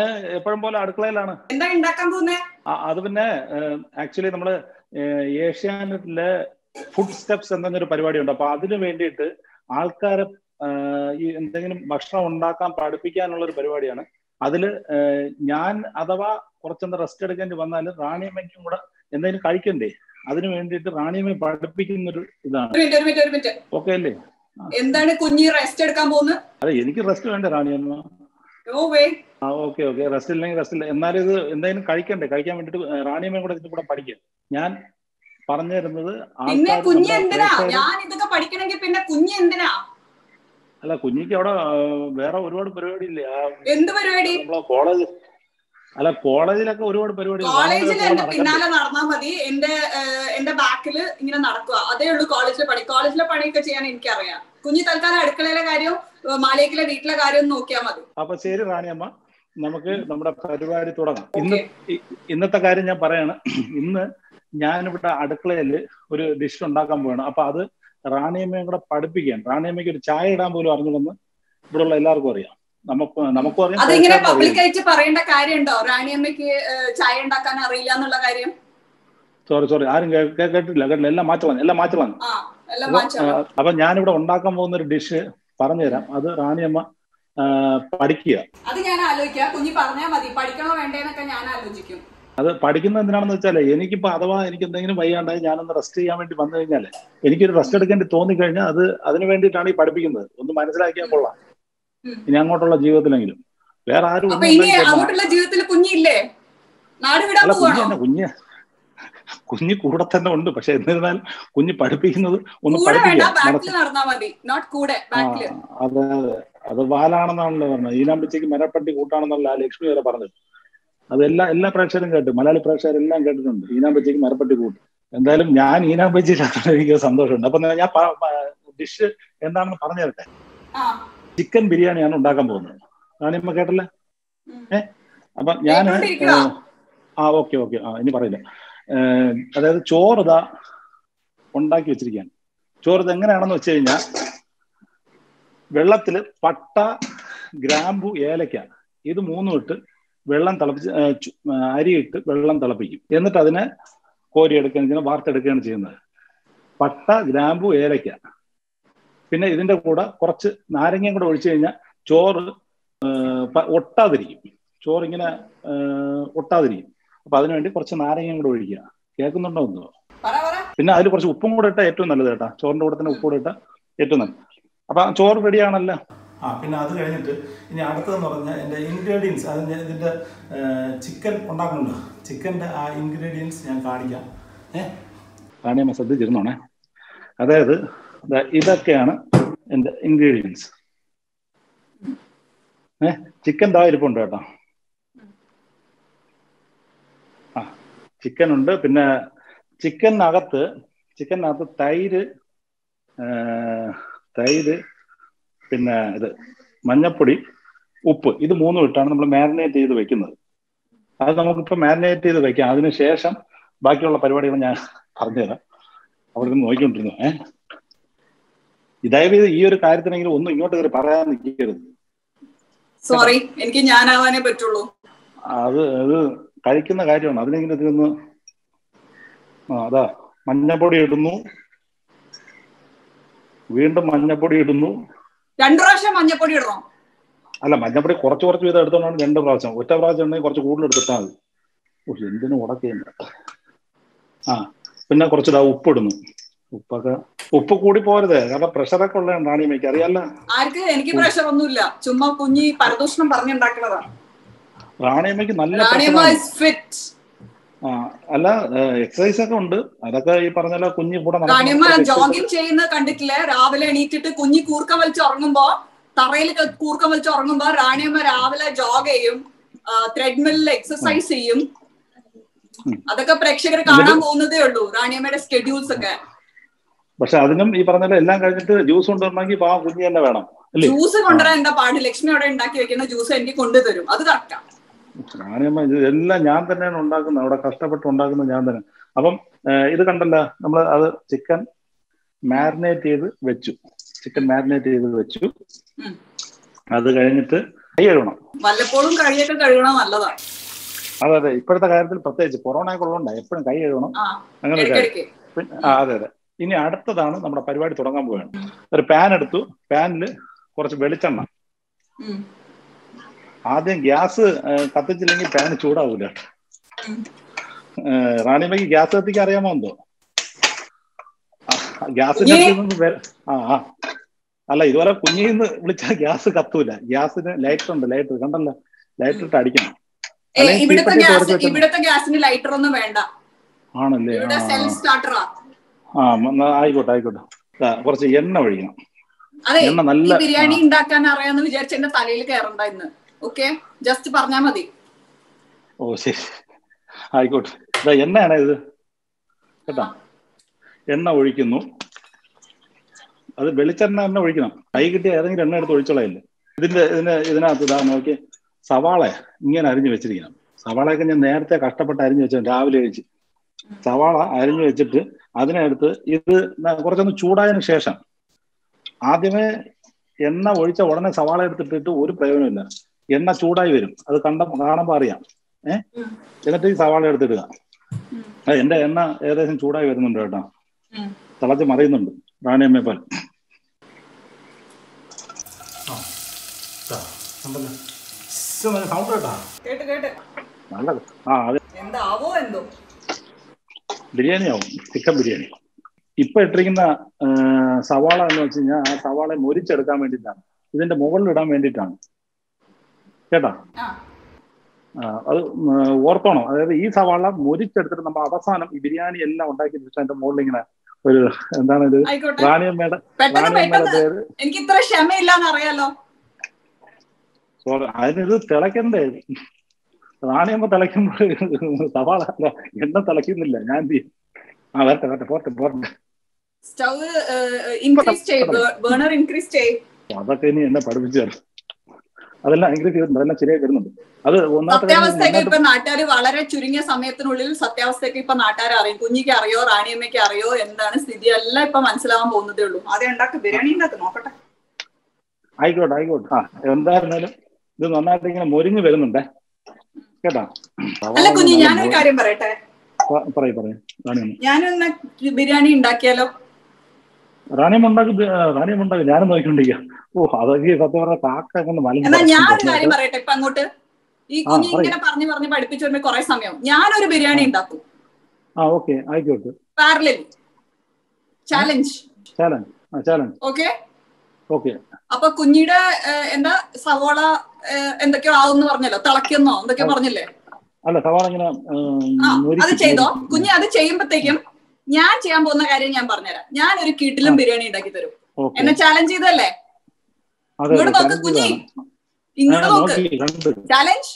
എപ്പോഴും പോലെ അടുക്കളയിലാണ്. എന്താ ഉണ്ടാക്കാൻ പോകുന്നേ? അത് പിന്നെ ആക്ച്വലി നമ്മള് ഏഷ്യാനെറ്റിലെ ഫുഡ് സ്റ്റെപ്സ് എന്നൊരു പരിപാടി ഉണ്ട്. അപ്പൊ അതിന് വേണ്ടിയിട്ട് ആൾക്കാരെ ഈ എന്തെങ്കിലും ഭക്ഷണം ഉണ്ടാക്കാൻ പഠിപ്പിക്കാനുള്ള ഒരു പരിപാടിയാണ്. അതില് ഞാൻ അഥവാ കുറച്ചൊന്ന് റെസ്റ്റ് എടുക്കേണ്ടി വന്നാൽ റാണിയമ്മയ്ക്കും കൂടെ എന്തെങ്കിലും കഴിക്കണ്ടേ, അതിന് വേണ്ടിയിട്ട് റാണിയമ്മ പഠിപ്പിക്കുന്നൊരു ഇതാണ്. ഓക്കെ അല്ലേ? എന്താണ് കുഞ്ഞി റെസ്റ്റ് എടുക്കാൻ പോകുന്നത്? അതെ, എനിക്ക് റെസ്റ്റ് വേണ്ടേ റാണിയമ്മ? ഓക്കെ റെസ്റ്റ് ഇല്ലെങ്കിൽ റെസ്റ്റ് ഇല്ല. എന്നാലും ഇത് എന്തെങ്കിലും കഴിക്കണ്ടേ, കഴിക്കാൻ വേണ്ടിട്ട് റാണിയമ്മയും കൂടെ ഇതിന്റെ കൂടെ പഠിക്കാം. ഞാൻ പറഞ്ഞു തരുന്നത് അല്ല, കുഞ്ഞിക്ക് അവിടെ വേറെ ഒരുപാട് പരിപാടി ഇല്ലേ? എന്ത് പരിപാടി? നമ്മളെ കോളേജ് അല്ല, കോളേജിലൊക്കെ ഒരുപാട് പരിപാടി. കോളേജിൽ എന്റെ പിന്നാലെ നടന്നാൽ മതി. എന്റെ ബാക്കിൽ ഇങ്ങനെ നടക്കുക, അതേ ഉള്ളൂ കോളേജിലെ പണി. കോളേജിലെ പണിയൊക്കെ ചെയ്യാൻ എനിക്കറിയാം. കുഞ്ഞി തൽക്കാലം അടുക്കളയിലെ കാര്യവും മാലേക്കിലെ വീട്ടിലെ കാര്യവും നോക്കിയാൽ മതി. അപ്പൊ ശരി റാണിയമ്മ, നമുക്ക് നമ്മുടെ പരിപാടി തുടങ്ങാം. ഇന്നത്തെ കാര്യം ഞാൻ പറയാണ്. ഇന്ന് ഞാനിവിടെ അടുക്കളയിൽ ഒരു ഡിഷ് ഉണ്ടാക്കാൻ പോവാണ്. അപ്പൊ അത് റാണിയമ്മയും കൂടെ പഠിപ്പിക്കുകയാണ്. റാണിയമ്മയ്ക്ക് ഒരു ചായ ഇടാൻ പോലും അറിഞ്ഞുകൊണ്ടെന്ന് ഇവിടെയുള്ള എല്ലാവർക്കും അറിയാം. നമുക്കും അറിയാം. അതിങ്ങനെ പബ്ലിക്കായിട്ട് പറയേണ്ട കാര്യമുണ്ടോ റാണിയമ്മയ്ക്ക് ചായ ഉണ്ടാക്കാൻ അറിയില്ല എന്നുള്ള കാര്യം? സോറി, ആരും കേട്ടില്ല. എല്ലാം മാറ്റമാണ്. അപ്പൊ ഞാനിവിടെ ഉണ്ടാക്കാൻ പോകുന്ന ഒരു ഡിഷ് പറഞ്ഞുതരാം. അത് റാണിയമ്മ പഠിക്കുക. അത് ഞാൻ ആലോചിക്കാം. കുഞ്ഞി പറഞ്ഞാൽ മതി. പഠിക്കണോ വേണ്ടേന്നൊക്കെ ഞാൻ ആലോചിക്കും. അത് പഠിക്കുന്നത് എന്തിനാണെന്ന് വെച്ചാൽ, എനിക്കിപ്പോ അഥവാ എനിക്ക് എന്തെങ്കിലും വയ്യാണ്ടായി ഞാനൊന്ന് റെസ്റ്റ് ചെയ്യാൻ വേണ്ടി വന്നു കഴിഞ്ഞാൽ, എനിക്കൊരു റെസ്റ്റ് എടുക്കേണ്ടി തോന്നിക്കഴിഞ്ഞാൽ അതിന് വേണ്ടിയിട്ടാണ് ഈ പഠിപ്പിക്കുന്നത്. ഒന്ന് മനസ്സിലാക്കിയാൽ കൊള്ളാം, ഇനി അങ്ങോട്ടുള്ള ജീവിതത്തിലെങ്കിലും. വേറെ ആരും കുഞ്ഞ് കൂടെ തന്നെ ഉണ്ട്. പക്ഷെ എന്നിരുന്നാൽ കുഞ്ഞ് പഠിപ്പിക്കുന്നത് ഒന്ന് അതെ, അത് വാലാണെന്നാണല്ലോ പറഞ്ഞത്. ഈനാമ്പച്ചയ്ക്ക് മരപ്പട്ടി കൂട്ടാണെന്നുള്ള ലക്ഷ്മി വരെ പറഞ്ഞത്. അത് എല്ലാ പ്രേക്ഷകരും കേട്ടു. മലയാളി പ്രേക്ഷകരെല്ലാം കേട്ടിട്ടുണ്ട്, ഈനാമ്പച്ചയ്ക്ക് മരപ്പട്ടി കൂട്ടും. എന്തായാലും ഞാൻ ഈനാമ്പച്ചിയിലാണ്, എനിക്ക് സന്തോഷമുണ്ട്. അപ്പൊ ഞാൻ ഡിഷ് എന്താണെന്ന് പറഞ്ഞു തരട്ടെ. ചിക്കൻ ബിരിയാണിയാണ് ഉണ്ടാക്കാൻ പോകുന്നത്. റാണിയമ്മ കേട്ടല്ലേ? അപ്പൊ ഞാൻ ഓക്കെ ഇനി പറയില്ല. അതായത് ചോറ് ഇതാ ഉണ്ടാക്കി വെച്ചിരിക്കുകയാണ്. ചോറ് ഇത് എങ്ങനെയാണെന്ന് വെച്ച് കഴിഞ്ഞാൽ, വെള്ളത്തിൽ പട്ട, ഗ്രാമ്പു, ഏലക്ക ഇത് മൂന്നും ഇട്ട് വെള്ളം തിളപ്പിച്ച് അരിയിട്ട് വെള്ളം തിളപ്പിക്കും. എന്നിട്ട് അതിനെ കോരിയെടുക്കുകയാണ്, വാർത്തെടുക്കുകയാണ് ചെയ്യുന്നത്. പട്ട, ഗ്രാമ്പു, ഏലക്ക, പിന്നെ ഇതിന്റെ കൂടെ കുറച്ച് നാരങ്ങയും കൂടെ ഒഴിച്ചു കഴിഞ്ഞാൽ ചോറ് ഒട്ടാതിരിക്കും. ചോറിങ്ങനെ ഒട്ടാതിരിക്കും. അപ്പൊ അതിനുവേണ്ടി കുറച്ച് നാരങ്ങയും കൂടെ ഒഴിക്കുക. കേൾക്കുന്നുണ്ടോ എന്തോ? പിന്നെ അതിൽ കുറച്ച് ഉപ്പും കൂടെ ഇട്ടാൽ ഏറ്റവും നല്ലത് കേട്ടോ. ചോറിന്റെ കൂടെ തന്നെ ഉപ്പ് കൂടെ ഇട്ടാൽ ഏറ്റവും നല്ലത്. അപ്പൊ ചോറ് റെഡിയാണല്ലോ. പിന്നെ അത് കഴിഞ്ഞിട്ട് ഇനി അടുത്തതെന്ന് പറഞ്ഞാൽ എൻ്റെ ഇൻഗ്രീഡിയൻസ്, അതിന് ഇതിൻ്റെ ചിക്കൻ ഉണ്ടാക്കുന്നുണ്ടോ, ചിക്കൻ്റെ ആ ഇൻഗ്രീഡിയൻസ് ഞാൻ കാണിക്കാം. റാണിയമ്മ ശ്രദ്ധിച്ചിരുന്നോണേ. അതായത് ഇതൊക്കെയാണ് എൻ്റെ ഇൻഗ്രീഡിയൻസ്. ചിക്കൻ ഇരിപ്പുണ്ട് കേട്ടോ. ചിക്കൻ ഉണ്ട്. പിന്നെ ചിക്കനകത്ത് തൈര്, പിന്നെ ഇത് മഞ്ഞപ്പൊടി, ഉപ്പ്, ഇത് മൂന്നും ഇട്ടാണ് നമ്മൾ മാരിനേറ്റ് ചെയ്ത് വെക്കുന്നത്. അത് നമുക്കിപ്പോൾ മാരിനേറ്റ് ചെയ്ത് വെക്കാം. അതിനുശേഷം ബാക്കിയുള്ള പരിപാടികൾ ഞാൻ പറഞ്ഞുതരാം. അവിടെ നിന്ന് നോക്കിക്കൊണ്ടിരുന്നു. ദയവേത് ഈ ഒരു കാര്യത്തിനെങ്കിലും ഒന്നും ഇങ്ങോട്ട് കയറി പറയാൻ നിൽക്കരുത്. സോറി, എനിക്ക് ഞാനാവാനേ പറ്റുള്ളൂ. അത് കഴിക്കുന്ന കാര്യമാണ്. അതിനെങ്കിലും ഇതിന്ന് അതാ മഞ്ഞപ്പൊടി ഇടുന്നു, വീണ്ടും മഞ്ഞപ്പൊടി ഇടുന്നു. 2 പ്രാവശ്യം മഞ്ഞപ്പൊടി ഇടണോ? അല്ല, മഞ്ഞപ്പൊടി കുറച്ച് വീതം എടുത്തോണ്ടാണ് 2 പ്രാവശ്യം. ഒറ്റ പ്രാവശ്യം ഉണ്ടെങ്കിൽ കുറച്ച് കൂടുതൽ എടുത്തിട്ടാൽ മതി. എന്തിനും ഉടക്കുന്നില്ല. പിന്നെ കുറച്ച് ഉപ്പിടുന്നു. ഉപ്പ് കൂടി പോരുത്, കാരണം പ്രഷറൊക്കെ ഉള്ളതാണ് റാണിയമ്മയ്ക്ക്, അറിയാലോ. ആർക്ക്? എനിക്ക് പ്രഷർ ഒന്നുമില്ല, ചുമ്മാ കുഞ്ഞി പരദൂഷണം പറഞ്ഞുണ്ടാക്കുന്നതാണ്. റാണിയമ്മയ്ക്ക് നല്ല അല്ല, എക്സസൈസ് ഒക്കെ ഉണ്ട്. അതൊക്കെ ഈ പറഞ്ഞ കുഞ്ഞി കൂടെ ജോഗിങ് ചെയ്യുന്ന കണ്ടിട്ടില്ലേ? രാവിലെ എണീറ്റിട്ട് കുഞ്ഞി കൂർക്കം വലിച്ച് ഉറങ്ങുമ്പോ, തറയിൽ കൂർക്കം വലിച്ച് ഉറങ്ങുമ്പോ റാണിയമ്മ രാവിലെ ജോഗ് ചെയ്യും, ത്രെഡ്മില്ലിൽ എക്സസൈസ് ചെയ്യും. അതൊക്കെ പ്രേക്ഷകർ കാണാൻ പോകുന്നതേ ഉള്ളൂ, റാണിയമ്മയുടെ സ്കെഡ്യൂൾസ് ഒക്കെ. പക്ഷെ അതിനും ഈ പറഞ്ഞ എല്ലാം കഴിഞ്ഞിട്ട് ജ്യൂസ് കൊണ്ടുവരണമെങ്കിൽ പാവം കുഞ്ഞി തന്നെ വേണം. ജ്യൂസ് കൊണ്ടുവരാൻ എന്താ പാട്? ലക്ഷ്മി അവിടെ ഉണ്ടാക്കി വെക്കുന്ന ജ്യൂസ് എനിക്ക് കൊണ്ടുതരും, അത് കറക്റ്റാ. റാണിയമ്മ ഇതെല്ലാം ഞാൻ തന്നെയാണ് ഉണ്ടാക്കുന്നത്, അവിടെ കഷ്ടപ്പെട്ട് ഉണ്ടാക്കുന്നത് ഞാൻ തന്നെ. അപ്പം ഇത് കണ്ടല്ലോ, നമ്മൾ അത് ചിക്കൻ മാരിനേറ്റ് ചെയ്ത് വെച്ചു. അത് കഴിഞ്ഞിട്ട് കൈ കഴുകണം. വല്ലപ്പോഴും കൈയൊക്കെ കഴുകണം, നല്ലതാണ്. അതെ അതെ, ഇപ്പോഴത്തെ കാര്യത്തിൽ പ്രത്യേകിച്ച് കൊറോണയൊക്കെ ഉള്ളതുകൊണ്ടാണ് എപ്പോഴും കൈ കഴുകണം. അങ്ങനെ അതെ അതെ. ഇനി അടുത്തതാണ് നമ്മുടെ പരിപാടി തുടങ്ങാൻ പോവുകയാണ്. ഒരു പാൻ എടുത്തു, പാനിൽ കുറച്ച് വെളിച്ചെണ്ണ. ആദ്യം ഗ്യാസ് കത്തിച്ചില്ലെങ്കിൽ പാൻ ചൂടാവൂല. റാണിയമ്മയ്ക്ക് ഗ്യാസ് കത്തിക്കാൻ അറിയാമോ എന്തോ? ഗ്യാസിന്റെ അല്ല, ഇതുപോലെ കുഞ്ഞിന്ന് വിളിച്ചാൽ ഗ്യാസ് കത്തൂല. ഗ്യാസിന് ലൈറ്റർ ഉണ്ട്, ലൈറ്റർ കണ്ടല്ലോ, ലൈറ്റർ ഇട്ട് അടിക്കണം. ഇവിടത്തെ ഗ്യാസിന് ലൈറ്റർ ഒന്നും വേണ്ട. ആണല്ലേ? ആയിക്കോട്ടെ ആയിക്കോട്ടെ. കുറച്ച് എണ്ണ ഒഴിക്കണം. അതെ, ഈ ബിരിയാണി ഉണ്ടാക്കാൻ അറിയാന്ന് വിചാരിച്ച എന്റെ തലയിൽ കയറണ്ട ഇന്ന്. ഓക്കെ, ജസ്റ്റ് പറഞ്ഞാ മതി. ഓ ശരി, ആയിക്കോട്ടെ. എണ്ണയാണ് ഇത് കേട്ടാ. എണ്ണ ഒഴിക്കുന്നു. അത് വെളിച്ചെണ്ണ എണ്ണ ഒഴിക്കണം. കൈ കിട്ടിയ ഏതെങ്കിലും എണ്ണ എടുത്ത് ഒഴിച്ചോളയില്ല. ഇതിനകത്ത് ഇതാ നോക്കി, സവാള ഇങ്ങനെ അരിഞ്ഞു വെച്ചിരിക്കണം. സവാളയൊക്കെ ഞാൻ നേരത്തെ കഷ്ടപ്പെട്ട് അരിഞ്ഞു വെച്ചു, രാവിലെ കഴിച്ച്. സവാള അരിഞ്ഞു വെച്ചിട്ട് അതിനടുത്ത് ഇത് കുറച്ചൊന്ന് ചൂടായതിനു ശേഷം, ആദ്യമേ എണ്ണ ഒഴിച്ച ഉടനെ സവാള എടുത്തിട്ടിട്ട് ഒരു പ്രയോജനമില്ല. എണ്ണ ചൂടായി വരും, അത് കാണുമ്പോൾ അറിയാം. എന്നിട്ട് ഈ സവാള എടുത്തിടുക. എന്റെ എണ്ണ ഏകദേശം ചൂടായി വരുന്നുണ്ട് കേട്ടോ, തിളച്ച് മറിയുന്നുണ്ട് റാണിയമ്മയെ പോലെ. ബിരിയാണി ആവും, ചിക്കൻ ബിരിയാണി. ഇപ്പൊ ഇട്ടിരിക്കുന്ന സവാള എന്ന് വെച്ച് കഴിഞ്ഞാൽ ആ സവാള മൊരിച്ചെടുക്കാൻ വേണ്ടിയിട്ടാണ്, ഇതിന്റെ മുകളിൽ ഇടാൻ വേണ്ടിയിട്ടാണ് കേട്ടാ. അത് ഓർത്തോണം. അതായത് ഈ സവാള മൊരിച്ചെടുത്തിട്ട് നമ്മൾ അവസാനം ഈ ബിരിയാണി എല്ലാം ഉണ്ടാക്കിയ ശേഷം അതിന്റെ മുകളിൽ ഇങ്ങനെ ഒരു എന്താണ് ഇത്, റാണിയമ്മയുടെ പേര്. എനിക്ക് ഇത്ര ക്ഷമയില്ലാന്ന് അറിയാലോ. സോറി, അതിനിത് തിളക്കണ്ടേ? റാണിയമ്മ തിളയ്ക്കുമ്പോൾ സവാള എണ്ണ തിളയ്ക്കുന്നില്ല. ഞാൻ എന്ത് ചെയ്യും? സ്റ്റവ് ഇൻക്രീസ് ചെയ്യും, ബർണർ ഇൻക്രീസ് ചെയ്യും. അതൊക്കെ ഇനി എന്നെ പഠിപ്പിച്ചു തരും. അതെല്ലാം ഇൻക്രീസ് ചെയ്തിട്ടുണ്ട്, അതെല്ലാം ശരിയായി വരുന്നുണ്ട്. അത് സത്യാവസ്ഥയൊക്കെ ഇപ്പൊ നാട്ടുകാർ വളരെ ചുരുങ്ങിയ സമയത്തിനുള്ളിൽ സത്യാവസ്ഥയൊക്കെ ഇപ്പൊ നാട്ടുകാർ അറിയും. കുഞ്ഞിക്ക് അറിയോ, റാണിയമ്മയ്ക്ക് അറിയോ എന്താണ് സ്ഥിതി, എല്ലാം ഇപ്പൊ മനസ്സിലാവാൻ പോകുന്നതേ ഉള്ളൂ. ആദ്യം ഉണ്ടാക്കി ബിരിയാണി ഉണ്ടാക്കി നോക്കട്ടെ. ആയിക്കോട്ടെ ആയിക്കോട്ടെ. എന്തായിരുന്നാലും ഇത് നന്നായിട്ട് ഇങ്ങനെ മൊരിഞ്ഞു വരുന്നുണ്ടേ കേട്ടാ. അല്ല കുഞ്ഞി, ഞാനൊരു കാര്യം പറയട്ടെ. പറയും. ഞാനൊന്ന് ബിരിയാണി ഉണ്ടാക്കിയാലോ? റാണിയമ്മ ഉണ്ടാക്കി, ഞാനും നോക്കിക്കൊണ്ടിരിക്കുക. ഓ, അതൊക്കെ സത്യം പറഞ്ഞ കാക്ക കൊണ്ട് എന്നാ ഞാനൊരു കാര്യം പറയട്ടെ. ഇപ്പൊ അങ്ങോട്ട് ഈ കുഞ്ഞി ഇങ്ങനെ പറഞ്ഞു പഠിപ്പിച്ചു വരുമ്പോ കുറെ സമയം ഞാനൊരു ബിരിയാണി ഉണ്ടാക്കും. ആയിക്കോട്ടെ. Parallel challenge. ഓക്കെ. അപ്പൊ കുഞ്ഞിയുടെ എന്താ സവോള എന്തൊക്കെയോ ആവുമെന്ന് പറഞ്ഞല്ലോ, തിളയ്ക്കുന്നോ എന്തൊക്കെയോ പറഞ്ഞില്ലേ? അല്ല, സവാള ഇങ്ങനെ അത് ചെയ്തോ കുഞ്ഞി. അത് ചെയ്യുമ്പോഴത്തേക്കും ഞാൻ ചെയ്യാൻ പോകുന്ന കാര്യം ഞാൻ പറഞ്ഞുതരാം. ഞാനൊരു കിടിലൻ ബിരിയാണി ഉണ്ടാക്കി തരും. എന്നെ ചാലഞ്ച് ചെയ്തല്ലേ? ഇങ്ങോട്ട് നോക്ക് കുഞ്ഞി, ഇങ്ങോട്ട് നോക്ക്. ചാലഞ്ച്.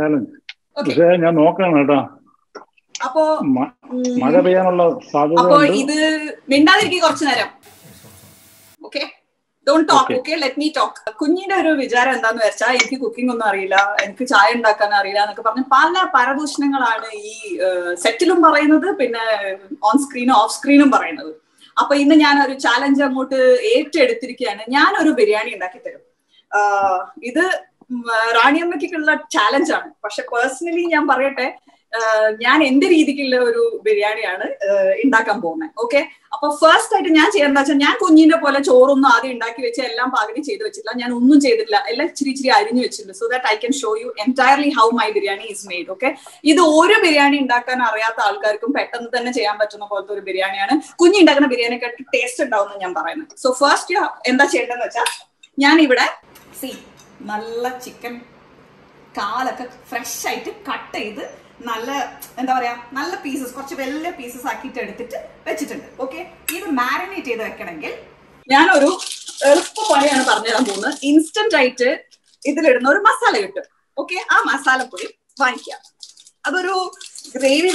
ഞാൻ നോക്കണം കേട്ടോ. അപ്പോ മഴ പെയ്യാനുള്ള സാധ്യത. അപ്പൊ ഇത് മിണ്ടാതിരിക്കും കുറച്ചു നേരം. Okay, don't talk. Okay, let me talk. കുഞ്ഞിന്റെ ഒരു വിചാരം എന്താന്ന് വെച്ചാൽ, എനിക്ക് കുക്കിംഗ് ഒന്നും അറിയില്ല, എനിക്ക് ചായ ഉണ്ടാക്കാൻ അറിയില്ല എന്നൊക്കെ പറഞ്ഞ് പല പരദൂഷണങ്ങളാണ് ഈ സെറ്റിലും പറയുന്നത്, പിന്നെ ഓൺ സ്ക്രീനും ഓഫ് സ്ക്രീനും പറയുന്നത്. അപ്പൊ ഇന്ന് ഞാൻ ഒരു ചാലഞ്ച് അങ്ങോട്ട് ഏറ്റെടുത്തിരിക്കുകയാണ്. ഞാനൊരു ബിരിയാണി ഉണ്ടാക്കി തരും. ഇത് റാണിയമ്മയ്ക്കുള്ള ചാലഞ്ചാണ്. പക്ഷെ പേഴ്സണലി ഞാൻ പറയട്ടെ, ഞാൻ എന്റെ രീതിക്കുള്ള ഒരു ബിരിയാണിയാണ് ഉണ്ടാക്കാൻ പോകുന്നത്. ഓക്കെ, അപ്പൊ ഫസ്റ്റ് ആയിട്ട് ഞാൻ ചെയ്യേണ്ട വെച്ചാൽ, ഞാൻ കുഞ്ഞിന്റെ പോലെ ചോറൊന്നും ആദ്യം ഉണ്ടാക്കി വെച്ച് എല്ലാം പാകി ചെയ്ത് വെച്ചിട്ടില്ല. ഞാൻ ഒന്നും ചെയ്തിട്ടില്ല, എല്ലാം ഇച്ചിരി അരിഞ്ഞു വെച്ചിട്ടുണ്ട്. So that I can show you entirely how my biryani is made. Okay, ഇത് ഒരു ബിരിയാണി ഉണ്ടാക്കാൻ അറിയാത്ത ആൾക്കാർക്കും പെട്ടെന്ന് തന്നെ ചെയ്യാൻ പറ്റുന്ന പോലത്തെ ഒരു ബിരിയാണിയാണ്. കുഞ്ഞി ഉണ്ടാക്കുന്ന ബിരിയാണിക്കായിട്ട് ടേസ്റ്റ് ഉണ്ടാവും ഞാൻ പറയുന്നത്. സോ ഫസ്റ്റ് എന്താ ചെയ്യേണ്ടതെന്ന് വെച്ചാൽ, ഞാൻ ഇവിടെ നല്ല ചിക്കൻ കാലൊക്കെ ഫ്രഷ് ആയിട്ട് കട്ട് ചെയ്ത് നല്ല എന്താ പറയാ, നല്ല പീസസ്, കുറച്ച് വലിയ പീസസ് ആക്കിയിട്ട് എടുത്തിട്ട് വെച്ചിട്ടുണ്ട്. ഓക്കെ, ഇത് മാരിനേറ്റ് ചെയ്ത് വെക്കണമെങ്കിൽ ഞാനൊരു എളുപ്പ പണിയാണ് പറഞ്ഞുതരാൻ പോകുന്നത്. ഇൻസ്റ്റന്റ് ആയിട്ട് ഇതിലിടുന്ന ഒരു മസാല കിട്ടും. ഓക്കെ, ആ മസാലപ്പൊടി വാങ്ങിക്കാം. അതൊരു ഗ്രേവി.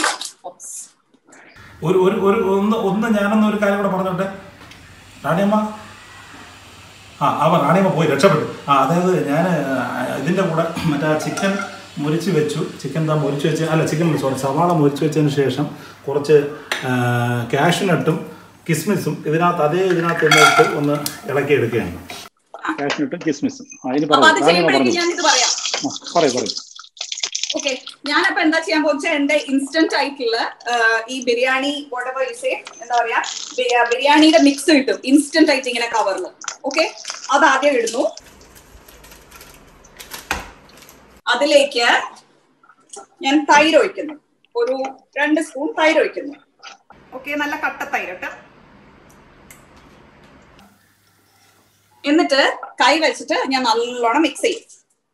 ഞാനൊന്നൊരു കാര്യം കൂടെ പറഞ്ഞോട്ടെ. റാണിയമ്മ റാണിയമ്മ പോയി രക്ഷപ്പെട്ടു. അതായത് ഞാൻ ഇതിൻ്റെ കൂടെ മറ്റേ ചിക്കൻ മുരിച്ച് വെച്ചു. ചിക്കൻ സവാള മുരിച്ച് വെച്ചതിന് ശേഷം കുറച്ച് കാഷ്യൂനട്ടും കിസ്മിസും ഇതിനകത്ത് ഇതിനകത്ത് ഇട്ട് ഒന്ന് ഇളക്കി എടുക്കുകയാണ്. കാഷ്നട്ടും കിസ്മിസും. ഇനി അപ്പൊ അത് പറഞ്ഞു ചെയ്യുമ്പോഴേക്കും ഞാൻ ഇത് പറയാം. പറയൂ. ഓക്കെ, ഞാനപ്പോ എന്താ ചെയ്യാൻ പോകുന്നത്, എന്റെ ഇൻസ്റ്റന്റ് ആയിട്ടുള്ള ഈ ബിരിയാണി എന്താ പറയാ, ബിരിയാണിയുടെ മിക്സ് കിട്ടും ഇൻസ്റ്റന്റ് ആയിട്ട് ഇങ്ങനെ കവറിൽ. ഓക്കെ, അത് ആദ്യം ഇടുന്നു. അതിലേക്ക് ഞാൻ തൈര് ഒഴിക്കുന്നു, ഒരു 2 സ്പൂൺ തൈര് ഒഴിക്കുന്നു. ഓക്കെ, നല്ല കട്ട തൈര് കേട്ടോ. എന്നിട്ട് കൈ വെച്ചിട്ട് ഞാൻ നല്ലോണം മിക്സ് ചെയ്യും.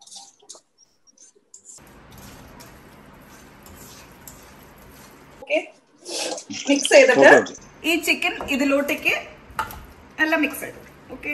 മിക്സ് ചെയ്തിട്ട് ഈ ചിക്കൻ ഇതിലോട്ടേക്ക് എല്ലാം മിക്സ് ചെയ്തു. ഓക്കെ,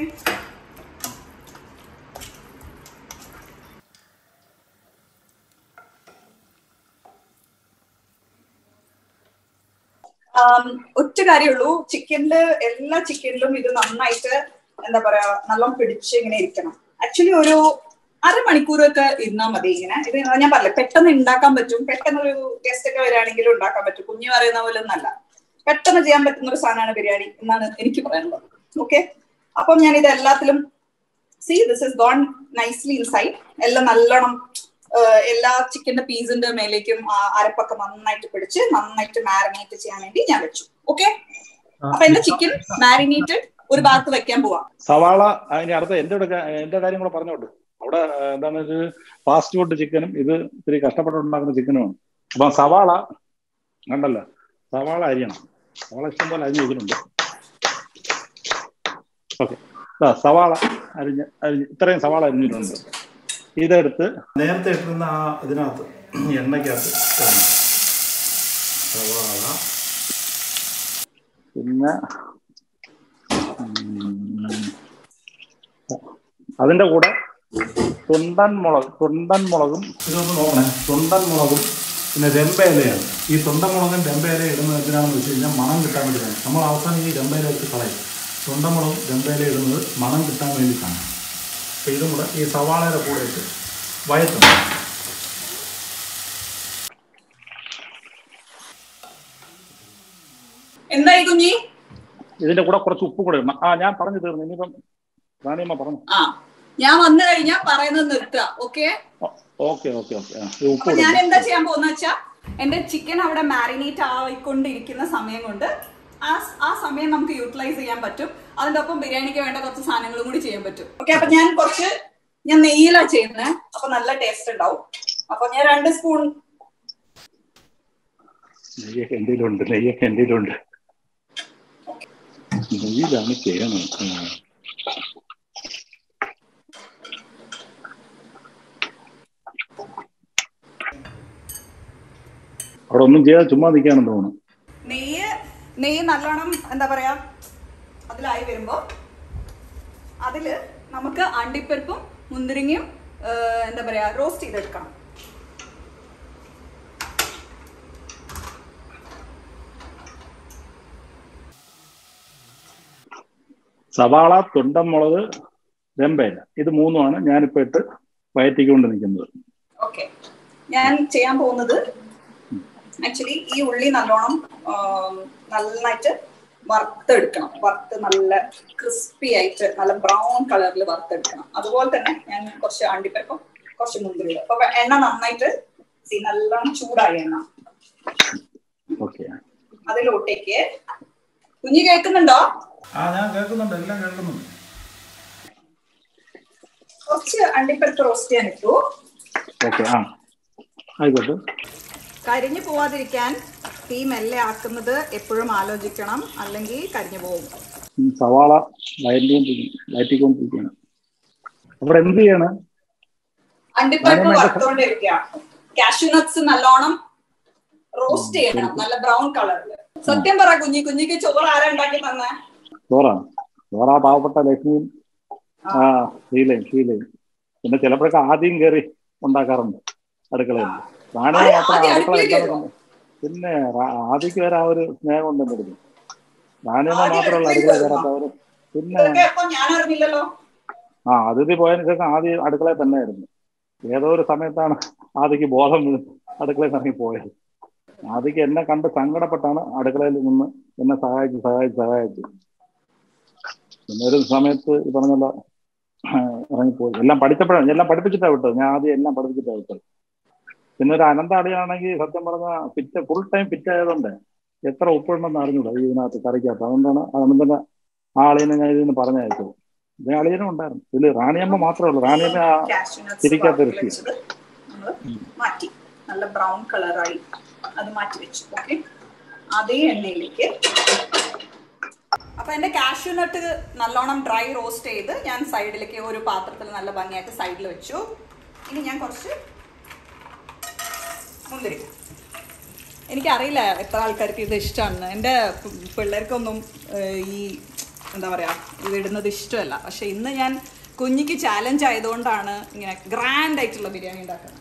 ഒറ്റ കാര്യമുള്ളൂ, എല്ലാ ചിക്കനിലും ഇത് നന്നായിട്ട് എന്താ പറയാ നല്ലോണം പിടിച്ച് ഇങ്ങനെ ഇരിക്കണം. ആക്ച്വലി ഒരു അരമണിക്കൂറൊക്കെ ഇരുന്നാൽ മതി ഇങ്ങനെ. ഇത് ഞാൻ പറഞ്ഞില്ല, പെട്ടെന്ന് ഉണ്ടാക്കാൻ പറ്റും, പെട്ടെന്ന് ഒരു ഗസ്റ്റ് ഒക്കെ വരികയാണെങ്കിലും ഉണ്ടാക്കാൻ പറ്റും. കുഞ്ഞു പറയുന്ന പോലെ ഒന്നല്ല, പെട്ടെന്ന് ചെയ്യാൻ പറ്റുന്ന ഒരു സാധനമാണ് ബിരിയാണി എന്നാണ് എനിക്ക് പറയാനുള്ളത്. ഓക്കെ, അപ്പം ഞാൻ ഇത് എല്ലാത്തിലും this is gone nicely inside. എല്ലാം നല്ലോണം എല്ലാ ചിക്കന്റെ പീസിന്റെ മേലേക്കും അരപ്പൊക്കെ നന്നായിട്ട് പിടിച്ച് നന്നായിട്ട് മാരിനേറ്റ് ചെയ്യാൻ വേണ്ടി ഞാൻ വെച്ചു. ഓക്കെ, അപ്പൊ എന്റെ ചിക്കൻ മാരിനേറ്റഡ് ഒരു ഭാഗത്ത് വെക്കാൻ പോവാ. സവാള അതിന്റെ അടുത്ത് എന്റെ കാര്യം കൂടെ പറഞ്ഞോട്ട്. അവിടെ എന്താണ് ഒരു ഫാസ്റ്റ് ഫുഡ് ചിക്കനും ഇത് ഇത്തിരി കഷ്ടപ്പെട്ടുണ്ടാക്കുന്ന ചിക്കനുമാണ്. അപ്പൊ സവാള കണ്ടല്ലോ, സവാള അരിയണം. സവാള ഇഷ്ടം പോലെ അരിഞ്ഞ് വെച്ചിട്ടുണ്ട്. ഓക്കെ, സവാള അരിഞ്ഞ് ഇത്രയും സവാള അരിഞ്ഞിട്ടുണ്ട്. ഇതെടുത്ത് നേരത്തെ ഇട്ടിരുന്ന ആ ഇതിനകത്ത് എണ്ണയ്ക്കകത്ത് സവാള, പിന്നെ അതിന്റെ കൂടെ തുണ്ടൻ മുളകും ഇതൊന്ന് നോക്കണേ. തുണ്ടൻ മുളകും പിന്നെ രമ്പയിലയാണ്. ഈ തുണ്ടമുളകും രമ്പയില ഇടുന്നത് എന്തിനാണെന്ന് വെച്ച് കഴിഞ്ഞാൽ മണം കിട്ടാൻ വേണ്ടിയിട്ടാണ്. നമ്മൾ അവസാനം ഈ രമ്പയില എടുത്ത് കളയും. തുണ്ടമുളകും രമ്പയില ഇടുന്നത് മണം കിട്ടാൻ വേണ്ടിയിട്ടാണ്. അപ്പോൾ ഇതും കൂടെ ഈ സവാളയുടെ കൂടെ ഇട്ട് വയറ്റും. എന്തായി കുഞ്ഞി? ഇതിന്റെ കൂടെ കുറച്ച് ഉപ്പ് കൂടെ ഇടണം. ഞാൻ പറഞ്ഞു തീർന്നു. ഇനിയിപ്പം റാണിയമ്മ പറഞ്ഞു. ഞാൻ വന്നു കഴിഞ്ഞാൽ പറയുന്നത് നിർത്തുക. ഓക്കെ, ഞാൻ എന്താ ചെയ്യാൻ പോകുന്ന വെച്ചാ, എന്റെ ചിക്കൻ അവിടെ മാരിനേറ്റ് ആയിക്കൊണ്ടിരിക്കുന്ന സമയം കൊണ്ട് ആ സമയം നമുക്ക് യൂട്ടിലൈസ് ചെയ്യാൻ പറ്റും. അതിന്റെ ഒപ്പം ബിരിയാണിക്ക് വേണ്ട കുറച്ച് സാധനങ്ങളും കൂടി ചെയ്യാൻ പറ്റും. ഓക്കെ, അപ്പൊ ഞാൻ നെയ്യിലാണ് ചെയ്യുന്നത്. അപ്പൊ നല്ല ടേസ്റ്റ് ഉണ്ടാവും. അപ്പൊ ഞാൻ 2 സ്പൂൺ നെയ്യൊക്കെ എന്തെങ്കിലും ഉണ്ട്. നെയ്യിലാണ് ചെയ്യണം. അവിടെ ഒന്നും ചെയ്യാതെ ചുമ്മാ നിൽക്കാണെന്ന് തോന്നുന്നു. നെയ്യ് നല്ലോണം എന്താ പറയാ അതിലായി വരുമ്പോ അതില് നമുക്ക് അണ്ടിപ്പരിപ്പും മുന്തിരിങ്ങയും എന്താ പറയാ റോസ്റ്റ് ചെയ്തെടുക്കണം. സവാള, തുണ്ടൻമുളക്, രമ്പയില, ഇത് 3ഉമാണ് ഞാനിപ്പോ ഇട്ട് വയറ്റിക്കൊണ്ട് നിൽക്കുന്നത്. ഓക്കെ, ഞാൻ ചെയ്യാൻ പോകുന്നത് ആക്ച്വലി ഈ ഉള്ളി നന്നായിട്ട് വറുത്തെടുക്കണം. നല്ല ക്രിസ്പി ആയിട്ട് നല്ല ബ്രൗൺ കളറിൽ വറുത്തെടുക്കണം. അതുപോലെ തന്നെ ഞാൻ കുറച്ച് അണ്ടിപ്പരിപ്പും കുറച്ച് മുന്തിരി. അപ്പൊ എണ്ണ നന്നായിട്ട് നല്ലോണം ചൂടായ എണ്ണ അതിലോട്ടേക്ക് കുഞ്ഞി കേൾക്കുന്നുണ്ടോ? ഞാൻ കേൾക്കുന്നുണ്ട്, എല്ലാം കേൾക്കുന്നുണ്ട്. കുറച്ച് അണ്ടിപ്പരിപ്പ് റോസ്റ്റ് ചെയ്യാൻ ഇട്ടു. കരിഞ്ഞു പോവാതിരിക്കാൻ തീ മെല്ലെ ആക്കുന്നത് എപ്പോഴും ആലോചിക്കണം, അല്ലെങ്കിൽ കരിഞ്ഞു പോകും. സവാള വയറ്റിക്കൊണ്ടിരിക്കുകയാണ്. അവിടെ എന്ത് ചെയ്യണം? അണ്ടിപ്പരിപ്പ് വറുത്തോണ്ടിരിക്കുക. കാഷ്യൂ നട്ട്സ് നല്ലോണം റോസ്റ്റ് ചെയ്യണം, നല്ല ബ്രൗൺ കളറില്. സത്യം പറ കുഞ്ഞിക്ക് ചോറ് ആരാ ഉണ്ടാക്കി തന്നെ? ചോറാ പാവപ്പെട്ട ലക്ഷ്മിയും ശീലയും. പിന്നെ ചിലപ്പോഴൊക്കെ ആദ്യം കയറി ഉണ്ടാക്കാറുണ്ട് അടുക്കളയിൽ. റാണിയെ മാത്രം അടുക്കള. പിന്നെ ആദ്യക്ക് വരെ ആ ഒരു സ്നേഹം ഉണ്ടെന്ന്. റാണിയമ്മ മാത്രമല്ല അടുക്കള കയറാത്തവര്. പിന്നെ അതിഥി പോയതിനു ശേഷം ആദ്യം അടുക്കളയിൽ തന്നെ ആയിരുന്നു. ഏതോ ഒരു സമയത്താണ് ആദ്യക്ക് ബോധം അടുക്കളയിൽ ഇറങ്ങി പോയത്. ആദ്യക്ക് എന്നെ കണ്ട് സങ്കടപ്പെട്ടാണ് അടുക്കളയിൽ നിന്ന് എന്നെ സഹായിച്ചു. പിന്നെ ഒരു സമയത്ത് പറഞ്ഞല്ലോ ഇറങ്ങിപ്പോയി. എല്ലാം പഠിച്ചപ്പോഴാണ്, എല്ലാം പഠിപ്പിച്ചിട്ടാണ് വിട്ടത്. ഞാൻ ആദ്യം എല്ലാം പഠിപ്പിച്ചിട്ടാണ് വിട്ടത്. പിന്നെ ഒരു അനന്താടിയാണെങ്കിൽ സത്യം പറഞ്ഞാൽ ഫുൾ ടൈം ഫിറ്റ് ആയതുകൊണ്ട് എത്ര ഉപ്പിടണമെന്ന് അറിഞ്ഞൂടാ ഇതിനകത്ത് കറിക്കകത്ത്. അതുകൊണ്ടാണ് അനന്തന്റെ ആ അളിയനെ ഞാൻ ഇതിന് പറഞ്ഞയച്ചത്. ഇതേ അളിയനും ഉണ്ടായിരുന്നു. ഇതില് റാണിയമ്മ മാത്രമേ ഉള്ളൂ. റാണിയമ്മ തിരിക്കാത്ത ഋഷിയാണ്. മാറ്റി നല്ല ബ്രൗൺ കളറായി അത് മാറ്റി വെച്ചു. ഓക്കെ, അതേ എണ്ണയിലേക്ക് അപ്പൊ എന്റെ കാഷ്യൂ നട്ട് നല്ലോണം ഡ്രൈ റോസ്റ്റ് ചെയ്ത് ഞാൻ സൈഡിലേക്ക് ഒരു പാത്രത്തിൽ നല്ല ഭംഗിയായിട്ട് സൈഡിൽ വെച്ചു. ഇനി ഞാൻ കുറച്ച് മുന്തിരി, എനിക്കറിയില്ല എത്ര ആൾക്കാർക്ക് ഇത് ഇഷ്ടമാണ്. എൻ്റെ പിള്ളേർക്കൊന്നും ഈ എന്താ പറയുക ഇത് ഇടുന്നത് ഇഷ്ടമല്ല. പക്ഷെ ഇന്ന് ഞാൻ കുഞ്ഞിക്ക് ചാലഞ്ച് ആയതുകൊണ്ടാണ് ഇങ്ങനെ ഗ്രാൻഡ് ആയിട്ടുള്ള ബിരിയാണി ഉണ്ടാക്കുന്നത്.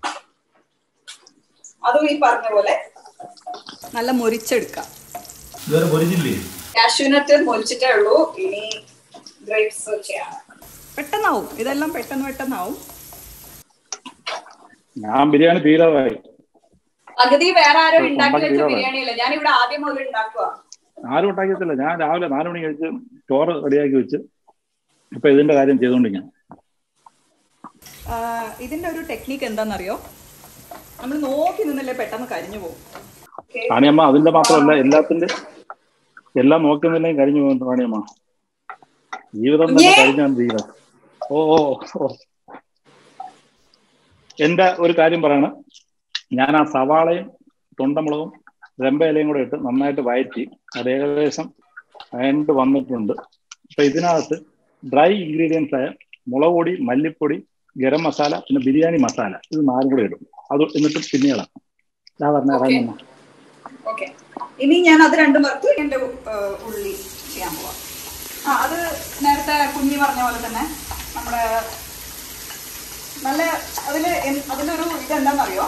അതും ഈ പറഞ്ഞ പോലെ നല്ല മൊരിച്ചെടുക്കാം. കാഷ്യൂനട്ട് മൊരിച്ചിട്ടേ ഉള്ളൂ. ഇനി ഗ്രേപ്സ് ചെയ്യണം. പെട്ടെന്നാവും ഇതെല്ലാം, പെട്ടെന്നാവും. ഞാൻ ബിരിയാണി തീരാറായി. പകുതി വേറെ ആരും ഉണ്ടാക്കി വെച്ച ബിരിയാണി അല്ല, ഞാൻ ഇവിടെ ആദ്യം മുതൽ ഉണ്ടാക്കുക. ആരും ഉണ്ടാക്കിയത്തില്ല. ഞാൻ രാവിലെ 4 മണി കഴിച്ച് ചോറ് റെഡിയാക്കി വെച്ച് ഇപ്പൊ ഇതിന്റെ കാര്യം ചെയ്തോണ്ടിരിക്കണം. ഇതിന്റെ ഒരു ടെക്നിക്ക് എന്താണെന്നറിയോ? നമ്മൾ നോക്കി നിന്നല്ലേ പെട്ടെന്ന് കരിഞ്ഞു പോകും. റാണിയമ്മ അതിന്റെ മാത്രമല്ല, എല്ലാം നോക്കുന്നില്ലേ കരിഞ്ഞു പോകും റാണിയമ്മ. ജീവിതം തന്നെ കഴിഞ്ഞാൽ ജീവിതം. ഓ എന്റെ ഒരു കാര്യം പറയണം. ഞാൻ ആ സവാളയും തൊണ്ടമുളകും രമ്പയിലയും കൂടെ ഇട്ട് നന്നായിട്ട് വഴറ്റി അത് ഏകദേശം വഴണ്ട് വന്നിട്ടുണ്ട്. അപ്പൊ ഇതിനകത്ത് ഡ്രൈ ഇൻഗ്രീഡിയൻസ് ആയ മുളക് പൊടി, മല്ലിപ്പൊടി, ഗരം മസാല, പിന്നെ ബിരിയാണി മസാല, ഇത് 4 കൂടെ ഇടും. അത് എന്നിട്ട് പിന്നെ ഇളക്കാം. ഞാൻ പറഞ്ഞ ഓക്കെ, ഇനി ഞാൻ അത് രണ്ടും വറുത്ത് എന്റെ ഉള്ളി ചെയ്യാൻ പോവാം. അത് നേരത്തെ കുഞ്ഞി പറഞ്ഞ പോലെ തന്നെ നമ്മുടെ നല്ല അതിലൊരു ഇതെന്താണെന്നറിയോ?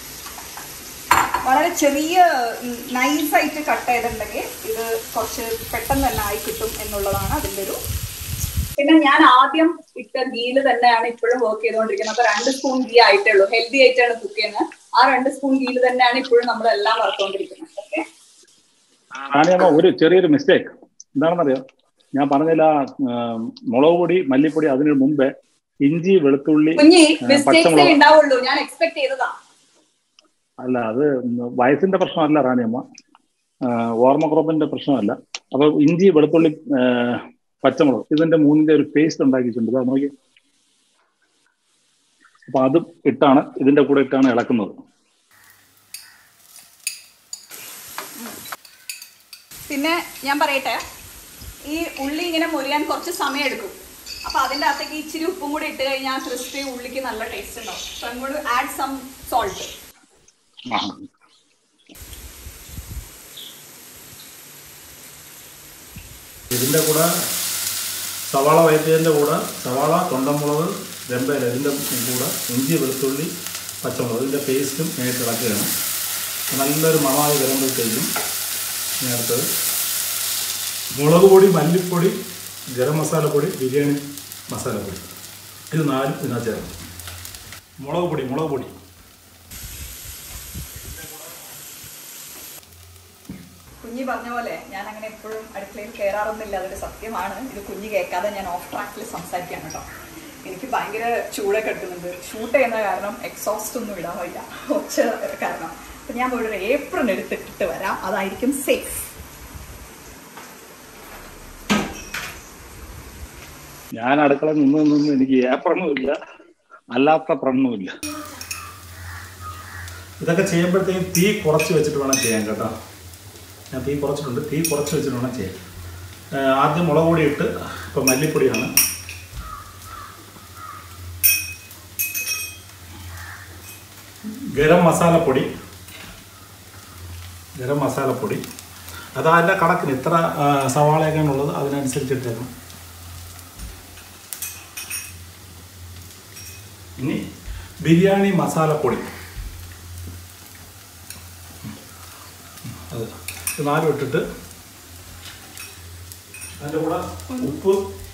വളരെ ചെറിയ നൈസായിട്ട് കട്ട് ചെയ്തിട്ടുണ്ടെങ്കിൽ ഇത് കുറച്ച് പെട്ടെന്ന് തന്നെ ആയി കിട്ടും എന്നുള്ളതാണ് അതിൻ്റെ ഒരു. പിന്നെ ഞാൻ ആദ്യം ഇട്ട ഗീല് തന്നെയാണ് ഇപ്പോഴും വർക്ക് ചെയ്തുകൊണ്ടിരിക്കുന്നത്. അപ്പൊ 2 സ്പൂൺ ഗീ ആയിട്ടേ ഉള്ളൂ. ഹെൽത്തി ആയിട്ടാണ് കുക്ക് ചെയ്യുന്നത്. ആ 2 സ്പൂൺ ഗീല് തന്നെയാണ് ഇപ്പോഴും നമ്മളെല്ലാം വറുത്തുകൊണ്ടിരിക്കുന്നത്. ഓക്കെ, ഒരു ചെറിയൊരു മിസ്റ്റേക്ക് എന്താണെന്നറിയോ? ഞാൻ പറഞ്ഞില്ല, മുളക് പൊടി, മല്ലിപ്പൊടി അതിന് മുമ്പേ ഇഞ്ചി, വെളുത്തുള്ളി, ഉണ്ടാവുള്ളൂ. ഞാൻ എക്സ്പെക്ട് ചെയ്തതാ. അല്ല, അത് വയസ്സിന്റെ പ്രശ്നമല്ല റാണിയമ്മ, ഓർമ്മക്കുറപ്പിന്റെ പ്രശ്നമല്ല. അപ്പൊ ഇഞ്ചി, വെളുത്തുള്ളി, പച്ചമുളക് ഇതിന്റെ 3ന്റെ ഒരു പേസ്റ്റ് ഉണ്ടാക്കിയിട്ടുണ്ട്. നോക്കി. അപ്പൊ അത് ഇതിന്റെ കൂടെ ഇട്ടാണ് ഇളക്കുന്നത്. പിന്നെ ഞാൻ പറയട്ടെ, ഈ ഉള്ളി ഇങ്ങനെ മൊരിയാൻ കുറച്ച് സമയം എടുക്കും. അപ്പൊ അതിൻ്റെ അകത്തേക്ക് ഇച്ചിരി ഉപ്പും കൂടി ഇട്ട് കഴിഞ്ഞാൽ ക്രിസ്പി ഉള്ളിക്ക് നല്ല ടേസ്റ്റ് ഉണ്ടാവും. So I am going to add some salt. ഇതിന്റെ കൂടെ സവാള വഴറ്റിയതിന്റെ കൂടെ സവാള, തൊണ്ടമുളക്, രമ്പയില ഇതിന്റെ കൂടെ ഇഞ്ചി, വെളുത്തുള്ളി, പച്ചമുളക് ഇതിന്റെ പേസ്റ്റും നേരിട്ട് ഇളക്കുകയാണ്. നല്ലൊരു മണമായി വരുമ്പോഴത്തേക്കും നേരത്തെ മുളക് പൊടി, മല്ലിപ്പൊടി, ഗരം മസാലപ്പൊടി, ബിരിയാണി മസാലപ്പൊടി, ഇത് 4 ഇതിനകത്ത് ചേർക്കും. മുളക് പൊടി കുഞ്ഞി പറഞ്ഞ പോലെ ഞാൻ അങ്ങനെ എപ്പോഴും അടുക്കളയിൽ കയറാറൊന്നുമില്ല. അതൊരു സത്യമാണ്. ഇത് കുഞ്ഞ് കേൾക്കാതെ ഞാൻ ഓഫ് ട്രാക്കിൽ സംസാരിക്കാൻ കേട്ടോ. എനിക്ക് ഭയങ്കര ചൂടൊക്കെ എടുക്കുന്നുണ്ട്. ഷൂട്ട് ചെയ്യുന്ന കാരണം എക്സോസ്റ്റ് ഒന്നും ഇടാൻ വയ്യ, ഒച്ച കാരണം. അപ്പൊ ഞാൻ പോയി ഒരു ഏപ്രിൽ എടുത്തിട്ട് വരാം, അതായിരിക്കും സേഫ്. ഞാൻ അടുക്കള നിന്ന് എനിക്ക് ഏപ്രണമില്ല, അല്ലാത്ത പ്രണ്ണുമില്ല. ഇതൊക്കെ ചെയ്യുമ്പോഴത്തേക്കും തീ കുറച്ച് വെച്ചിട്ട് വേണം ചെയ്യാൻ കേട്ടോ. ഞാൻ തീ കുറച്ചിട്ടുണ്ട്. തീ കുറച്ച് വെച്ചിട്ട് വേണം ചെയ്യാൻ. ആദ്യം മുളക് പൊടി ഇട്ട്, ഇപ്പം മല്ലിപ്പൊടിയാണ്, ഗരം മസാലപ്പൊടി അത് അതിൻ്റെ കണക്കിന് എത്ര സവാളയൊക്കെയാണ് ഉള്ളത് അതിനനുസരിച്ചിട്ടേക്കണം. ഇനി ബിരിയാണി മസാലപ്പൊടി അത് 4 ഇട്ടിട്ട് അതിൻ്റെ കൂടെ ഉപ്പ്,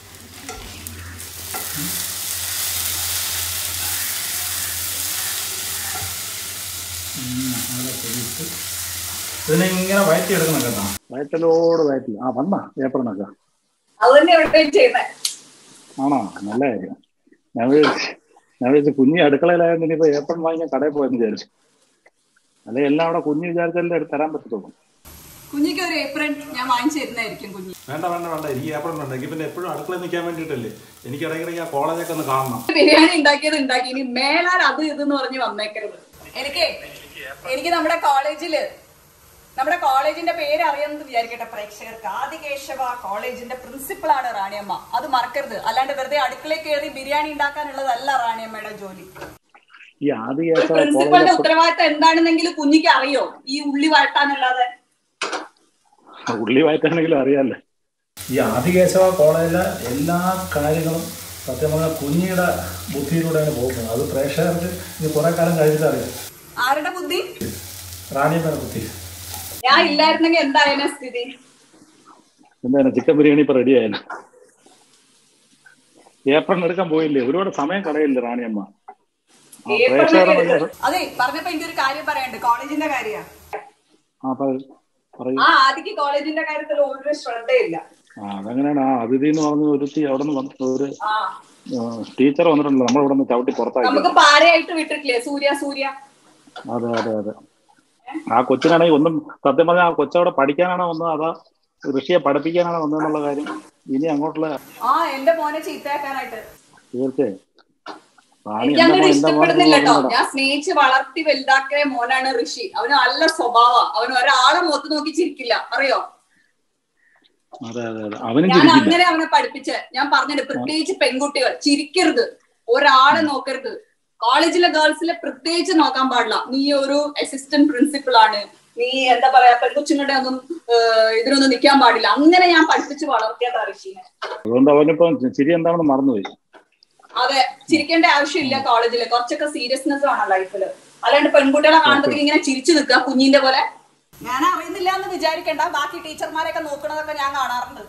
ഇതിനെ ഇങ്ങനെ വയറ്റിയെടുക്കണം കേട്ടോ. വയറ്റലോട് വയറ്റി. വന്നാ ഏപ്രണൊക്കെ അത് തന്നെ ചെയ്യുന്നത്. ആണോ? നല്ല കാര്യം. ഞാൻ വിചാരിച്ചു കുഞ്ഞി അടുക്കളയിലായതുകൊണ്ട് ഇനിയിപ്പോ ഏപ്രിൽ വാങ്ങിക്കാൻ കടയിൽ പോയെന്ന് വിചാരിച്ചു. അല്ലെ എല്ലാം അവിടെ കുഞ്ഞു വിചാരിച്ചല്ലേ തരാൻ പറ്റത്തുള്ളൂ. കുഞ്ഞിക്ക് ഒരു ഏപ്രിൽ ഞാൻ വാങ്ങിച്ചു തരുന്നതായിരിക്കും. കുഞ്ഞി വേണ്ട വേണ്ട വേണ്ട, എനിക്ക് ഏപ്രിൽ വേണ്ട. എനിക്ക് പിന്നെ എപ്പോഴും അടുക്കളയിൽ നിൽക്കാൻ വേണ്ടിയിട്ടല്ലേ. എനിക്ക് ഇടയ്ക്കിടയ്ക്ക് ആ കോളേജൊക്കെ ഒന്ന് കാണണം. ബിരിയാണി ഉണ്ടാക്കിയത് ഉണ്ടാക്കി, ഇനി മേലാൽ അത് ഇതെന്ന് പറഞ്ഞ് വന്നേക്കരുത്. എനിക്ക് നമ്മുടെ കോളേജിന്റെ പേര് അറിയാമെന്ന് വിചാരിക്കട്ടെ പ്രേക്ഷകർക്ക്. ആദികേശവ കോളേജിന്റെ പ്രിൻസിപ്പളാണ് റാണിയമ്മ. അത് മറക്കരുത്. അല്ലാണ്ട് വെറുതെ അടുക്കളയിൽ കയറി ബിരിയാണി ഉണ്ടാക്കാനുള്ളതല്ല റാണിയമ്മയുടെ ജോലി. ഈ ആദികേശവ പ്രിൻസിപ്പളിന്റെ ഉത്തരവാദിത്തം എന്താണെന്നെങ്കിലും കുഞ്ഞിക്ക് അറിയോ? ഈ ഉള്ളി വഴട്ടാനല്ലാതെ. ഉള്ളി വഴറ്റാണെങ്കിലും അറിയാല്ലേ. ഈ ആദികേശവ കോളേജിലെ എല്ലാ കാര്യങ്ങളും സത്യം പറഞ്ഞാൽ കുഞ്ഞിയുടെ ബുദ്ധിയിലൂടെയാണ് പോകുന്നത്. അത് പ്രേക്ഷകർക്ക് ഇത് കുറെ കാലം കഴിഞ്ഞിട്ട് അറിയാം. ആരുടെ ബുദ്ധി? റാണിയമ്മയുടെ ബുദ്ധി. ഞാൻ ഇല്ലായിരുന്നെങ്കിൽ എന്തായാലും സ്ഥിതി. എന്താണ് ചിക്കൻ ബിരിയാണി ഇപ്പൊ റെഡി ആയാലും ഏപ്രിൽ എടുക്കാൻ പോയില്ലേ? ഒരുപാട് സമയം കളയില്ലേ റാണിയമ്മ? അതെ, പറഞ്ഞപ്പോ എനിക്കൊരു കാര്യം പറയാനുണ്ട്. കോളേജിന്റെ കാര്യമാണ്. ആദിക്ക് കോളേജിന്റെ കാര്യത്തിൽ ഒരു ശ്രദ്ധയില്ല. അതങ്ങനെയാണ്. ആ അതിഥി എന്ന് പറഞ്ഞ ഒരുത്തി അവിടെ നിന്ന് വന്നിട്ട് ഒരു ടീച്ചർ വന്നിട്ടുണ്ടല്ലോ, നമ്മളിവിടെ നിന്ന് ചവിട്ടി പുറത്താക്കി. നമുക്ക് പാരയായിട്ട് വിട്ടിട്ടില്ലേ സൂര്യ. അതെ അതെ അതെ. ആ കൊച്ചിനാണെങ്കിൽ ഒന്നും സത്യം പറഞ്ഞാൽ ആ കൊച്ചവിടെ പഠിക്കാനാണോ വന്നത് അതാ ഋഷിയെ പഠിപ്പിക്കാനാണോ വന്നതെന്നുള്ള കാര്യം ഇനി അങ്ങോട്ടുള്ള എന്റെ മോനെ ചീത്തയാക്കാനായിട്ട്. തീർച്ചയായും എനിക്കങ്ങനെ ഇഷ്ടപ്പെടുന്നില്ല കേട്ടോ. ഞാൻ സ്നേഹിച്ച് വളർത്തി വലുതാക്കിയ മോനാണ് ഋഷി. അവന് നല്ല സ്വഭാവ. അവന് ഒരാളെ മുഖത്ത് നോക്കി ചിരിക്കില്ല, അറിയോ? ഞാൻ അങ്ങനെ അവനെ പഠിപ്പിച്ച്. ഞാൻ പറഞ്ഞിട്ട് പ്രത്യേകിച്ച് പെൺകുട്ടികൾ ചിരിക്കരുത്, ഒരാളെ നോക്കരുത്. കോളേജിലെ ഗേൾസിലെ പ്രത്യേകിച്ച് നോക്കാൻ പാടില്ല. നീ ഒരു അസിസ്റ്റന്റ് പ്രിൻസിപ്പൾ ആണ്, നീ എന്താ പറയാ പെൺകുച്ചുങ്ങളുടെ ഒന്നും ഇതിനൊന്നും നിൽക്കാൻ പാടില്ല. അങ്ങനെ ഞാൻ പഠിപ്പിച്ച് വളർത്തിയതാ ഋഷിനെ. അതുകൊണ്ട് അവനിപ്പോ ചിരി എന്താണെന്ന് മറന്നുപോയി. അതെ, ചിരിക്കേണ്ട ആവശ്യമില്ല. കോളേജില് കുറച്ചൊക്കെ സീരിയസ്നെസ് ആണ് ലൈഫില്. അല്ലാണ്ട് പെൺകുട്ടികളെ കാണുമ്പോൾ ഇങ്ങനെ ചിരിച്ചു നിൽക്കുക കുഞ്ഞിന്റെ പോലെ. ഞാൻ അറിയുന്നില്ല എന്ന് വിചാരിക്കണ്ട. ബാക്കി ടീച്ചർമാരെയൊക്കെ നോക്കണതൊക്കെ ഞാൻ കാണാറുണ്ട്.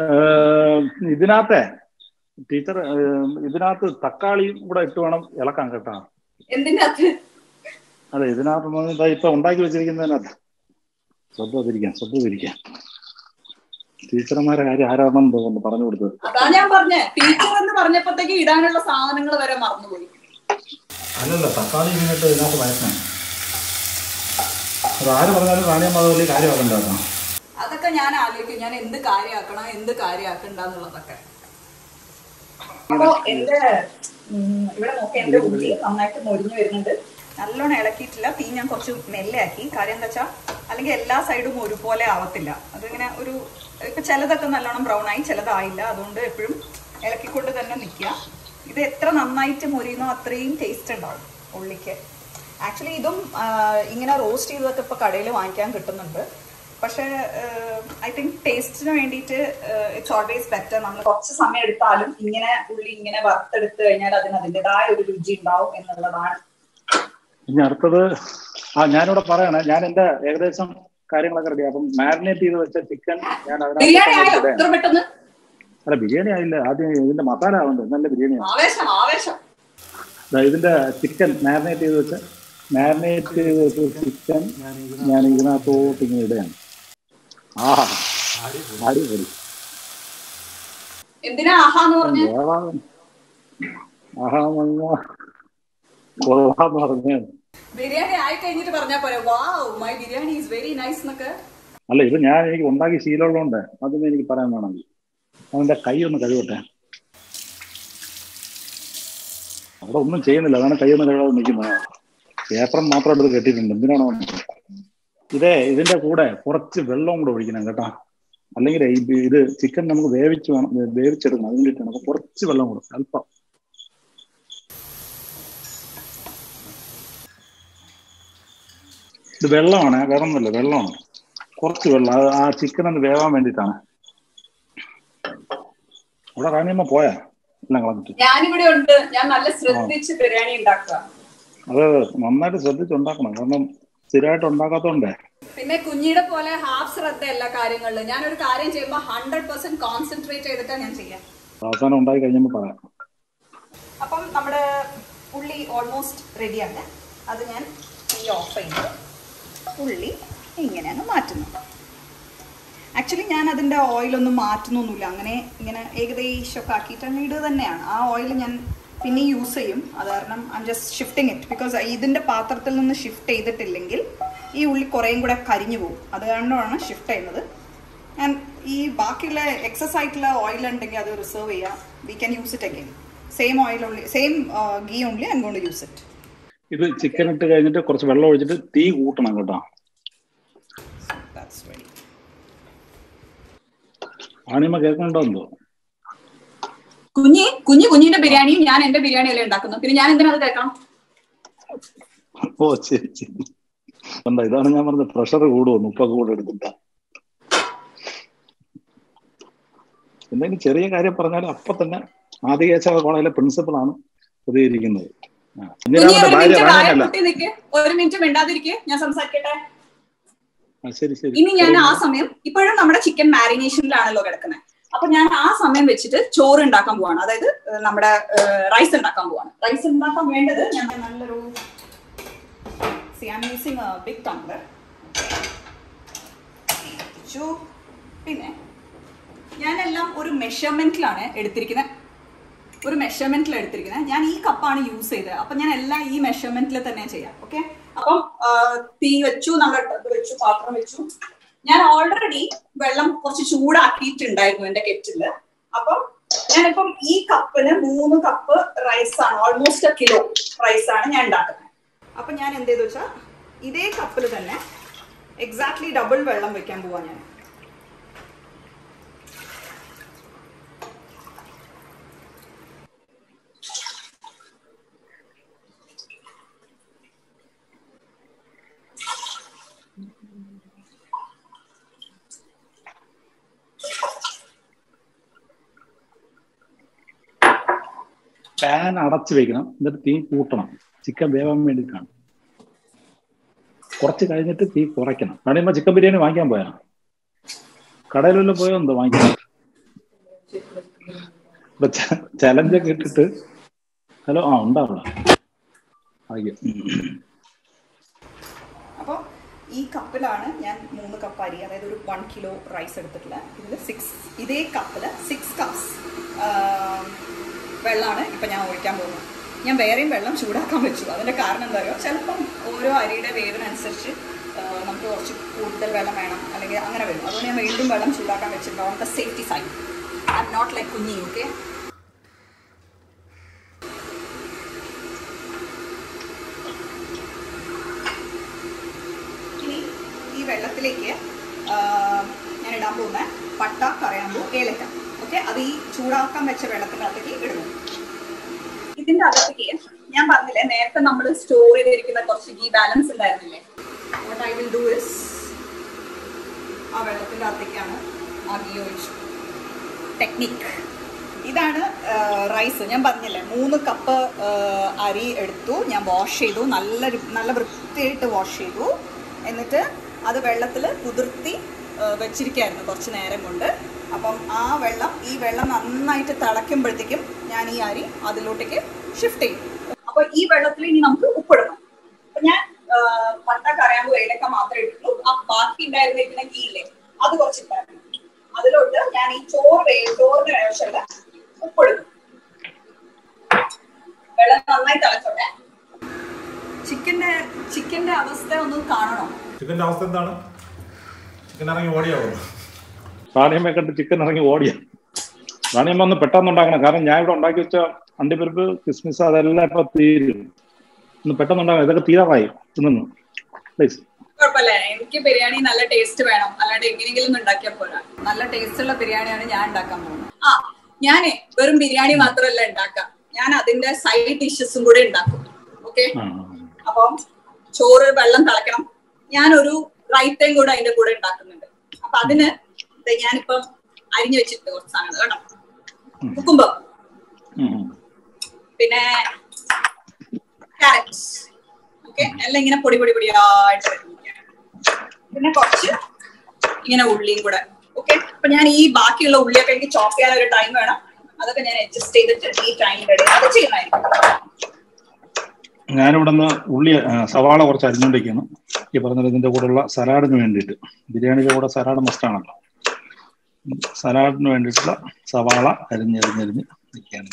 ഇതിനകത്ത് തക്കാളിയും കൂടെ ഇട്ട് വേണം ഇളക്കാൻ കേട്ടാ. എന്തിനകത്ത്? അതെ, ഇതിനകത്ത് ഇപ്പൊ ഉണ്ടാക്കി വെച്ചിരിക്കുന്നതിനകത്ത് ശ്രദ്ധ ടീച്ചർമാരെ കാര്യം ആരാണെന്ന് തോന്നുന്നു പറഞ്ഞു കൊടുത്തത്. അതാ ഞാൻ പറഞ്ഞേ, ടീച്ചർ എന്ന് പറഞ്ഞപ്പോഴത്തേക്ക് ഇടാനുള്ള സാധനങ്ങൾ വരെ മറന്നുപോയി. അല്ലല്ല, തക്കാളി ഇങ്ങോട്ട് ഇതിനകത്ത് വഴക്കണം. അത് ആര് പറഞ്ഞാലും റാണിയമ്മ അത് വലിയ കാര്യമാക്കണ്ടോ? അതൊക്കെ ഞാൻ ആലോചിക്കും, ഞാൻ എന്ത് കാര്യമാക്കണം എന്ത് കാര്യമാക്കണ്ടെന്നുള്ളതൊക്കെ. അപ്പൊ എന്റെ ഇവിടെ നോക്കി എന്റെ ഉള്ളി നന്നായിട്ട് മൊരിഞ്ഞു വരുന്നുണ്ട്. നല്ലോണം ഇളക്കിയിട്ടില്ല. തീ ഞാൻ കുറച്ച് മെല്ലെയാക്കി. കാര്യം എന്താ വെച്ചാൽ അല്ലെങ്കിൽ എല്ലാ സൈഡും ഒരുപോലെ ആവത്തില്ല. അതിങ്ങനെ ഒരു ഇപ്പൊ ചിലതൊക്കെ നല്ലോണം ബ്രൗൺ ആയി, ചിലതായില്ല. അതുകൊണ്ട് എപ്പോഴും ഇളക്കിക്കൊണ്ട് തന്നെ നിൽക്കുക. ഇത് എത്ര നന്നായിട്ട് മൊരിയുന്നോ അത്രയും ടേസ്റ്റ് ഉണ്ടാവും ഉള്ളിക്ക്. ആക്ച്വലി ഇതും ഇങ്ങനെ റോസ്റ്റ് ചെയ്തതൊക്കെ ഇപ്പൊ കടയിൽ വാങ്ങിക്കാൻ കിട്ടുന്നുണ്ട്. പക്ഷെ ഐ തിങ്ക് ടേസ്റ്റിന് വേണ്ടിയിട്ട് ഇറ്റ്സ് ഓൾവേസ് ബെറ്റർ. നമ്മൾ കുറച്ച് സമയം എടുത്താലും ഇങ്ങനെ ഉള്ളി ഇങ്ങനെ വറുത്തെടുത്ത് കഴിഞ്ഞാൽ അതിന് അതിൻ്റെതായ ഒരു രുചി ഉണ്ടാവും എന്നുള്ളതാണ്. ഇനി അടുത്തത് ഞാനിവിടെ പറയണേ, ഞാൻ എന്റെ ഏകദേശം കാര്യങ്ങളൊക്കെ റെഡി. അപ്പം മാരിനേറ്റ് ചെയ്ത് വെച്ച ചിക്കൻ ഞാൻ അല്ല ബിരിയാണി ആയില്ല, ആദ്യം ഇതിന്റെ മസാല ആവുന്നുണ്ട്. നല്ല ബിരിയാണി. ഇതിന്റെ ചിക്കൻ മാരിനേറ്റ് ചെയ്ത് വെച്ച ചിക്കൻ ഞാൻ ഇതിനകത്തോട്ട് ഇങ്ങനെ ഇടുകയാണ്. അടിപൊളി. കൊള്ളാന്ന് പറഞ്ഞു. ബിരിയാണി ആയി കഴിഞ്ഞിട്ട് പറഞ്ഞാ പോലെ wow my biryani is very nice എന്നൊക്കെ. അല്ല, ഇത് എനിക്ക് ഉണ്ടാക്കി ശീലമുള്ളതുകൊണ്ട് അതൊന്നും എനിക്ക് പറയാൻ വേണമെങ്കിൽ അവന്റെ കൈ ഒന്ന് കഴുകട്ടെ. അവിടെ ഒന്നും ചെയ്യുന്നില്ല, അതാണ് കൈ ഒന്ന് കഴുകാതെ നിൽക്കുന്നത്. പേപ്പർ മാത്രം എടുത്ത് കെട്ടിയിട്ടുണ്ട്. എന്തിനാണോ ഇതിന്റെ കൂടെ കുറച്ച് വെള്ളവും കൂടെ ഒഴിക്കണം കേട്ടോ. അല്ലെങ്കിൽ ഇത് ചിക്കൻ നമുക്ക് വേവിച്ചെടുക്കണം. അതിന് വേണ്ടിയിട്ടാണ്. അപ്പൊ കുറച്ച് വെള്ളം കൂടെ അല്പം. ഇത് വെള്ളമാണ്, വേറൊന്നുമില്ല, വെള്ളമാണ്. കുറച്ച് വെള്ളം, ആ ചിക്കൻ ഒന്ന് വേവാൻ വേണ്ടിയിട്ടാണ്. അവിടെ റാണിയമ്മ പോയാ? ഞാനിവിടെ ഉണ്ട്. ഞാൻ നല്ല ശ്രദ്ധിച്ച് ബിരിയാണി ഉണ്ടാക്കുക. അത് നന്നായിട്ട് ശ്രദ്ധിച്ചുണ്ടാക്കണം, കാരണം സ്ഥിരമായിട്ട് ഉണ്ടാക്കാത്തോണ്ടേ. പിന്നെ കുഞ്ഞിയുടെ പോലെ ഹാഫ് ശ്രദ്ധ എല്ലാ കാര്യങ്ങളിലും. ഞാനൊരു കാര്യം ചെയ്യുമ്പോൾ 100% കോൺസെൻട്രേറ്റ് ചെയ്തിട്ടാ ഞാൻ ചെയ്യാം. അവസാനം ഉണ്ടാക്കി കഴിഞ്ഞപ്പോൾ പറയാം. അപ്പം നമ്മുടെ ഉള്ളി ഓൾമോസ്റ്റ് റെഡിയാണ്. അത് ഞാൻ തീ ഓഫ് ചെയ്ത് ഉള്ളി ഇങ്ങനെയാണ് മാറ്റുന്നത്. ആക്ച്വലി ഞാൻ അതിൻ്റെ ഓയിലൊന്നും മാറ്റുന്നൊന്നുമില്ല, അങ്ങനെ ഇങ്ങനെ ഏകദേശമൊക്കെ ആക്കിയിട്ട് അങ്ങനെ ഇടുക തന്നെയാണ്. ആ ഓയിൽ ഞാൻ പിന്നെ യൂസ് ചെയ്യും. അത് കാരണം I am just shifting it, because ഇതിൻ്റെ പാത്രത്തിൽ നിന്ന് ഷിഫ്റ്റ് ചെയ്തിട്ടില്ലെങ്കിൽ ഈ ഉള്ളി കുറേയും കൂടെ കരിഞ്ഞു പോകും. അത് കാരണമാണ് ഷിഫ്റ്റ് ചെയ്യുന്നത്. ആൻഡ് ഈ ബാക്കിയുള്ള എക്സസ് ആയിട്ടുള്ള ഓയിൽ ഉണ്ടെങ്കിൽ അത് റിസർവ് ചെയ്യാം. We can use it again. Same oil only, same ghee only I am going to use it. ഇത് ചിക്കൻ ഇട്ട് കഴിഞ്ഞിട്ട് കുറച്ച് വെള്ളം ഒഴിച്ചിട്ട് തീ കൂട്ടണം കേട്ടോ. ആണിയമ്മ കേൾക്കുന്നുണ്ടോ എന്തോ? കുഞ്ഞിന്റെ ബിരിയാണിയും ഞാൻ എന്റെ ബിരിയാണി അല്ലേ ഉണ്ടാക്കുന്നു, പിന്നെ ഞാൻ എന്തിനാ അത് കേൾക്കണം? ഓ ശരി ശരി. എന്താ ഇതാണ് ഞാൻ പറഞ്ഞത്, പ്രഷർ കൂടുവോ ഉപ്പൊക്കെ കൂടെ എടുത്തിട്ടാ. എന്തെങ്കിലും ചെറിയ കാര്യം പറഞ്ഞാലും അപ്പൊ തന്നെ ആദികേശവ കോളേജിലെ പ്രിൻസിപ്പളാണ് പ്രതികരിക്കുന്നത്. ഒരു മിനിറ്റ് മിണ്ടാതിരിക്കെ, ഞാൻ സംസാരിക്കട്ടെ. ശരി ശരി. ഇനി ഞാൻ ആ സമയം, ഇപ്പോഴും നമ്മുടെ ചിക്കൻ മാരിനേഷനിലാണല്ലോ കിടക്കുന്നത്, അപ്പൊ ഞാൻ ആ സമയം വെച്ചിട്ട് ചോറ് ഉണ്ടാക്കാൻ പോവാണ്, അതായത് നമ്മുടെ റൈസ് ഉണ്ടാക്കാൻ പോവാണ്. റൈസ് ഉണ്ടാക്കാൻ വേണ്ടത് ഞാൻ നല്ലൊരു ബിഗ് ടംബ്ലർ, പിന്നെ ഞാനെല്ലാം ഒരു മെഷർമെന്റിലാണ് എടുത്തിരിക്കുന്നത്. ഞാൻ ഈ കപ്പാണ് യൂസ് ചെയ്തത്, അപ്പൊ ഞാൻ എല്ലാം ഈ മെഷർമെന്റിൽ തന്നെ ചെയ്യാം. ഓക്കെ, അപ്പം തീ വെച്ചു, നമ്മൾ വെച്ചു, പാത്രം വെച്ചു. ഞാൻ ഓൾറെഡി വെള്ളം കുറച്ച് ചൂടാക്കിയിട്ടുണ്ടായിരുന്നു എന്റെ കെറ്റില്. അപ്പം ഞാനിപ്പം ഈ കപ്പിന് 3 കപ്പ് റൈസാണ്, ഓൾമോസ്റ്റ് 1 കിലോ റൈസാണ് ഞാൻ ഉണ്ടാക്കുന്നത്. അപ്പൊ ഞാൻ എന്ത് ചെയ്തു വെച്ചാൽ ഇതേ കപ്പിൽ തന്നെ എക്സാക്ട്ലി ഡബിൾ വെള്ളം വെക്കാൻ പോവാ ഞാൻ. പാൻ അടച്ചു വെക്കണം, എന്നിട്ട് തീ കൂട്ടണം. ചിക്കൻ വേവാൻ വേണ്ടിയിട്ടാണ്. കുറച്ച് കഴിഞ്ഞിട്ട് തീ കുറയ്ക്കണം. കടയുമ്പോ ചിക്കൻ ബിരിയാണി വാങ്ങിക്കാൻ പോയാ, കടയിലെല്ലാം പോയോ എന്തോ വാങ്ങിക്കാൻ? ഇപ്പൊ ചലഞ്ചൊക്കെ ഇട്ടിട്ട് ഹലോ ഉണ്ടാവില്ല. അപ്പൊ ഈ കപ്പിലാണ് ഞാൻ 3 കപ്പ് അരി, അതായത് ഒരു 1 കിലോ റൈസ് എടുത്തിട്ടുള്ള. ഇതിൽ ഇതേ കപ്പില് 6 കപ്സ് വെള്ളമാണ് ഇപ്പൊ ഞാൻ ഒഴിക്കാൻ പോകുന്നത്. ഞാൻ വേറെയും വെള്ളം ചൂടാക്കാൻ വെച്ചു. അതിന്റെ കാരണം എന്താ പറയുക, ചിലപ്പം ഓരോ അരിയുടെ വേവിനനുസരിച്ച് നമുക്ക് കുറച്ച് കൂടുതൽ വെള്ളം വേണം, അല്ലെങ്കിൽ അങ്ങനെ വരും. അതുകൊണ്ട് ഞാൻ വീണ്ടും വെള്ളം ചൂടാക്കാൻ വെച്ചിട്ടുണ്ട്, on the safety side. I am not like കുഞ്ഞി. ഓക്കെ, ഇനി ഈ വെള്ളത്തിലേക്ക് ഞാൻ ഇടാൻ പോകുന്ന പട്ട, കറയാമ്പൂ, ഏലക്ക. ഓക്കെ, അത് ഈ ചൂടാക്കാൻ വെച്ച വെള്ളത്തിൻ്റെ അകത്തേക്ക് ഇടുന്നു. ഇതിന്റെ അകത്തേക്ക് ഞാൻ പറഞ്ഞില്ലേ നേരത്തെ നമ്മൾ സ്റ്റോർ ചെയ്തിരിക്കുന്ന കുറച്ച് ഗീ ബാലൻസ് ഉണ്ടായിരുന്നില്ലേ. What I will do is, ആ വെള്ളത്തിൻ്റെ അകത്തേക്കാണ് ആ ഗീ ഒഴിച്ചു. ടെക്നിക്ക് ഇതാണ്. റൈസ് ഞാൻ പറഞ്ഞില്ലേ 3 കപ്പ് അരി എടുത്തു, ഞാൻ വാഷ് ചെയ്തു, നല്ല വൃത്തിയായിട്ട് വാഷ് ചെയ്തു. എന്നിട്ട് അത് വെള്ളത്തിൽ കുതിർത്തി വെച്ചിരിക്കുകയായിരുന്നു കുറച്ച് നേരം കൊണ്ട്. അപ്പം ഈ വെള്ളം നന്നായിട്ട് തിളയ്ക്കുമ്പോഴത്തേക്കും ഞാൻ ഈ അരി അതിലോട്ടേക്ക് ഷിഫ്റ്റ് ചെയ്യും. അപ്പൊ ഈ വെള്ളത്തിൽ ഇനി നമുക്ക് ഉപ്പിടണം. അപ്പൊ ഞാൻ പട്ട, കറയാമ്പൂ, ഏലക്ക മാത്രമേ ഇട്ടുള്ളൂ. ആ ബാക്കി ഉണ്ടായിരുന്നിരിക്കുന്ന ഗീയില്ലേ അത് കുറച്ചിട്ടായിരുന്നു. അതിലോട്ട് ഞാൻ ഈ ചോറിന് ആവശ്യമുള്ള ഉപ്പിടുന്നു. വെള്ളം നന്നായി തിളച്ചോട്ടെ. ചിക്കന്റെ അവസ്ഥ ഒന്ന് കാണണോ? ചിക്കന്റെ അവസ്ഥ എന്താണ്? ചിക്കൻ ഇറങ്ങി ഓടിയാവുന്നു. റാണിയമ്മയെ കണ്ട് ചിക്കൻ ഇറങ്ങി ഓടിയ. റാണിയമ്മ ഒന്ന് പെട്ടെന്ന് ഉണ്ടാക്കണം, കാരണം ഞാൻ ഇവിടെ ഉണ്ടാക്കി വെച്ച അണ്ടിപ്പരിപ്പ്, കിസ്മിസ് അതെല്ലാം ഇപ്പൊ തീരും. ഒന്ന് പെട്ടെന്ന് ഉണ്ടാക്കണം, ഇതൊക്കെ തീരാറായി. തിന്നു പ്ലീസ്. കുഴപ്പമില്ല, എനിക്ക് ബിരിയാണി നല്ല ടേസ്റ്റ് വേണം, അല്ലാണ്ട് എങ്ങനെയെങ്കിലും ഒന്നും ഉണ്ടാക്കിയാൽ പോരാ. നല്ല ടേസ്റ്റ് ഉള്ള ബിരിയാണിയാണ് ഞാൻ ഉണ്ടാക്കാൻ പോകുന്നത്. ഞാനേ വെറും ബിരിയാണി മാത്രമല്ല ഉണ്ടാക്കാം, ഞാൻ അതിന്റെ സൈഡ് ഡിഷസും കൂടെ ഉണ്ടാക്കും. ഓക്കെ, അപ്പം ചോറ് വെള്ളം തിളക്കണം, ഞാനൊരു റൈത്തയും കൂടെ അതിന്റെ കൂടെ ഉണ്ടാക്കുന്നുണ്ട്. അപ്പൊ അതിന് ഞാനിപ്പം അരിഞ്ഞു വെച്ചിട്ടുണ്ട് കുറച്ച് സാധനങ്ങൾ കേട്ടോ. കുക്കുംബർ, പിന്നെ ക്യാരറ്റ്, ഓക്കെ, എല്ലാം ഇങ്ങനെ പൊടിയായിട്ട് വെച്ചിരിക്കുകയാണ്. പിന്നെ കുറച്ച് ഇങ്ങനെ ഉള്ളിയും കൂടെ. ഓക്കെ, അപ്പൊ ഞാൻ ഈ ബാക്കിയുള്ള ഉള്ളിയൊക്കെ എനിക്ക് ചോപ്പ് ചെയ്യാൻ ഒരു ടൈം വേണം, അതൊക്കെ ഞാൻ അഡ്ജസ്റ്റ് ചെയ്തിട്ട് ഈ ടൈമിൽ അത് ചെയ്യുന്നതായിരിക്കും. ഞാനിവിടെ നിന്ന് സവാള കുറച്ച് അരിഞ്ഞുകൊണ്ടിരിക്കുന്നു. ഈ പറഞ്ഞത് ഇതിന്റെ കൂടെയുള്ള സലാഡിന് വേണ്ടിയിട്ട്. ബിരിയാണിയുടെ കൂടെ സലാഡ് മസ്റ്റാണല്ലോ. സലാഡിന് വേണ്ടിയിട്ടുള്ള സവാള അരിഞ്ഞരിഞ്ഞരിഞ്ഞ് നിൽക്കുകയാണ്.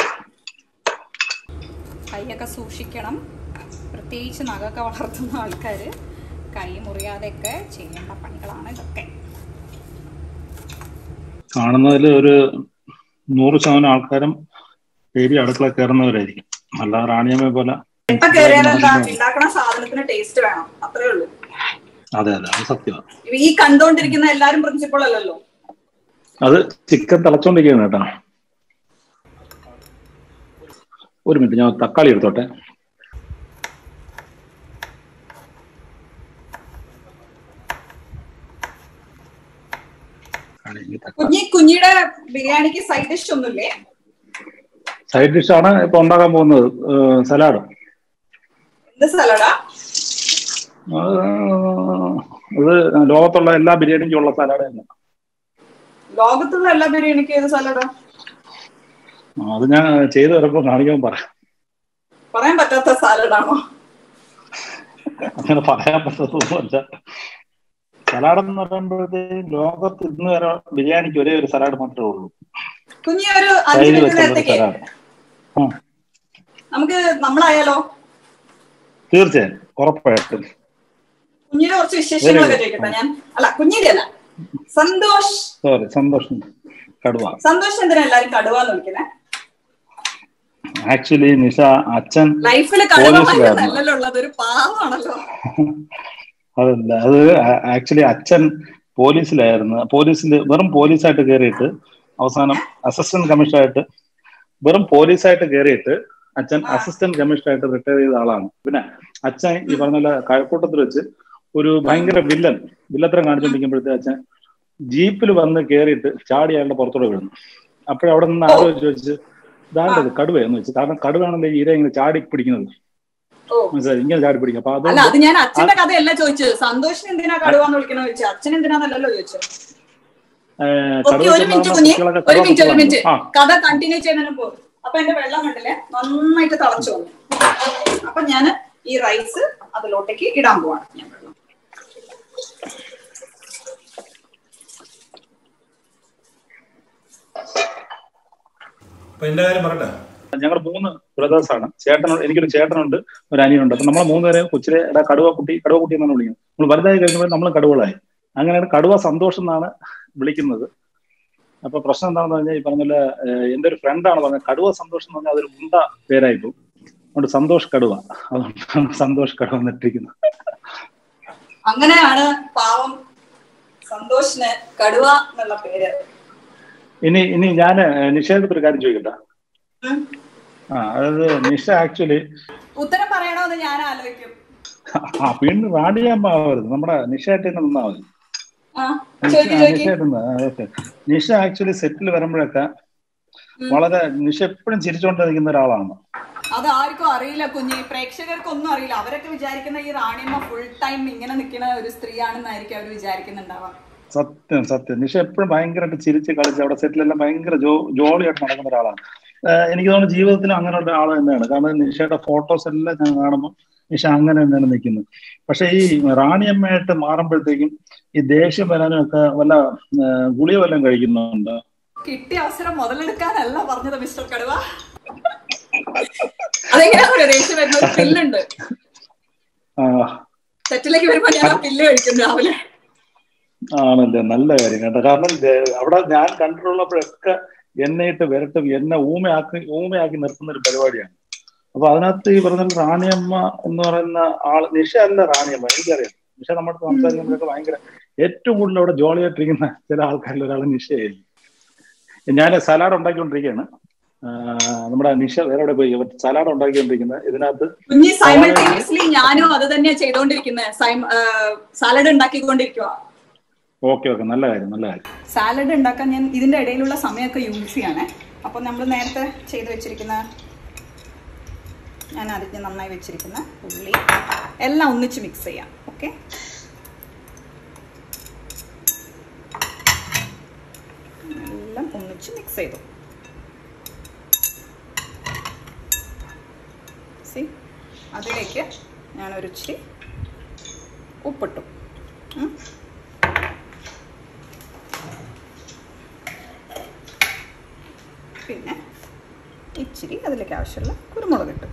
കൈയൊക്കെ സൂക്ഷിക്കണം, പ്രത്യേകിച്ച് നഖമൊക്കെ വളർത്തുന്ന ആൾക്കാർ കൈ മുറിയാതെയൊക്കെ ചെയ്യേണ്ട പണികളാണ് ഇതൊക്കെ. കാണുന്നതിൽ ഒരു 100% ആൾക്കാരും പേര് അടുക്കള കയറുന്നവരായിരിക്കും. അല്ല റാണിയമ്മ പോലെ എപ്പോ കയറിയാലെന്താ, ഉണ്ടാക്കുന്ന സാധനത്തിന് ടേസ്റ്റ് വേണം, അത്രേ ഉള്ളൂ. അതെ അതെ, അത് സത്യമാണ്. ഈ കണ്ടോണ്ടിരിക്കുന്ന എല്ലാരും പ്രിൻസിപ്പൾ അല്ലല്ലോ. അത് ചിക്കൻ തിളച്ചോണ്ടിരിക്കുകയാണ് കേട്ടോ. ഒരു മിനിറ്റ്, ഞാൻ തക്കാളി എടുത്തോട്ടെ. കുഞ്ഞിയുടെ ബിരിയാണിക്ക് സൈഡ് ഡിഷ് ഒന്നുമില്ലേ? സൈഡ് ഡിഷാണ് ഇപ്പൊ ഉണ്ടാക്കാൻ പോകുന്നത്, സലാഡ്. എന്ത് സലാഡാ? ഇത് ലോകത്തുള്ള എല്ലാ ബിരിയാണിക്കും ഉള്ള സലാഡ് തന്നെ. ലോകത്തുള്ള എല്ലാ ബിരിയാണിക്കും ഏത് സലാഡാ? അത് ഞാൻ ചെയ്തു വരുമ്പോ കാണിക്കുമ്പോൾ പറയാൻ പറ്റാത്ത സാലഡാണോ? അങ്ങനെ പറയാൻ പറ്റത്തൊന്നുമല്ല. സലാഡ് എന്ന് പറയുമ്പോഴത്തേക്കും ലോകത്ത് ഇന്ന് വരെ ബിരിയാണിക്ക് ഒരേ ഒരു സലാഡ് മാത്രമേ ഉള്ളൂ. കുഞ്ഞി ഒരു 5 മിനിറ്റ് നേരത്തേക്ക് നമുക്ക് നമ്മളായാലോ? തീർച്ചയായും, ഉറപ്പായിട്ടും. കുഞ്ഞിനെ കുറച്ച് വിശേഷങ്ങളൊക്കെ ചോദിക്കട്ടെ ഞാൻ. അല്ല, കുഞ്ഞിന്റെ അല്ല, സന്തോഷ്. സോറി, സന്തോഷ് കടുവ. സന്തോഷ് എന്തിനാ എല്ലാരും കടുവ എന്ന് വിളിക്കുന്നത്? ആക്ച്വലി നിഷ അച്ഛൻ ലൈഫില് കടുവല്ലോ ഉള്ളത്, ഒരു പാവമാണല്ലോ. അതല്ല, അത് ആക്ച്വലി അച്ഛൻ പോലീസിലായിരുന്നു. വെറും പോലീസായിട്ട് കയറിയിട്ട് അവസാനം അസിസ്റ്റന്റ് കമ്മീഷണറായിട്ട്, വെറും പോലീസായിട്ട് കയറിയിട്ട് അച്ഛൻ അസിസ്റ്റന്റ് കമ്മീഷണറായിട്ട് റിട്ടയർ ചെയ്ത ആളാണ്. പിന്നെ അച്ഛൻ ഈ പറഞ്ഞ കഴക്കൂട്ടത്തിൽ വെച്ച് ഒരു ഭയങ്കര വില്ലത്തരം കാണിച്ചോണ്ടിരിക്കുമ്പോഴത്തെ അച്ഛൻ ജീപ്പിൽ വന്ന് കയറിയിട്ട് ചാടി അയാളുടെ പുറത്തോടെ വീഴുന്നു. അപ്പോഴവിടെ നിന്ന് ആരോ ചോദിച്ച് ഇതാണ്ടത് കടുവയെന്ന് വെച്ച്. കാരണം കടുവയാണല്ലോ ഈര ഇങ്ങനെ ചാടി പിടിക്കുന്നത്, മനസ്സിലായി, ഇങ്ങനെ ചാടി പിടിക്കും. അപ്പൊ അത് ഞാൻ അച്ഛന്റെ കഥയല്ല ചോദിച്ചത്, സന്തോഷിന് എന്തിനാ കടുവാന്ന് വിളിക്കണോ ചോദിച്ചു. അച്ഛൻ എന്തിനാന്നല്ലോ ചോദിച്ചത്. ഒരു മിനിറ്റ് കഥ കണ്ടിന്യൂ ചെയ്യുന്നതിന് പോകും. അപ്പൊ എന്റെ വെള്ളം കണ്ടില്ലേ നന്നായിട്ട് തിളച്ചു വന്നു. അപ്പൊ ഞാൻ ഈ റൈസ് അതിലോട്ടേക്ക് ഇടാൻ പോവാണ്. ഞാൻ വെള്ളം എന്റെ കാര്യം പറയട്ടെ. ഞങ്ങൾ 3 ബ്രദേഴ്സാണ്. എനിക്കൊരു ചേട്ടനുണ്ട്, ഒരു അനിയനുണ്ട്. അപ്പൊ നമ്മൾ 3 പേരെ കൊച്ചിലെ കടുവ കുട്ടി എന്നാണ് വിളിക്കുന്നത്. നമ്മൾ വലുതായി കഴിഞ്ഞപ്പോൾ നമ്മൾ കടുവകളായി. അങ്ങനെയാണ് കടുവ സന്തോഷം എന്നാണ് വിളിക്കുന്നത്. അപ്പൊ പ്രശ്നം എന്താണെന്ന് പറഞ്ഞാൽ, ഈ പറഞ്ഞ എന്റെ ഒരു ഫ്രണ്ടാണ് പറഞ്ഞത് കടുവ സന്തോഷം എന്ന് പറഞ്ഞാൽ അതൊരു ഉണ്ട പേരായിട്ടു. അതുകൊണ്ട് സന്തോഷ് കടുവ, അതുകൊണ്ടാണ് സന്തോഷ് കടുവ എന്നിട്ടിരിക്കുന്നത്. അങ്ങനെയാണ് പാവം സന്തോഷിന് കടുവ എന്നുള്ള പേര്. ഇനി ഞാൻ നിഷേധത്തിൽ ഒരു കാര്യം ചോദിക്കട്ടെ. അതായത് നിഷ ആക്ച്വലി ഉത്തരം പറയണോന്ന് ഞാൻ ആലോചിക്കും. പിന്നെ റാണിയമ്മ ആവരുത്, നമ്മുടെ നിഷയായിട്ട് തന്നെ നിന്നാ മതി. നിഷ ആക്ച്വലി സെറ്റിൽ വരുമ്പോഴൊക്കെ വളരെ നിഷ എപ്പോഴും ചിരിച്ചോണ്ട് നിൽക്കുന്ന ഒരാളാണ്. അത് ആർക്കും അറിയില്ല കുഞ്ഞി, പ്രേക്ഷകർക്കൊന്നും അറിയില്ല. അവരൊക്കെ വിചാരിക്കുന്ന ഈ റാണിയമ്മ ഫുൾ ടൈം ഇങ്ങനെ നിൽക്കുന്ന ഒരു സ്ത്രീയാണെന്നായിരിക്കും അവർ വിചാരിക്കുന്നുണ്ടാവാം. സത്യം നിഷ എപ്പോഴും ഭയങ്കരമായിട്ട് ചിരിച്ച് കളിച്ച് അവിടെ സെറ്റിലെല്ലാം ഭയങ്കര ജോളിയായിട്ട് നടക്കുന്ന ഒരാളാണ്. എനിക്ക് തോന്നുന്നു ജീവിതത്തിലും അങ്ങനെയുള്ള ആൾ തന്നെയാണ്. കാരണം നിഷയുടെ ഫോട്ടോസ് എല്ലാം ഞാൻ കാണുമ്പോൾ നിഷ അങ്ങനെ തന്നെയാണ് നിൽക്കുന്നത്. പക്ഷെ ഈ റാണിയമ്മയായിട്ട് മാറുമ്പോഴത്തേക്കും ഈ ദേഷ്യം വരാനും ഒക്കെ വല്ല ഗുളിക വല്ലതും കഴിക്കുന്നുണ്ട്. കിട്ടിയ അവസരം മുതലെടുക്കാനല്ല പറഞ്ഞത് മിസ്റ്റർ കടുവ. അതെങ്ങനെയാ ദേഷ്യം വരുന്ന ഒരു പില്ലുണ്ട്, സെറ്റിലേക്ക് വരുമ്പോ ഞാൻ പില്ല് കഴിക്കും രാവിലെ. ആണല്ലേ, നല്ല കാര്യം കേട്ടോ. കാരണം അവിടെ ഞാൻ കണ്ടിട്ടുള്ളപ്പോഴൊക്കെ എന്നെ ഇട്ട് വിരട്ടും, എന്നെ ഊമയാക്കി നിർത്തുന്ന ഒരു പരിപാടിയാണ്. അപ്പൊ അതിനകത്ത് ഈ പറഞ്ഞ റാണിയമ്മ എന്ന് പറയുന്ന ആള് നിഷ അല്ല റാണിയമ്മ. എനിക്കറിയാം നിഷ നമ്മുടെ സംസാരിക്കുമ്പോഴൊക്കെ ഭയങ്കര ഏറ്റവും കൂടുതൽ അവിടെ ജോളിയായിട്ടിരിക്കുന്ന ചില ആൾക്കാരിൽ ഒരാൾ നിഷയായിരിക്കും. ഞാൻ സലാഡ് ഉണ്ടാക്കിക്കൊണ്ടിരിക്കുകയാണ്. നമ്മുടെ നിഷ വേറെ പോയി സലാഡ് ഉണ്ടാക്കിക്കൊണ്ടിരിക്കുന്നത്. ഇതിനകത്ത് ഞാനും അത് തന്നെയാ ചെയ്തോണ്ടിരിക്കുന്നത്, സാലഡ് ഉണ്ടാക്കിക്കൊണ്ടിരിക്കുക. ഓക്കെ, നല്ല കാര്യം. സാലഡ് ഉണ്ടാക്കാൻ ഞാൻ ഇതിന്റെ ഇടയിലുള്ള സമയമൊക്കെ യൂസ് ചെയ്യാണ്. അപ്പൊ നമ്മൾ നേരത്തെ ചെയ്ത് വെച്ചിരിക്കുന്ന, ഞാൻ അതിന് നന്നായി വെച്ചിരിക്കുന്ന ഉള്ളി എല്ലാം ഒന്നിച്ച് മിക്സ് ചെയ്യാം. ഓക്കെ, എല്ലാം ഒന്നിച്ച് മിക്സ് ചെയ്തു. അതിലേക്ക് ഞാനൊരു ഇച്ചിരി ഉപ്പിട്ടു. പിന്നെ ഇച്ചിരി അതിലേക്ക് ആവശ്യമുള്ള കുരുമുളക് ഇട്ടു.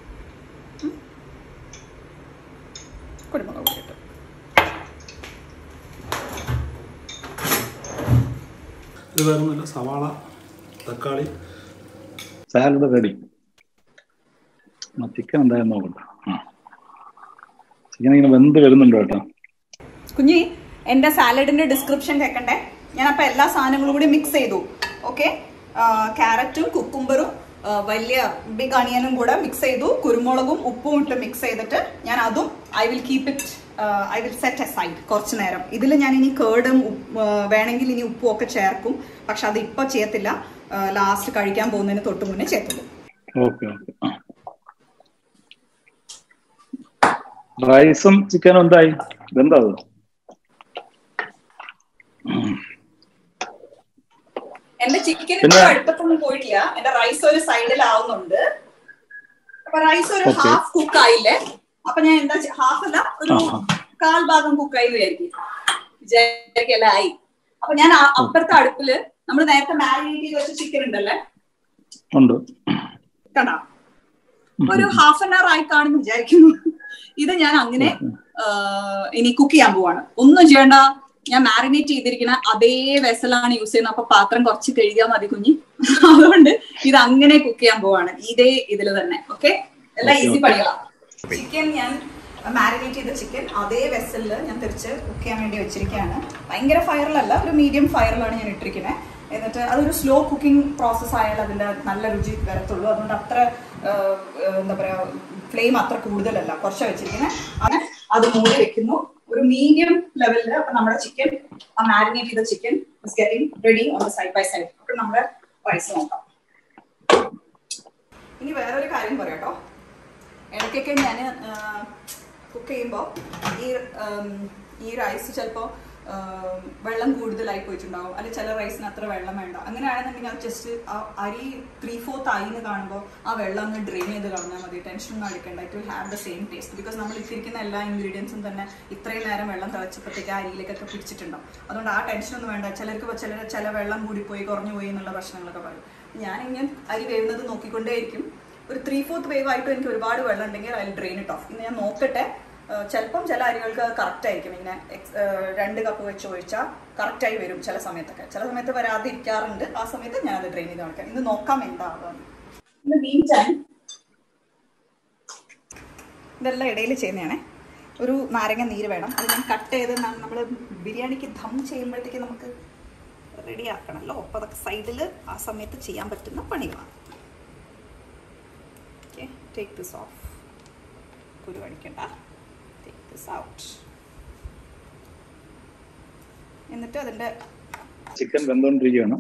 കുരുമുളക് ഇട്ടു. ഇത് വേറൊന്നുമില്ല, സവാള, തക്കാളി, സാലഡ് റെഡി. ചിക്കൻ എന്തായാലും നോക്കട്ടെ. ചിക്കൻ ഇങ്ങനെ വെന്ത് വരുന്നുണ്ടോ കേട്ടോ കുഞ്ഞി. എൻ്റെ സാലഡിന്റെ ഡിസ്ക്രിപ്ഷൻ കേൾക്കണ്ടേ? ഞാൻ അപ്പം എല്ലാ സാധനങ്ങളും കൂടി മിക്സ് ചെയ്തു. ഓക്കെ, ക്യാരറ്റും കുക്കുംബറും വലിയ ബിഗ് അണിയനും കൂടെ മിക്സ് ചെയ്തു, കുരുമുളകും ഉപ്പും ഇട്ട് മിക്സ് ചെയ്തിട്ട് ഞാൻ അതും ഐ വിൽ സെറ്റ് അസൈഡ് കുറച്ച് നേരം. ഇതിൽ ഞാൻ ഇനി കേടും വേണമെങ്കിൽ ഇനി ഉപ്പും ഒക്കെ ചേർക്കും, പക്ഷെ അത് ഇപ്പൊ ചെയ്യത്തില്ല, ലാസ്റ്റ് കഴിക്കാൻ പോകുന്നതിന് തൊട്ട് മുന്നേ ചെയ്യത്തുള്ളൂ. റൈസും ചിക്കനും എന്തായി? എന്താ എന്റെ ചിക്കൻ ഇപ്പൊ അടുത്തൊന്നും പോയിട്ടില്ല. എന്റെ റൈസ് ഒരു സൈഡിലാവുന്നുണ്ട്. അപ്പൊ റൈസ് ഒരു ഹാഫ് കുക്ക് ആയില്ലേ? അപ്പൊ ഞാൻ എന്താ ഹാഫ് അല്ല, ഒരു 1/4 ഭാഗം കുക്കായി വിചാരിക്കല്ല ആയി. അപ്പൊ ഞാൻ അപ്പുറത്തെ അടുപ്പില് നമ്മൾ നേരത്തെ മാരിനേറ്റ് ചെയ്ത് വെച്ച ചിക്കൻ ഉണ്ടല്ലേ, കണ്ടോ? ഒരു 1/2 hour ആയി കാണുന്നു വിചാരിക്കുന്നു. ഇത് ഞാൻ അങ്ങനെ ഇനി കുക്ക് ചെയ്യാൻ പോവാണ്. ഒന്നും ചെയ്യണ്ട, ഞാൻ മാരിനേറ്റ് ചെയ്തിരിക്കുന്ന അതേ വെസലാണ് യൂസ് ചെയ്യുന്നത്. അപ്പൊ പാത്രം കുറച്ച് കഴുകിയാൽ മതി കുഞ്ഞി. അതുകൊണ്ട് ഇത് അങ്ങനെ കുക്ക് ചെയ്യാൻ പോവാണ്, ഇതേ ഇതില് തന്നെ. ഓക്കെ, എല്ലാം ഈസി പണികളാണ്. ചിക്കൻ ഞാൻ മാരിനേറ്റ് ചെയ്ത ചിക്കൻ അതേ വെസലില് ഞാൻ തിരിച്ച് കുക്ക് ചെയ്യാൻ വേണ്ടി വെച്ചിരിക്കുകയാണ്. ഭയങ്കര ഫയറിലല്ല, ഒരു മീഡിയം ഫയറിലാണ് ഞാൻ ഇട്ടിരിക്കുന്നത്. എന്നിട്ട് അതൊരു സ്ലോ കുക്കിംഗ് പ്രോസസ് ആയാലും അതിന്റെ നല്ല രുചി വരത്തുള്ളൂ. അതുകൊണ്ട് അത്ര എന്താ പറയാ, ഫ്ലെയിം അത്ര കൂടുതലല്ല, കുറച്ച് വെച്ചിരിക്കുന്നത്. അങ്ങനെ അത് മൂടി വെക്കുന്നു ഒരു മീഡിയം ലെവലില്. അപ്പൊ നമ്മുടെ ചിക്കൻ, ആ മാരിനേറ്റ് ചെയ്ത chicken is getting ready on the side by side. അപ്പൊ നമ്മുടെ റൈസ് നോക്കാം. ഇനി വേറൊരു കാര്യം പറയാട്ടോ, ഇടയ്ക്കൊക്കെ ഞാൻ കുക്ക് ചെയ്യുമ്പോൾ ഈ റൈസ് ചിലപ്പോൾ വെള്ളം കൂടുതലായി പോയിട്ടുണ്ടാവും, അല്ലെങ്കിൽ ചില റൈസിന് അത്ര വെള്ളം വേണ്ട. അങ്ങനെയാണെന്നുണ്ടെങ്കിൽ അത് ജസ്റ്റ് അരി 3/4 ആയി എന്ന് കാണുമ്പോൾ ആ വെള്ളം ഒന്ന് ഡ്രെയിൻ ചെയ്ത് കളഞ്ഞാൽ മതി. ടെൻഷനൊന്നും അടിക്കണ്ട. It will have the same taste. Because നമ്മൾ ഇട്ടിരിക്കുന്ന എല്ലാ ഇൻഗ്രീഡിയൻസും തന്നെ ഇത്രയും നേരം വെള്ളം തിളച്ചപ്പോഴത്തേക്ക് ആ അരിയിലേക്കൊക്കെ പിടിച്ചിട്ടുണ്ടാവും. അതുകൊണ്ട് ആ ടെൻഷനൊന്നും വേണ്ട. ചില വെള്ളം കൂടിപ്പോയി കുറഞ്ഞു പോയി എന്നുള്ള പ്രശ്നങ്ങളൊക്കെ പറയും. ഞാനിങ്ങനെ അരി വേവുന്നത് നോക്കിക്കൊണ്ടേയിരിക്കും. ഒരു 3/4 വേവ് ആയിട്ടും എനിക്ക് ഒരുപാട് വെള്ളം ഉണ്ടെങ്കിൽ അതിൽ ഡ്രെയിൻ ഇട്ട് ഓഫ്. ഇന്ന് ഞാൻ നോക്കട്ടെ. ചിലപ്പം ചില അരികൾക്ക് കറക്റ്റ് ആയിരിക്കും. ഇങ്ങനെ 2 കപ്പ് വെച്ച് ഒഴിച്ചാൽ കറക്റ്റായി വരും. ചില സമയത്ത് വരാതെ ഇരിക്കാറുണ്ട്. ആ സമയത്ത് ഞാൻ അത് ഡ്രെയിൻ ചെയ്ത് കാണിക്കാം. ഇന്ന് നോക്കാം എന്താകും. ഇതെല്ലാം ഇടയിൽ ചെയ്യുന്നതാണേ. ഒരു നാരങ്ങ നീര് വേണം. അത് ഞാൻ കട്ട് ചെയ്ത് നമ്മൾ ബിരിയാണിക്ക് ദം ചെയ്യുമ്പോഴത്തേക്ക് നമുക്ക് റെഡി ആക്കണമല്ലോ. അപ്പോൾ അതൊക്കെ സൈഡിൽ ആ സമയത്ത് ചെയ്യാൻ പറ്റുന്ന പണികളാണ്. Okay, take this off. കുരു അടിക്കണ്ട. ഔട്ട്. എന്നിട്ട് അതിന്റെ ചിക്കൻ വെന്തോണ്ടിരിക്കുകയാണ്.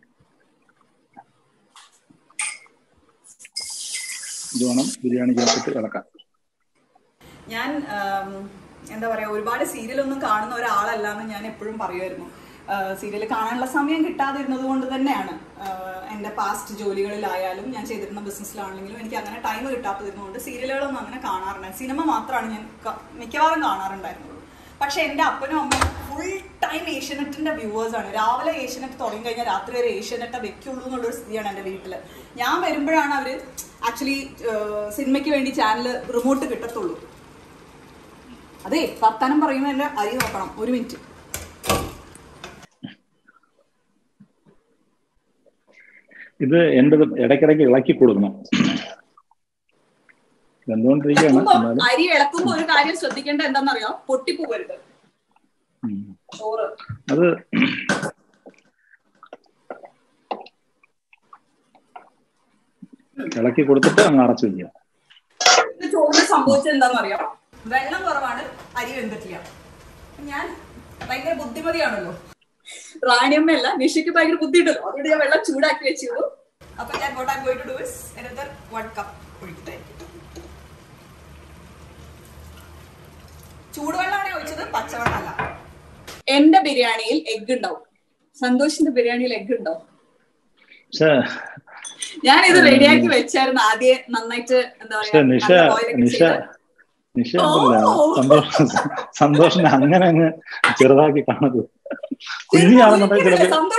ഇത് വേണം ബിരിയാണിക്കകത്തിട്ട് ഇളക്കാൻ. ഞാൻ എന്താ പറയാ, ഒരുപാട് സീരിയലൊന്നും കാണുന്ന ഒരാളല്ലാന്ന് ഞാൻ എപ്പോഴും പറയുമായിരുന്നു. സീരിയൽ കാണാനുള്ള സമയം കിട്ടാതിരുന്നത് കൊണ്ട് തന്നെയാണ്. എൻ്റെ പാസ്റ്റ് ജോലികളിലായാലും ഞാൻ ചെയ്തിരുന്ന ബിസിനസ്സിലാണെങ്കിലും എനിക്ക് അങ്ങനെ ടൈം കിട്ടാത്തതിരുന്നതുകൊണ്ട് സീരിയലുകളൊന്നും അങ്ങനെ കാണാറുണ്ട്. സിനിമ മാത്രമാണ് ഞാൻ മിക്കവാറും കാണാറുണ്ടായിരുന്നുള്ളൂ. പക്ഷെ എൻ്റെ അപ്പനും അമ്മയും ഫുൾ ടൈം ഏഷ്യനെറ്റിന്റെ വ്യൂവേഴ്സാണ്. രാവിലെ ഏഷ്യനെറ്റ് തുടങ്ങി കഴിഞ്ഞാൽ രാത്രി വരെ ഏഷ്യനെറ്റ് വെക്കുള്ളൂ എന്നുള്ളൊരു സ്ഥിതിയാണ് എൻ്റെ വീട്ടിൽ. ഞാൻ വരുമ്പോഴാണ് അവർ ആക്ച്വലി സിനിമയ്ക്ക് വേണ്ടി ചാനൽ റിമോട്ട് കിട്ടത്തുള്ളൂ. അതെ, വർത്താനം പറയുമ്പോൾ എൻ്റെ അരി നോക്കണം. 1 മിനിറ്റ്. ഇത് എൻ്റെ ഇടയ്ക്കിടയ്ക്ക് ഇളക്കി കൊടുക്കണം. അരി ഇളക്കുമ്പോ ഒരു കാര്യം ശ്രദ്ധിക്കേണ്ട എന്താണെന്നറിയോ, പൊട്ടിപ്പോകരുത് ചോറ്. അത് ഇളക്കി കൊടുത്തിട്ട് അങ്ങ് അടച്ചു വയ്ക്കുക. ചോറിന് സംഭവിച്ചത് എന്താണെന്നറിയോ, വെള്ളം കുറവാണ്, അരി വെന്തിട്ടില്ല. ഞാൻ ഭയങ്കര ബുദ്ധിമതിയാണല്ലോ, റാണിയമ്മയല്ല, നിഷയ്ക്ക് ഭയങ്കര ബുദ്ധിയുണ്ടല്ലോ. അതുകൊണ്ട് ഞാൻ വെള്ളം ചൂടാക്കി വെച്ചിരുന്നു. അപ്പൊ ഞാൻ what I'm going to do is another 1 cup ഒഴിക്കട്ടെ. ചൂടുവെള്ളമാണ് ഒഴിച്ചത്, പച്ചവെള്ളമല്ല. എന്റെ ബിരിയാണിയിൽ എഗ് ഉണ്ടാവും, സന്തോഷിന്റെ ബിരിയാണിയിൽ എഗ് ഉണ്ടാവും. ഞാൻ ഇത് റെഡിയാക്കി വെച്ചായിരുന്നു ആദ്യം. നന്നായിട്ട് എന്താ പറയാ, നിശ്ചയമില്ല. സന്തോഷിനെ അങ്ങനെ അങ്ങ് ചെറുതാക്കി കാണരുത്. കുഞ്ഞാണെന്നുണ്ടെങ്കിൽ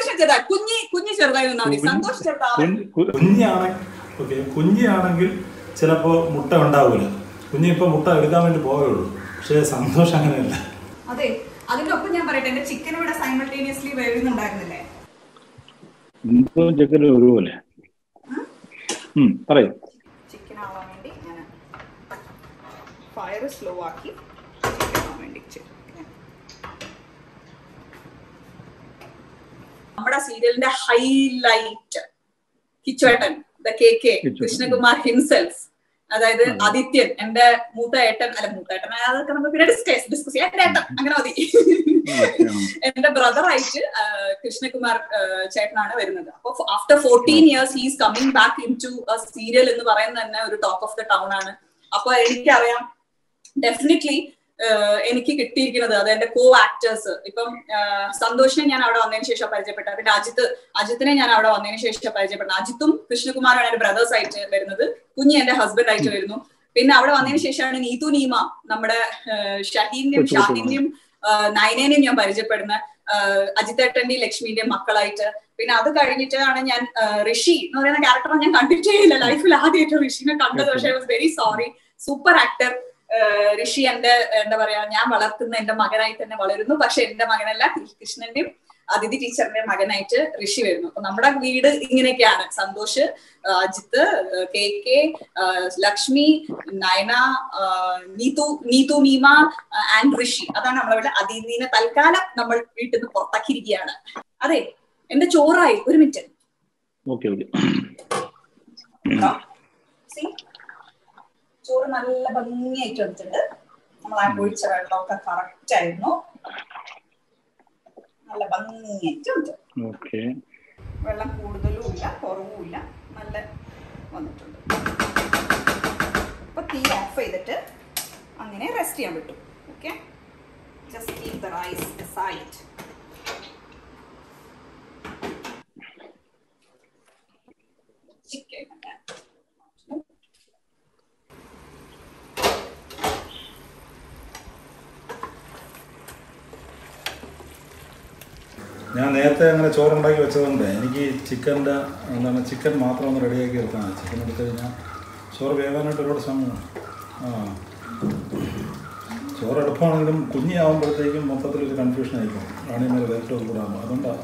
കുഞ്ഞാണെങ്കിൽ ചിലപ്പോ മുട്ട ഉണ്ടാവൂല. കുഞ്ഞിപ്പോ മുട്ട എടുക്കാൻ വേണ്ടി പോവുള്ളൂ. പക്ഷെ സന്തോഷം അങ്ങനെയല്ല. അതെ, അതിനൊപ്പം ഞാൻ പറയട്ടെ, എന്റെ ചിക്കൻ ഇവിടെ സൈമൾട്ടേനിയസ്ലി വേവുന്നുണ്ടായിരുന്നില്ലേ? ചിക്കൻ ഒരുപോലെ പറയും. ചിക്കൻ ആവാൻ വേണ്ടി ഞാൻ ഫയർ സ്ലോ ആക്കി ചിക്കൻ ആവാൻ വേണ്ടി നമ്മുടെ സീരിയലിന്റെ ഹൈലൈറ്റ് കിച്ചുവേട്ടൻ, ദ KK കൃഷ്ണകുമാർ ഹിംസെൽഫ്, അതായത് ആദിത്യൻ, എന്റെ മൂത്തേട്ടൻ, അതൊക്കെ നമുക്ക് പിന്നെ ഡിസ്കസ് ചെയ്യാം. എന്റെ ഏട്ടൻ, അങ്ങനെ മതി. എന്റെ ബ്രദറായിട്ട് കൃഷ്ണകുമാർ ചേട്ടനാണ് വരുന്നത്. അപ്പൊ after 14 years he's coming back into a serial എന്ന് പറയുന്നത് തന്നെ ഒരു ടോക്ക് ഓഫ് ദ ടൗൺ ആണ്. അപ്പൊ എനിക്കറിയാം ഡെഫിനറ്റ്ലി എനിക്ക് കിട്ടിയിരിക്കുന്നത്, അത് എന്റെ കോ ആക്ടേഴ്സ്. ഇപ്പം സന്തോഷിനെ ഞാൻ അവിടെ വന്നതിന് ശേഷം പരിചയപ്പെട്ട, പിന്നെ അജിത്തിനെ ഞാൻ അവിടെ വന്നതിന് ശേഷം പരിചയപ്പെട്ട. അജിത്തും കൃഷ്ണകുമാറും എന്റെ ബ്രദേഴ്സ് ആയിട്ട് വരുന്നത്, കുഞ്ഞി എന്റെ ഹസ്ബൻഡ് ആയിട്ട് വരുന്നു. പിന്നെ അവിടെ വന്നതിന് ശേഷമാണ് നീതു നീമ, നമ്മുടെ ഷാഹിന്റെയും നയനേനെയും ഞാൻ പരിചയപ്പെടുന്ന, അജിത്തേട്ടന്റെയും ലക്ഷ്മിന്റെയും മക്കളായിട്ട്. പിന്നെ അത് കഴിഞ്ഞിട്ടാണ് ഞാൻ ഋഷി എന്ന് പറയുന്ന ക്യാരക്ടർ ഞാൻ കണ്ടിട്ടേ ഇല്ല ലൈഫിൽ. ആദ്യമായിട്ട് ഋഷിനെ കണ്ടത്. പക്ഷേ I was very sorry. Super actor Rishi. എന്താ പറയാ, ഞാൻ വളർത്തുന്ന എന്റെ മകനായി തന്നെ വളരുന്നു. പക്ഷെ എന്റെ മകനല്ല, കൃഷ്ണന്റെയും അതിഥി ടീച്ചറിന്റെ മകനായിട്ട് ഋഷി വരുന്നു. അപ്പൊ നമ്മുടെ വീട് ഇങ്ങനെയൊക്കെയാണ്. Santhosh, Ajith, KK, Lakshmi, Nayana, Neethu Neema and Rishi. അതാണ് നമ്മളെ വീട്. അതിഥിനെ തൽക്കാലം നമ്മൾ വീട്ടിൽ നിന്ന് പുറത്താക്കിയിരിക്കുകയാണ്. അതെ, എന്റെ ചോറായി. ഒരു മിനിറ്റ്. ചോറ് നല്ല ഭംഗിയായിട്ട് വന്നിട്ടുണ്ട്. നമ്മൾ ആ ഒഴിച്ച വെള്ളമൊക്കെ കറക്റ്റ് ആയിരുന്നു. നല്ല ഭംഗിയായിട്ട് വന്നിട്ടുണ്ട്. വെള്ളം കൂടുതലും ഇല്ല, കുറവും ഇല്ല, നല്ല വന്നിട്ടുണ്ട്. അപ്പൊ തീ ഓഫ് ചെയ്തിട്ട് അങ്ങനെ റെസ്റ്റ് ചെയ്യാൻ പറ്റും. Okay, just keep the rice aside. Chicken ഞാൻ നേരത്തെ അങ്ങനെ ചോറുണ്ടാക്കി വെച്ചതുകൊണ്ട് എനിക്ക് ചിക്കൻ മാത്രം ഒന്ന് റെഡിയാക്കി എടുത്താണ്. ചിക്കൻ എടുത്ത് കഴിഞ്ഞാൽ ചോറ് വേകാനായിട്ട് ഒരുപാട് സമയമാണ്. ചോറ് എളുപ്പമാണെങ്കിലും കുഞ്ഞാവുമ്പോഴത്തേക്കും മൊത്തത്തിലൊരു കൺഫ്യൂഷൻ ആയിപ്പോൾ റാണിമാർ വേറ്റവും കൂടാകുമ്പോൾ. അതുകൊണ്ടാണ്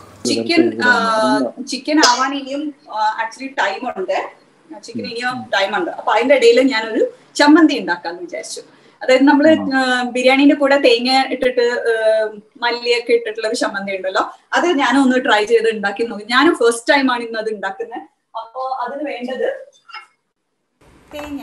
ചിക്കൻ ആവാൻ ഇനിയും ആക്ച്വലി ടൈം ഉണ്ട്. അപ്പൊ അതിന്റെ ഇടയിൽ ഞാനൊരു ചമ്മന്തി ഉണ്ടാക്കാന്ന് വിചാരിച്ചു. അതായത് നമ്മള് ബിരിയാണിന്റെ കൂടെ തേങ്ങ ഇട്ടിട്ട് മല്ലിയൊക്കെ ഇട്ടിട്ടുള്ള ഒരു ചമ്മന്തി ഉണ്ടല്ലോ, അത് ഞാനൊന്ന് ട്രൈ ചെയ്ത് ഉണ്ടാക്കി നോക്കി. ഞാനും ഫസ്റ്റ് ടൈമാണ് ഇന്ന് അത് ഉണ്ടാക്കുന്നത്. അപ്പൊ അതിന് വേണ്ടത് തേങ്ങ.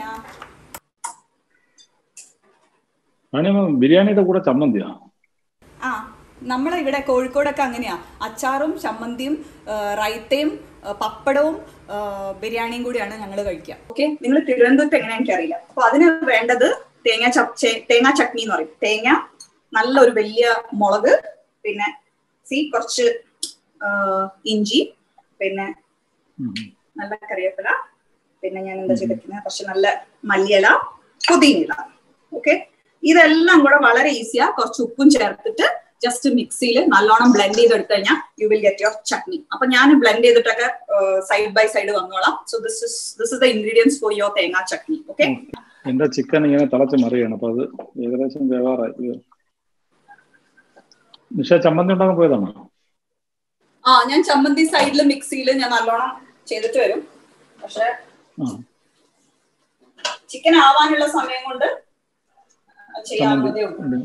ബിരിയാണിയുടെ കൂടെ ചമ്മന്തിയാ? ആ, നമ്മളിവിടെ കോഴിക്കോടൊക്കെ അങ്ങനെയാ. അച്ചാറും ചമ്മന്തിയും റൈത്തയും പപ്പടവും ബിരിയാണിയും കൂടിയാണ് ഞങ്ങൾ കഴിക്കുക. ഓക്കെ, നിങ്ങൾ തിരുവനന്തപുരത്ത് എങ്ങനെയാ എനിക്കറിയില്ല. അപ്പൊ അതിന് വേണ്ടത് തേങ്ങ ചട്നി എന്ന് പറയും. തേങ്ങ, നല്ലൊരു വലിയ മുളക്, പിന്നെ കുറച്ച് ഇഞ്ചി, പിന്നെ നല്ല കറിവേപ്പില, പിന്നെ ഞാൻ എന്താ ചെയ്തിരിക്കുന്നത്, കുറച്ച് നല്ല മല്ലിയില, പുതിനയില. ഓക്കെ, ഇതെല്ലാം കൂടെ വളരെ ഈസിയാ. കുറച്ച് ഉപ്പും ചേർത്തിട്ട് ജസ്റ്റ് മിക്സിയിൽ നല്ലോണം ബ്ലെൻഡ് ചെയ്തെടുത്തു കഴിഞ്ഞാൽ you will get your chutney. അപ്പൊ ഞാൻ ബ്ലെൻഡ് ചെയ്തിട്ടൊക്കെ സൈഡ് ബൈ സൈഡ് വന്നോളാം. So this is the ingredients for your thenga chutney. Okay, എന്റെ ചിക്കൻ ഇങ്ങനെ തിളച്ച് മറിയാണ്. അപ്പൊ അത് ഏകദേശം വേവാറായി. നിഷ ചമ്മന്തി ഉണ്ടാക്കാൻ പോയതാണോ? ഞാൻ ചമ്മന്തി സൈഡില് മിക്സിയിൽ ഞാൻ നല്ലോണം ചെയ്തിട്ട് വരും. പക്ഷെ ചിക്കൻ ആവാനുള്ള സമയം കൊണ്ട് ചെയ്യാവുന്നതേ ഉള്ളൂ.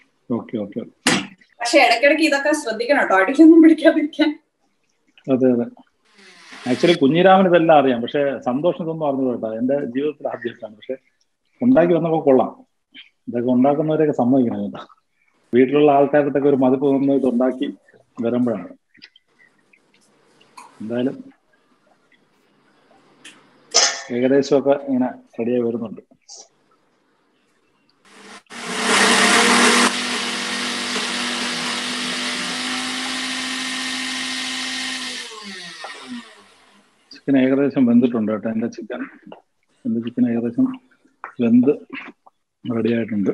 പക്ഷെ ഇടയ്ക്കിടയ്ക്ക് ഇതൊക്കെ ശ്രദ്ധിക്കണം കേട്ടോ, അടിക്കൊന്നും പിടിക്കാതിരിക്കാൻ. അതെ അതെ, ആക്ച്വലി കുഞ്ഞിരാമന് ഇതെല്ലാം അറിയാം. പക്ഷെ സന്തോഷത്തൊന്നും അറിഞ്ഞു കേട്ടോ. എന്റെ ജീവിതത്തിൽ ആദ്യമായിട്ടാണ്. പക്ഷെ ഉണ്ടാക്കി വന്നപ്പോൾ കൊള്ളാം. ഇതൊക്കെ ഉണ്ടാക്കുന്നവരെയൊക്കെ സമ്മതിക്കണം കേട്ടോ. വീട്ടിലുള്ള ആൾക്കാരുടെ ഒരു മതിപ്പ് തോന്നുന്നത് ഇത് ഉണ്ടാക്കി വരുമ്പോഴാണ്. എന്തായാലും ഏകദേശമൊക്കെ ഇങ്ങനെ റെഡിയായി വരുന്നുണ്ട്. ചിക്കൻ ഏകദേശം വെന്തിട്ടുണ്ട് കേട്ടോ. എൻ്റെ ചിക്കൻ ഏകദേശം വെന്ത് റെഡി ആയിട്ടുണ്ട്.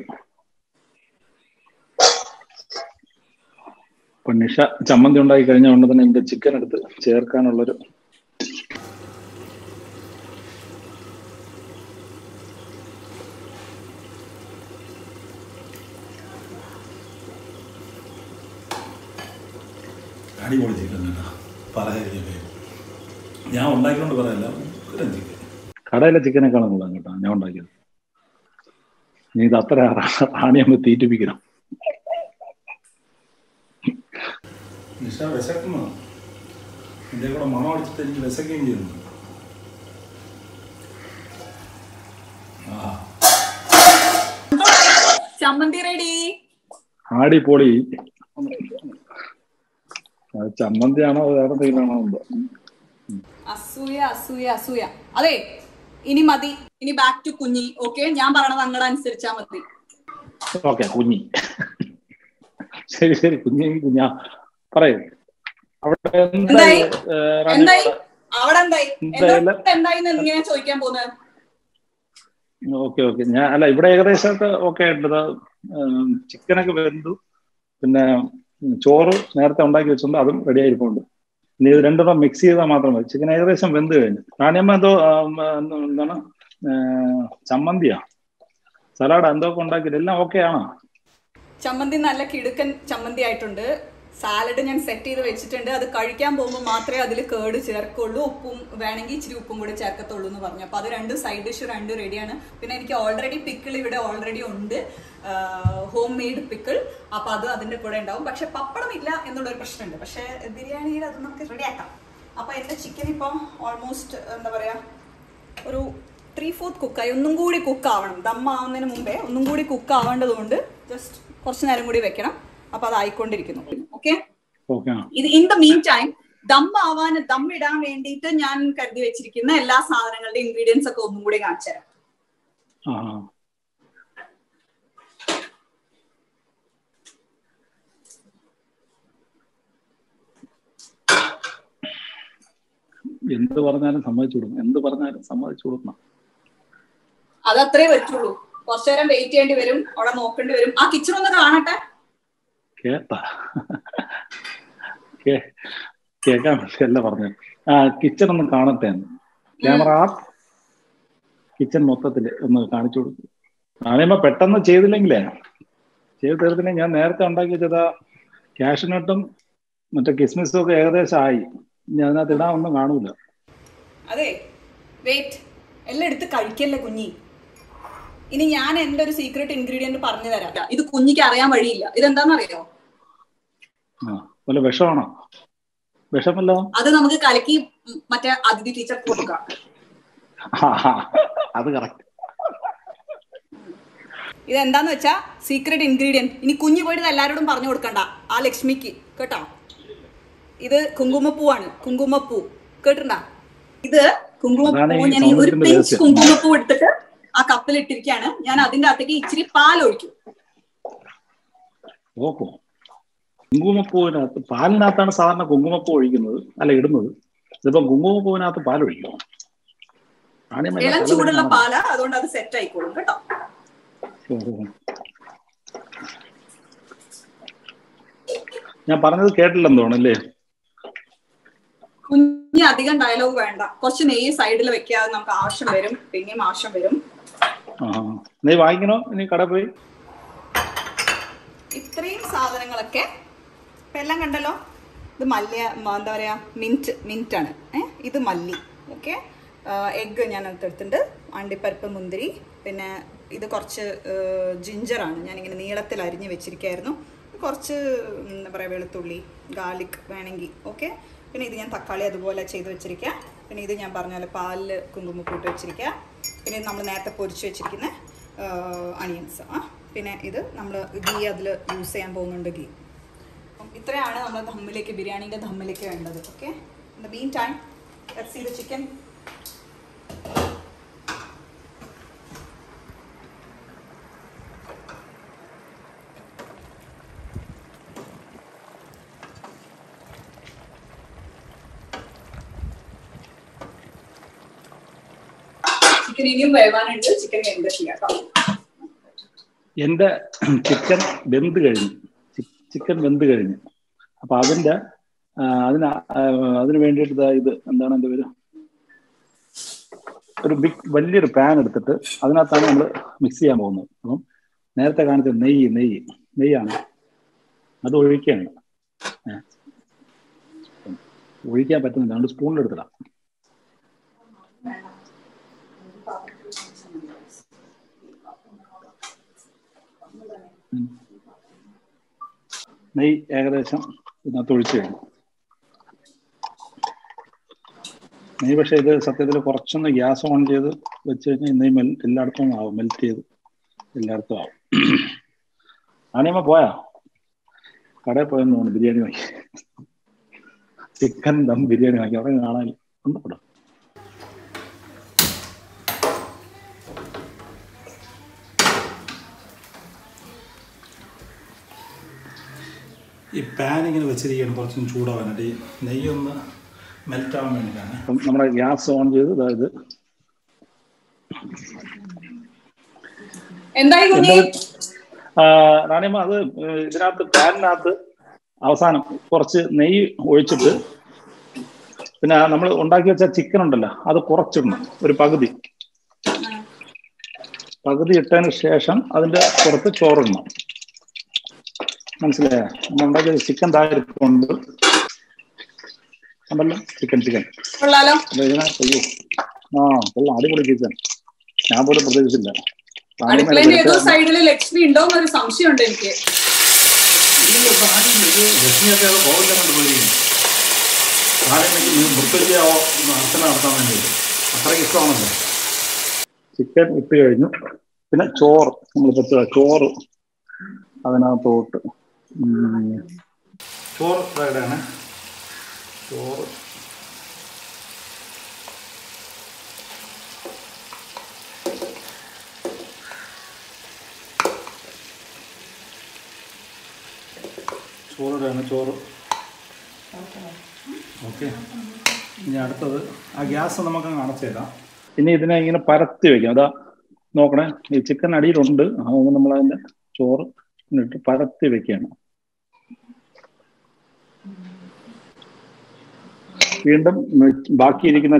അപ്പൊ നിഷ ചമ്മന്തി ഉണ്ടാക്കി കഴിഞ്ഞ കൊണ്ട് തന്നെ എന്റെ ചിക്കൻ എടുത്ത് ചേർക്കാനുള്ളൊരു അടിപൊളി ചിക്കൻ കേട്ടോ. പറയാതിരിക്കട്ടെ, ഞാൻ ഉണ്ടാക്കിക്കൊണ്ട് പറയല്ല, ചിക്കൻ കടയിലെ ചിക്കനേക്കാളും കൊള്ളാം കേട്ടോ ഞാൻ ഉണ്ടാക്കിയത്. നീ ഇത് അത്ര റാണിയമ്മ തീറ്റിപ്പിക്കണം. നിഷ വിശക്കുന്നു, എൻ്റെ കൂടെ മണം അടിച്ചിട്ട് എനിക്ക് വിശക്കുകയും ചെയ്യുന്നു. ചമ്മന്തി റെഡി. ആടിപ്പൊളി. ചമ്മന്തിയാണോ വേറെ എന്തെങ്കിലും ആണോ? അസൂയ അസൂയ അസൂയ. അതെ, ഇനി മതി, ഇനി ബാക്ക് ടു കുഞ്ഞി. ഓക്കെ, ഞാൻ പറയണത് അങ്ങടെ അനുസരിച്ചാ മതി. ഓക്കെ കുഞ്ഞി, ശരി ശരി കുഞ്ഞി കുഞ്ഞാ പറയൂ. അവിടെ എന്തായി അവിടെ എന്തായി ഇങ്ങനെ ചോദിക്കാൻ പോകുന്നത്? ഓക്കെ ഓക്കെ, ഞാൻ അല്ല ഇവിടെ ഏകദേശമൊക്കെ ഓക്കെ ആയിട്ടുണ്ട്. ചിക്കനൊക്കെ വെന്തു, പിന്നെ ചോറ് നേരത്തെ ഉണ്ടാക്കി വെച്ചിട്ടുണ്ട്, അതും റെഡി ആയിരിക്കുന്നുണ്ട്. ഇനി ഇത് രണ്ടും മിക്സ് ചെയ്താൽ മാത്രം മതി. ചിക്കൻ ഏകദേശം വെന്ത് കഴിഞ്ഞു. റാണിയമ്മ എന്തോ എന്താണ് ചമ്മന്തിയാ സലാഡ് എന്തൊക്കെ ഉണ്ടാക്കിയിട്ട് എല്ലാം ഓക്കെ ആണോ? ചമ്മന്തി നല്ല കിടുക്കൻ ചമ്മന്തി ആയിട്ടുണ്ട്. സാലഡ് ഞാൻ സെറ്റ് ചെയ്ത് വെച്ചിട്ടുണ്ട്. അത് കഴിക്കാൻ പോകുമ്പോൾ മാത്രമേ അതിൽ കേട് ചേർക്കുള്ളൂ. ഉപ്പും വേണമെങ്കിൽ ഇച്ചിരി ഉപ്പും കൂടി ചേർക്കത്തുള്ളൂ എന്ന് പറഞ്ഞു. അപ്പൊ അത് രണ്ട് സൈഡ് ഡിഷ് രണ്ട് റെഡിയാണ്. പിന്നെ എനിക്ക് ഓൾറെഡി പിക്കിൾ ഇവിടെ ഓൾറെഡി ഉണ്ട്, ഹോം മെയ്ഡ് പിക്കിൾ. അപ്പൊ അത് അതിന്റെ കൂടെ ഉണ്ടാവും. പക്ഷെ പപ്പടം ഇല്ല എന്നുള്ളൊരു പ്രശ്നമുണ്ട്. പക്ഷെ ബിരിയാണിയിൽ അത് നമുക്ക് റെഡിയാക്കാം. അപ്പൊ എന്റെ ചിക്കൻ ഇപ്പൊ ഓൾമോസ്റ്റ് എന്താ പറയാ ഒരു 3/4 കുക്കായി. ഒന്നും കൂടി കുക്ക് ആവണം. ദമ്മാവുന്നതിന് മുമ്പേ ഒന്നും കൂടി കുക്ക് ആവേണ്ടത് കൊണ്ട് ജസ്റ്റ് കുറച്ച് നേരം കൂടി വെക്കണം. അപ്പൊ അത് ആയിക്കൊണ്ടിരിക്കുന്നു. ഓക്കെ, ഇത് in the meantime dum ഇടാൻ വേണ്ടിയിട്ട് ഞാൻ കരുതി വെച്ചിരിക്കുന്ന എല്ലാ സാധനങ്ങളുടെ ഇൻഗ്രീഡിയൻസ് ഒക്കെ ഒന്നും കൂടി കാണിച്ചു തരാം. എന്ത് പറഞ്ഞാലും സമ്മതിച്ചു കൊടുക്കണം. അതത്രേ പറ്റുള്ളൂ. കുറച്ചു നേരം വെയിറ്റ് ചെയ്യേണ്ടി വരും, അവിടെ നോക്കേണ്ടി വരും. ആ കിച്ചൺ ഒന്ന് കാണട്ടെ. കേക്കാൻ പറ്റില്ല പറഞ്ഞു. കിച്ചൺ ഒന്ന് കാണട്ടെ. ക്യാമറ കിച്ചൺ മൊത്തത്തില് ഒന്ന് കാണിച്ചു കൊടുക്കും. ആണെയുമ്പോ പെട്ടെന്ന് ചെയ്തില്ലെങ്കിലേ ഞാൻ നേരത്തെ ഉണ്ടാക്കി വെച്ചത് കാഷ്നട്ടും മറ്റേ കിസ്മിസും ഒക്കെ ഏകദേശം ആയി. ഇനി അതിനകത്ത് ഇടാൻ ഒന്നും കാണൂല. അതെ, വെയിറ്റ്, എല്ലാം എടുത്ത് കഴിക്കല്ലേ കുഞ്ഞി. ഇനി ഞാൻ എന്റെ ഒരു സീക്രട്ട് ഇൻഗ്രീഡിയന്റ് പറഞ്ഞു തരാം. ഇത് കുഞ്ഞിക്ക് അറിയാൻ വഴിയില്ല. ഇതെന്താണെന്നറിയോ? വല്ല വിഷമാണോ? വിഷമല്ലോ. അത് നമുക്ക് കലക്കി മറ്റേ അതിഥി ടീച്ചർക്ക് കൊടുക്കാം. അത് കറക്റ്റ്. ഇതെന്താന്ന് വെച്ചാ സീക്രട്ട് ഇൻഗ്രീഡിയന്റ്. ഇനി കുഞ്ഞു പോയിട്ട് എല്ലാരോടും പറഞ്ഞു കൊടുക്കണ്ട, ആ ലക്ഷ്മിക്ക് കേട്ടോ. ഇത് കുങ്കുമപ്പൂവാണ്. കുങ്കുമപ്പൂ കേട്ടിട്ടുണ്ടാ? ഇത് കുങ്കുമപ്പൂ. ഞാൻ ഈ ഒരു പിഞ്ച് കുങ്കുമപ്പൂ എടുത്തിട്ട് ആ കപ്പിൽ ഇട്ടിരിക്കുകയാണ്. ഞാൻ അതിന്റെ അകത്തേക്ക് ഇച്ചിരി പാൽ ഒഴിക്കും. ഓഹോ, കുങ്കുമപ്പൂവിനകത്ത് പാലിനകത്താണ് സാധാരണ കുങ്കുമപ്പൂ ഒഴിക്കുന്നത്, അല്ല ഇടുന്നത്. ഇതിപ്പോ കുങ്കുമപ്പൂവിനകത്ത് പാൽ ഒഴിക്കും. ഇളം ചൂടുള്ള പാല, അതുകൊണ്ട് അത് സെറ്റ് ആയിക്കോളും കേട്ടോ. ഞാൻ പറഞ്ഞത് കേട്ടില്ലെന്ന് തോന്നല്ലേ? കുഞ്ഞി അധികം ഡയലോഗ് വേണ്ട. കുറച്ച് നെയ്യ് സൈഡിൽ വെക്കാതെ നമുക്ക് ആവശ്യം വരും, പിന്നെയും ആവശ്യം വരും. നീ വാങ്ങിക്കണോ ഇനി കട പോയി? ഇത്രയും സാധനങ്ങളൊക്കെ ഇപ്പൊ എല്ലാം കണ്ടല്ലോ. ഇത് മല്ലി, എന്താ പറയാ, മിന്റ് ആണ്. ഇത് മല്ലി. ഓക്കെ, എഗ്ഗ് ഞാൻ എടുത്തിട്ടുണ്ട്, അണ്ടിപ്പരിപ്പ്, മുന്തിരി, പിന്നെ ഇത് കുറച്ച് ജിഞ്ചറാണ്. ഞാനിങ്ങനെ നീളത്തിൽ അരിഞ്ഞ് വെച്ചിരിക്കുകയായിരുന്നു. കുറച്ച് എന്താ പറയുക വെളുത്തുള്ളി, ഗാർലിക് വേണമെങ്കിൽ. ഓക്കെ, പിന്നെ ഇത് ഞാൻ തക്കാളി അതുപോലെ ചെയ്ത് വെച്ചിരിക്കുക. പിന്നെ ഇത് ഞാൻ പറഞ്ഞ പോലെ പാലിൽ കുങ്കുമപ്പൂട്ട് വെച്ചിരിക്കുക. പിന്നെ നമ്മൾ നേരത്തെ പൊരിച്ച് വെച്ചിരിക്കുന്ന അണിയൻസ്. പിന്നെ ഇത് നമ്മൾ ഗീ അതിൽ യൂസ് ചെയ്യാൻ പോകുന്നുണ്ട്, ഗീ. ഇത്രയാണ് നമ്മൾ ദമ്മിലേക്ക്, ബിരിയാണീൻ്റെ ദമ്മിലേക്ക് വേണ്ടത്. Okay, in the meantime let's see the chicken. Chicken ഇനിയും വേവാനുണ്ട്. ചിക്കൻ വെന്ത് ചെയ്യാം കേട്ടോ. എൻ്റെ ചിക്കൻ വെന്ത് കഴിഞ്ഞു. അപ്പൊ അതിന് വേണ്ടിയിട്ട് ഇത് എന്താണ് എൻ്റെ പേര്, ഒരു വലിയൊരു പാൻ എടുത്തിട്ട് അതിനകത്താണ് നമ്മൾ മിക്സ് ചെയ്യാൻ പോകുന്നത്. അപ്പം നേരത്തെ കാണിച്ച നെയ്യാണ്, അത് ഒഴിക്കാൻ പറ്റുന്നില്ല, 2 സ്പൂണിലെടുത്തിടാം. നെയ്യ് ഏകദേശം ഇതിനകത്ത് ഒഴിച്ചു കഴിഞ്ഞു. നെയ്യ് പക്ഷേ ഇത് സത്യത്തിൽ കുറച്ചൊന്ന് ഗ്യാസ് ഓൺ ചെയ്ത് വെച്ച് കഴിഞ്ഞാൽ നെയ്യ് എല്ലായിടത്തും ആവും, മെൽറ്റ് ചെയ്ത് എല്ലായിടത്തും ആവും. ആണിയമ്മ പോയാ കടയിൽ പോയെന്ന് തോന്നുന്നു, ബിരിയാണി വാങ്ങി, ചിക്കൻ ദം ബിരിയാണി വാങ്ങി. അവിടെ കാണാൻ ഉണ്ട്. ഈ പാൻ ഇങ്ങനെ വെച്ചിരിക്കുകയാണ് കുറച്ചും ചൂടാവാനായിട്ട്, ഈ നെയ്യൊന്ന് മെൽറ്റ് ആവാൻ വേണ്ടിയിട്ടാണ്. അപ്പം നമ്മുടെ ഗ്യാസ് ഓൺ ചെയ്ത് അതായത് റാണിയമ്മ അത് ഇതിനകത്ത് പാനിനകത്ത് അവസാനം കുറച്ച് നെയ്യ് ഒഴിച്ചിട്ട് പിന്നെ നമ്മൾ ഉണ്ടാക്കി വെച്ച ചിക്കൻ ഉണ്ടല്ലോ അത് കുറച്ചിടണം, ഒരു പകുതി ഇട്ടതിന് ശേഷം അതിന്റെ പുറത്ത് ചോറിടണം. മനസ്സിലായോ? നമ്മൾ ഉണ്ടാക്കിയ ചിക്കൻ താഴെക്കൊണ്ട് ഉണ്ടല്ലോ, ചിക്കൻ ഇതിനകത്ത് കൊള്ളാം, അടിപൊളി ചിക്കൻ. ഞാൻ പോലും പ്രതീക്ഷിച്ചില്ല. സൈഡിൽ ലക്ഷ്മി ഉണ്ടോ എന്നൊരു സംശയമുണ്ട് എനിക്ക്. ലക്ഷ്മിയൊക്കെ പോകില്ല കൊണ്ട് പോയിരിക്കും, വൃത്തിയാവോ അർച്ചന നടത്താൻ വേണ്ടിയിട്ട് അത്രയ്ക്ക് ഇഷ്ടമാണല്ലോ. ചിക്കൻ ഇട്ട് കഴിഞ്ഞു, പിന്നെ ചോറ് ചോറ് അതിനകത്തോട്ട് ചോറ് ഫ്രൈഡാണ്. ചോറ് ചോറിടാണ്. ചോറ് ഓക്കെ. ഇനി അടുത്തത് ആ ഗ്യാസ് നമുക്കങ്ങ് അടച്ചേക്കാം. ഇനി ഇതിനെ ഇങ്ങനെ പരത്തി വെക്കാം. അതാ നോക്കണേ, ഈ ചിക്കൻ അടിയിലുണ്ട്, അതുകൊണ്ട് നമ്മളതിൻ്റെ ചോറ് ഇട്ട് പരത്തി വെക്കുകയാണ്. വീണ്ടും ബാക്കിയിരിക്കുന്ന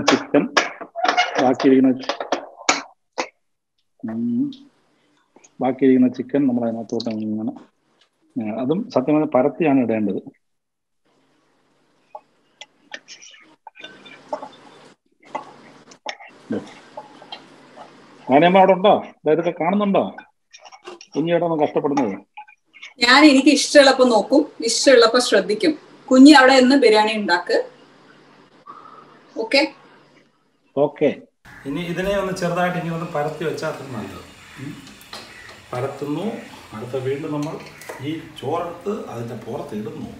ചിക്കൻ നമ്മൾ അതിനകത്തോട്ട് ഇങ്ങനെ, അതും സത്യമായി പരത്തിയാണ് ഇടേണ്ടത്. ആനയമ്മ അവിടെ ഉണ്ടോ? ഇതൊക്കെ കാണുന്നുണ്ടോ? കുഞ്ഞിയോടൊന്ന് കഷ്ടപ്പെടുന്നത്. ഞാൻ എനിക്ക് ഇഷ്ടമുള്ളപ്പോ നോക്കും, ഇഷ്ടമുള്ളപ്പോ ശ്രദ്ധിക്കും. കുഞ്ഞി അവിടെ നിന്ന് ബിരിയാണി ഉണ്ടാക്ക്. Okay okay. ഇനി ഇതിനെ ഒന്ന് ചെറുതായിട്ട് ഇനി ഒന്ന് പരത്തി വെച്ചാൽ അത്ര നല്ലത്. പരത്തുന്നു. അടുത്ത വീണ്ടും നമ്മൾ ഈ ചോറെടുത്ത് അതിൻ്റെ പുറത്ത് ഇടുന്നു.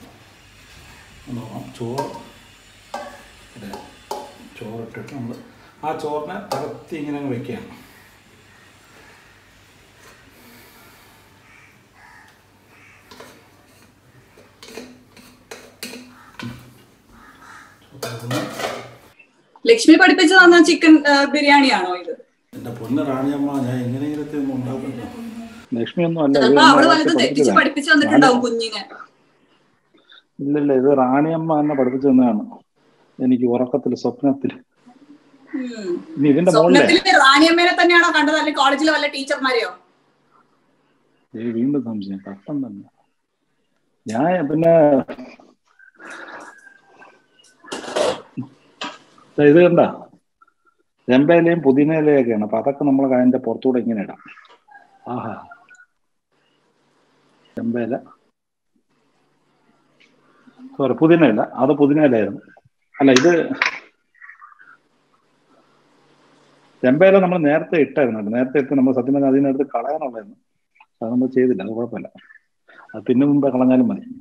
ചോറിട്ടിട്ട് നമ്മൾ ആ ചോറിനെ പരത്തി ഇങ്ങനെ വെക്കുകയാണ്. ലക്ഷ്മി പഠിപ്പിച്ചു തന്ന ചിക്കൻ ബിരിയാണിയാണോ ഇത്? എന്റെ പൊന്ന റാണിയമ്മ, ഞാൻ എങ്ങനെയൊക്കെ ഒന്നും ഉണ്ടാക്കുന്നു. ലക്ഷ്മി ഒന്നും അല്ല, ഇല്ലല്ല, ഇത് റാണിയമ്മ എന്നെ പഠിപ്പിച്ചു തന്നെയാണ് എനിക്ക് ഉറക്കത്തിൽ, സ്വപ്നത്തിൽ. ഇതിന്റെ റാണിയമ്മേനെ തന്നെയാണോ കണ്ടത്, അല്ലെങ്കിൽ കോളേജിലെ വല്ല ടീച്ചർമാരെയോ? വീണ്ടും സംശയം കഷ്ടം തന്നെ. ഞാൻ പിന്നെ ഇത് കണ്ട ചെമ്പയിലയും പുതിനയിലയൊക്കെയാണ്. അപ്പൊ അതൊക്കെ നമ്മൾ അതിന്റെ പുറത്തൂടെ ഇങ്ങനെ ഇടാം. ആഹാ, ചെമ്പയില, സോറി പുതിനയില, അത് പുതിനയിലായിരുന്നു. അല്ല, ഇത് ചെമ്പയില നമ്മൾ നേരത്തെ ഇട്ടായിരുന്നു. നേരത്തെ ഇട്ട് നമ്മൾ സത്യം പറഞ്ഞാൽ അതിനടുത്ത് കളയാനുള്ളതായിരുന്നു. അത് നമ്മൾ ചെയ്തില്ല, അത് കുഴപ്പമില്ല, അത് പിന്നെ മുമ്പേ കളഞ്ഞാലും മതി.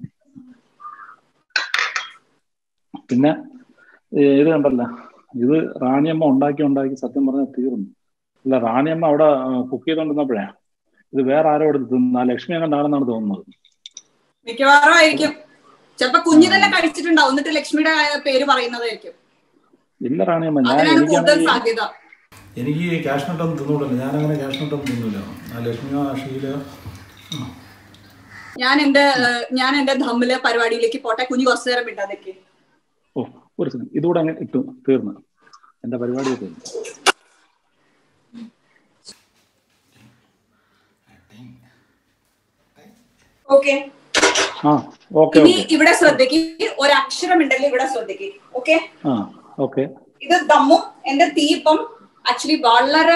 പിന്നെ ഇത് കണ്ടല്ല, ഇത് റാണിയമ്മ ഉണ്ടാക്കി സത്യം പറഞ്ഞാൽ തീർന്നു. അല്ല, റാണിയമ്മ അവിടെ കുക്ക് ചെയ്തോണ്ടിരുന്നപ്പോഴേ ഇത് വേറെ ആരോ എടുത്ത് തിന്നു. ലക്ഷ്മി കണ്ടാണെന്നാണ് തോന്നുന്നത്. മിക്കവാറും ആയിരിക്കും. ചിലപ്പോ കുഞ്ഞു തന്നെ കഴിച്ചിട്ടുണ്ടാവും, എന്നിട്ട് ലക്ഷ്മിയുടെ പേര് പറയുന്നതായിരിക്കും. ഇല്ല റാണിയമ്മ, എനിക്ക് ക്യാഷ്നട്ടൊന്നും തിന്നൂടല്ലോ. ഞാനങ്ങനെ ക്യാഷ്നട്ടൊന്നും തിന്നൂല. ലക്ഷ്മിയോ ഷീല ഞാൻ എന്റെ ധമ്മിലെ പരിപാടിയിലേക്ക് പോട്ടെ. കുഞ്ഞു കുറച്ചു നേരം വിട്ടാതൊക്കെ. ഓ ഒരു സെക്കൻഡ്, ഇതുകൂടെ അങ്ങനെ ഇട്ടു, തീർന്നു എന്റെ പരിപാടി തീർന്നു. ഓക്കെ, ഇനി ഇവിടെ ശ്രദ്ധിക്ക്, ഒരക്ഷരം ഉണ്ടല്ലോ ഇവിടെ ശ്രദ്ധിക്ക്. ഓക്കെ, ഇത് ദമ്മും എന്റെ തീ ഇപ്പം ആക്ച്വലി വളരെ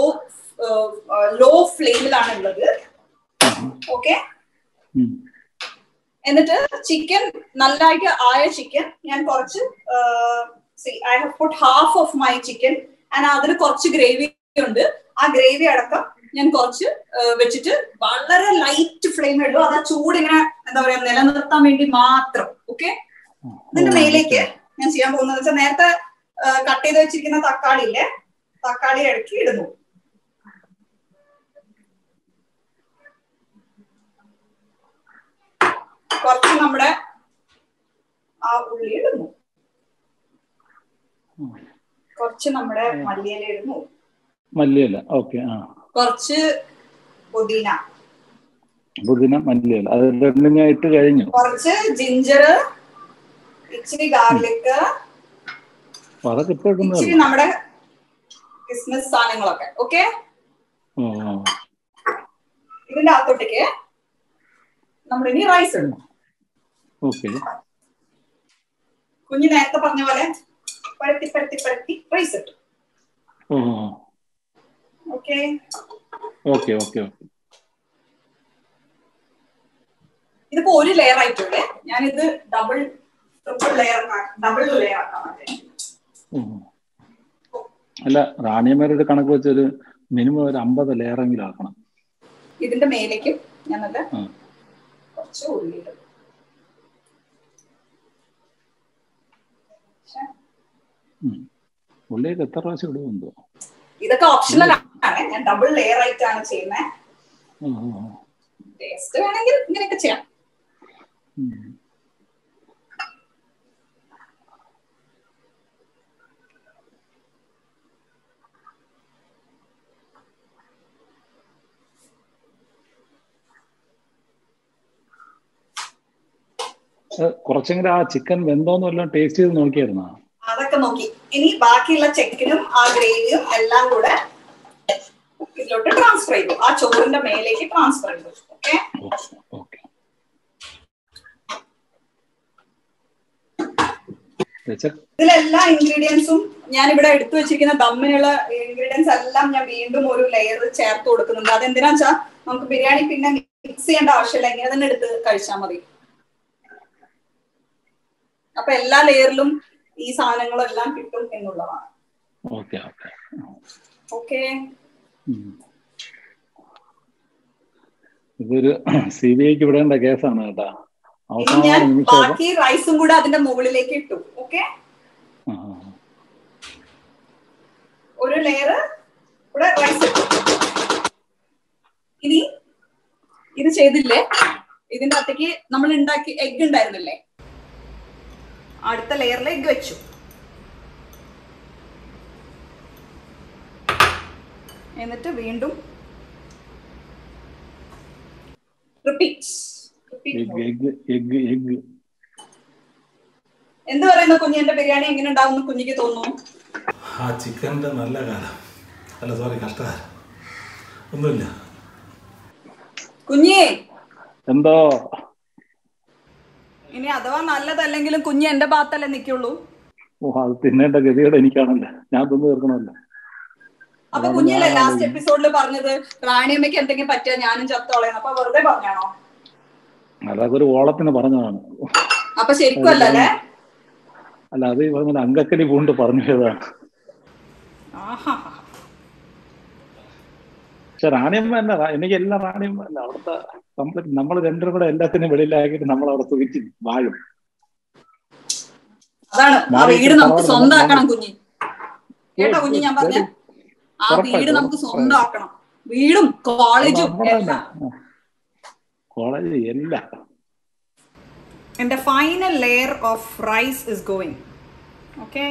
ലോ ഫ്ലെയിമിലാണ് ഉള്ളത്. ഓക്കെ, എന്നിട്ട് ചിക്കൻ നല്ലതായിട്ട് ആയ ചിക്കൻ ഞാൻ കുറച്ച് I have put half of my chicken and അതിൽ കുറച്ച് ഗ്രേവി ഉണ്ട്. ആ ഗ്രേവി അടക്കം ഞാൻ കുറച്ച് വെച്ചിട്ട് വളരെ ലൈറ്റ് ഫ്ലെയിം ഇടും. അത് ആ ചൂട് ഇങ്ങനെ എന്താ പറയാ നിലനിർത്താൻ വേണ്ടി മാത്രം. ഓക്കെ, ഇതിന്റെ മേലേക്ക് ഞാൻ ചെയ്യാൻ പോകുന്നത് വെച്ചാൽ നേരത്തെ കട്ട് ചെയ്ത് വെച്ചിരിക്കുന്ന തക്കാളി ഇല്ലേ, തക്കാളി ഇടയ്ക്ക് ഇടുന്നു. കുറച്ച് നമ്മുടെ ആ ഉള്ളി ഇടുന്നു, കുറച്ച് നമ്മുടെ മല്ലിയില ഇടുന്നു, ഓക്കെ, കുറച്ച് പുതിന, മല്ലിയില അത് രണ്ടും ഞാൻ ഇട്ട് കഴിഞ്ഞു. കുറച്ച് ജിഞ്ചർ, ഇച്ചിരി ഗാർലിക്, ഇച്ചിരി നമ്മുടെ ക്രിസ്മസ് സാധനങ്ങളൊക്കെ. ഓക്കെ, ഇതിന്റെ അകത്തോട്ടേക്ക് നമ്മുടെ ഇനി റൈസ് ഇടുന്നു. കുഞ്ഞു നേരത്തെ പറഞ്ഞ പോലെ പരത്തി പരത്തി പരത്തി റൈസ് ഇട്ടു. ഓക്കെ, ഇതിപ്പോ ഒരു ലെയർ ആയിട്ടുണ്ട്. ഞാനിത് ട്രിപ്പിൾ ലെയർ ആക്കാൻ. അല്ല, റാണിയമ്മയുടെ കണക്ക് വെച്ചൊരു മിനിമം ഒരു 50 ലെയറെങ്കിലും ആക്കണം. ഇതിന്റെ മേലേക്കും ഞാൻ കുറച്ച് ഉള്ളി ഇടും. ഉള്ളിയൊക്കെ എത്ര പ്രാവശ്യം ഇടുന്നുണ്ടോ? ഇതൊക്കെ ഓപ്ഷണൽ ആണ്, ഞാൻ ഡബിൾ ലെയർ ആയിട്ടാണ് ചെയ്യുന്നത്. ടേസ്റ്റ് വേണമെങ്കിൽ ഇങ്ങനെയൊക്കെ ചെയ്യാം. കുറച്ചെങ്കിലും ആ ചിക്കൻ വെന്തോന്നും എല്ലാം ടേസ്റ്റ് ചെയ്ത് നോക്കിയായിരുന്നോ? അതൊക്കെ നോക്കി. ഇനി ബാക്കിയുള്ള ചിക്കനും ആ ഗ്രേവിയും എല്ലാം കൂടെ ഇതിലോട്ട് ട്രാൻസ്ഫർ ചെയ്തു, ആ ചോറിന്റെ മേലേക്ക് ട്രാൻസ്ഫർ ചെയ്തു. ഓക്കെ, ഇതിലെല്ലാ ഇൻഗ്രീഡിയൻസും ഞാൻ ഇവിടെ എടുത്തു വെച്ചിരിക്കുന്ന ദമ്മിനുള്ള ഇൻഗ്രീഡിയൻസ് എല്ലാം ഞാൻ വീണ്ടും ഒരു ലെയർ ചേർത്ത് കൊടുക്കുന്നുണ്ട്. അതെന്തിനാ വെച്ചാൽ നമുക്ക് ബിരിയാണി പിന്നെ മിക്സ് ചെയ്യേണ്ട ആവശ്യമില്ല, ഇങ്ങനെ തന്നെ എടുത്ത് കഴിച്ചാൽ മതി. അപ്പൊ എല്ലാ ലെയറിലും ഈ സാധനങ്ങളെല്ലാം കിട്ടും എന്നുള്ളതാണ്. ഓക്കെ, ഇതൊരു CBIക്ക് വിടേണ്ട കേസാണ് കേട്ടാ. ഞാൻ ബാക്കി റൈസും കൂടെ അതിന്റെ മുകളിലേക്ക് ഇട്ടു. ഓക്കെ, ഒരു ലെയർ കൂടെ റൈസ് ഇട്ടു. ഇനി ഇത് ചെയ്തില്ലേ, ഇതിന്റെ അകത്തേക്ക് നമ്മൾ ഉണ്ടാക്കി എഗ് ഉണ്ടായിരുന്നില്ലേ, അടുത്ത ലെയറിൽ എഗ് വെച്ചു. എന്നിട്ട് വീണ്ടും എന്ത് പറയുന്നു കുഞ്ഞ്? എന്റെ ബിരിയാണി എങ്ങനെ ഉണ്ടാവും കുഞ്ഞിക്ക് തോന്നുന്നു? ആ ചിക്കൻ്റെ നല്ല കാലം, അല്ല സോറി കഷ്ടകാലം ഒന്നുമില്ല. കുഞ്ഞേ എന്തോ ഇനി അഥവാ നല്ലതല്ലെങ്കിലും കുഞ്ഞ് എന്റെ ഭാഗത്തല്ലേ നിക്കുള്ളൂ. അത് തിന്നേണ്ട ഗതിയോടെ എനിക്കാണല്ലോ, ഞാൻ തിന്നു തീർക്കണമല്ലോ. അപ്പൊ കുഞ്ഞല്ലേ ലാസ്റ്റ് എപ്പിസോഡിൽ പറഞ്ഞത് റാണിയമ്മയ്ക്ക് എന്തെങ്കിലും പറ്റിയാ ഞാനും ചത്തോളേന്ന്, അപ്പൊ വെറുതെ പറഞ്ഞാണോ? അതൊക്കെ ഒരു ഓളത്തിന് പറഞ്ഞതാണ്. അപ്പൊ ശരിക്കും അല്ലല്ലേ? അല്ല, അത് പറഞ്ഞ അങ്കക്കലി പൂണ്ട് പറഞ്ഞു പോയതാണ്. പക്ഷെ റാണിയമ്മ തന്നെ, എനിക്ക് എല്ലാം റാണിയമ്മ അല്ല, അവിടുത്തെ കംപ്ലീറ്റ് നമ്മൾ രണ്ടും കൂടെ എല്ലാത്തിനും വെളിയിലാക്കിയിട്ട് നമ്മൾ അവിടെ തൂക്കി വാഴും. അതാണ് ആ വീട് നമുക്ക് സ്വന്തമാക്കണം കുഞ്ഞി. കേട്ടോ കുഞ്ഞി, ഞാൻ പറഞ്ഞ ആ വീട് നമുക്ക് സ്വന്തമാക്കണം. വീടും കോളേജും കോളേജ് എല്ലാം. And the final layer of rice is going. Okay.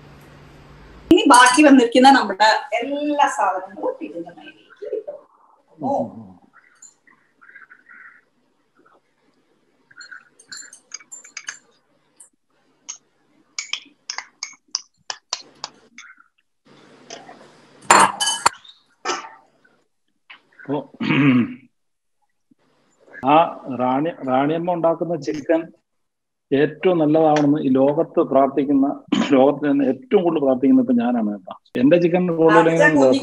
ഇനി ബാക്കി വന്നിരിക്കുന്ന നമ്മുടെ എല്ലാ സാധനങ്ങളും ഇതിന്റെ മേലേക്ക് ഇട്ടു. ആ റാണിയമ്മ ഉണ്ടാക്കുന്ന ചിക്കൻ ഏറ്റവും നല്ലതാണെന്ന് ഈ ലോകത്ത് പ്രാർത്ഥിക്കുന്ന, ലോകത്ത് നിന്ന് ഏറ്റവും കൂടുതൽ പ്രാർത്ഥിക്കുന്ന ഇപ്പൊ ഞാനാണ് കേട്ടോ. എന്റെ ചിക്കൻ അതെ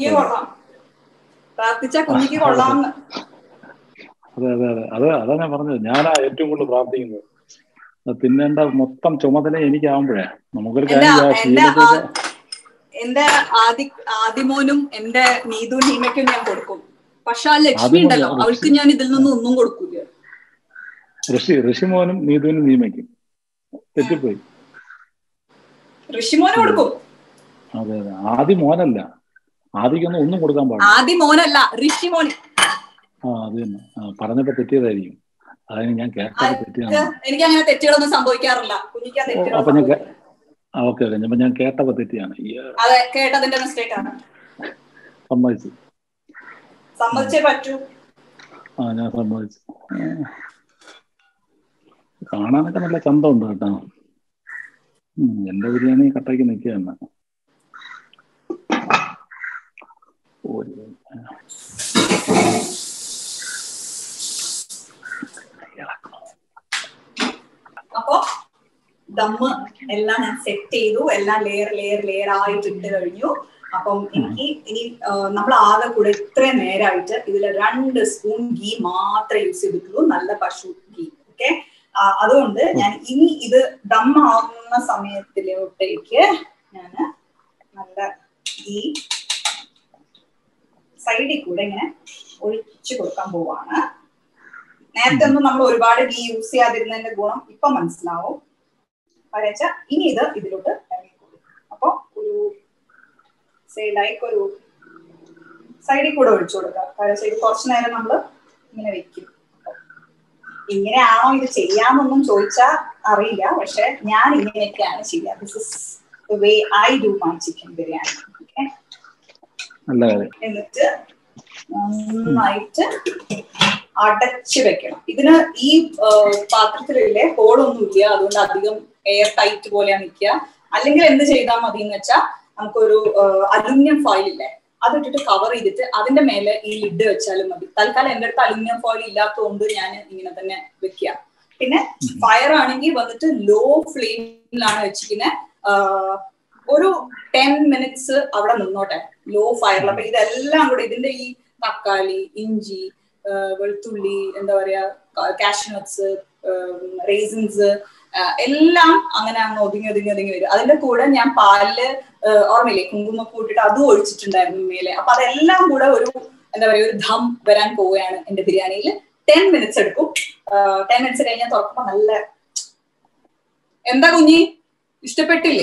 അതെ അതെ അതെ അതാ ഞാൻ പറഞ്ഞത്. ഞാനാ ഏറ്റവും കൂടുതൽ പ്രാർത്ഥിക്കുന്നത്. തിന്നേണ്ട മൊത്തം ചുമതല എനിക്കാവുമ്പോഴേ നമുക്കൊരു കാര്യം. എന്റെ ആദിമോനും എന്റെ നീതു നീമയ്ക്കും ഞാൻ കൊടുക്കും. പക്ഷെ ആ ലക്ഷ്മി ഉണ്ടല്ലോ, അവൾക്ക് ഞാൻ ഇതിൽ നിന്നും ഒന്നും കൊടുക്കൂല. ഋഷിമോനും നീതുവിനും നീമയ്ക്കും തെറ്റിപ്പോയി. ഋഷിമോന് കൊടുക്കും. അതെ അതെ, ആദിമോനല്ല, ആദിക്കൊന്നും ഒന്നും കൊടുക്കാൻ പാടില്ല. ആദിമോനല്ല, ഋഷിമോൻ. അത് തന്നെ പറഞ്ഞപ്പോ തെറ്റിയതായിരിക്കും. അതായത് ഞാൻ കേട്ടത് തെറ്റിയാണ്. എനിക്ക് അങ്ങനെ തെറ്റുകളൊന്നും സംഭവിക്കാറില്ല. അപ്പൊ ഞാൻ ഓക്കെ അപ്പൊ ഞാൻ കേട്ടപ്പോ തെറ്റിയാണ്. അതെ, കേട്ടതിന്റെ മിസ്റ്റേക്ക് ആണ്. സമ്മതിച്ചേ പറ്റൂ. ഞാൻ സമ്മതിച്ചു. കാണാനൊക്കെ നല്ല ചന്തമുണ്ട് കേട്ടോ. എന്റെ ബിരിയാണി കട്ടയ്ക്ക് നിൽക്കുകയാണ്. അപ്പൊ ദമ്മ് എല്ലാം ഞാൻ സെറ്റ് ചെയ്തു. എല്ലാം ലെയർ ആയിട്ട് ഇട്ട് കഴിഞ്ഞു. അപ്പം എനിക്ക് ഇനി നമ്മൾ ആകെ കൂടെ ഇത്രയും നേരമായിട്ട് ഇതിൽ 2 സ്പൂൺ ഗീ മാത്രമേ യൂസ് ചെയ്തിട്ടുള്ളൂ, നല്ല പശു ഗീ. ഓക്കെ, അതുകൊണ്ട് ഞാൻ ഇനി ഇത് ദം ആവുന്ന സമയത്തിലോട്ടേക്ക് ഞാൻ നല്ല ഗീ സൈഡിൽ കൂടെ ഇങ്ങനെ ഒഴിച്ചു കൊടുക്കാൻ പോവാണ്. നേരത്തെ ഒന്നും നമ്മൾ ഒരുപാട് ഗീ യൂസ് ചെയ്യാതിരുന്നതിന്റെ ഗുണം ഇപ്പൊ മനസ്സിലാവും. പറയാ ഇനി ഇത് ഇതിലോട്ട് ഇറങ്ങിക്കൊടുക്കും. അപ്പൊ ഒരു ഒരു സൈഡിൽ കൂടെ ഒഴിച്ചു കൊടുക്കുക. കാരണം ഇത് കുറച്ചു നേരം നമ്മൾ ഇങ്ങനെ വെക്കും. ഇങ്ങനെയാണോ ഇത് ചെയ്യാമെന്നൊന്നും ചോദിച്ചാൽ അറിയില്ല, പക്ഷെ ഞാൻ ഇങ്ങനെയൊക്കെയാണ് ചെയ്യുക. This is the way I do my chicken biryani. Okay, എന്നിട്ട് നന്നായിട്ട് അടച്ചു വെക്കണം. ഇതിന് ഈ പാത്രത്തിലില്ലേ ഹോളൊന്നുമില്ല, അതുകൊണ്ട് അധികം എയർ ടൈറ്റ് പോലെയാണ് നിൽക്കുക. അല്ലെങ്കിൽ എന്ത് ചെയ്താൽ മതി എന്ന് വെച്ചാൽ നമുക്കൊരു അലുമിനിയം ഫോയിൽ ഇല്ലേ, അതിട്ടിട്ട് കവർ ചെയ്തിട്ട് അതിന്റെ മേലെ ഈ ലിഡ് വെച്ചാലും മതി. തൽക്കാലം എന്റെ അടുത്ത് അലുമിനിയം ഫോയിൽ ഇല്ലാത്തതുകൊണ്ട് ഞാൻ ഇങ്ങനെ തന്നെ വെക്കുക. പിന്നെ ഫയർ ആണെങ്കിൽ വന്നിട്ട് ലോ ഫ്ലെയിമിലാണ് വെച്ചിരിക്കുന്നത്. ഒരു 10 minutes അവിടെ നിന്നോട്ടെ ലോ ഫയറിൽ. അപ്പൊ ഇതെല്ലാം കൂടെ ഇതിന്റെ ഈ തക്കാളി, ഇഞ്ചി, വെളുത്തുള്ളി, എന്താ പറയാ, കാഷ്നട്ട്സ്, റേസിൻസ് എല്ലാം അങ്ങനെ അങ്ങ് ഒതുങ്ങി വരും. അതിന്റെ കൂടെ ഞാൻ പാലില് ഓർമ്മയില്ലേ കുങ്കുമപ്പൂ ഇട്ടിട്ട് അതും ഒഴിച്ചിട്ടുണ്ടായിരുന്നു മേലെ. അപ്പൊ അതെല്ലാം കൂടെ ഒരു എന്താ പറയാ ഒരു ധം വരാൻ പോവുകയാണ് എന്റെ ബിരിയാണിയിൽ. 10 minutes എടുക്കും. 10 minutes കഴിഞ്ഞാൽ തുറക്കുമ്പോ നല്ല. എന്താ കുഞ്ഞി, ഇഷ്ടപ്പെട്ടില്ലേ?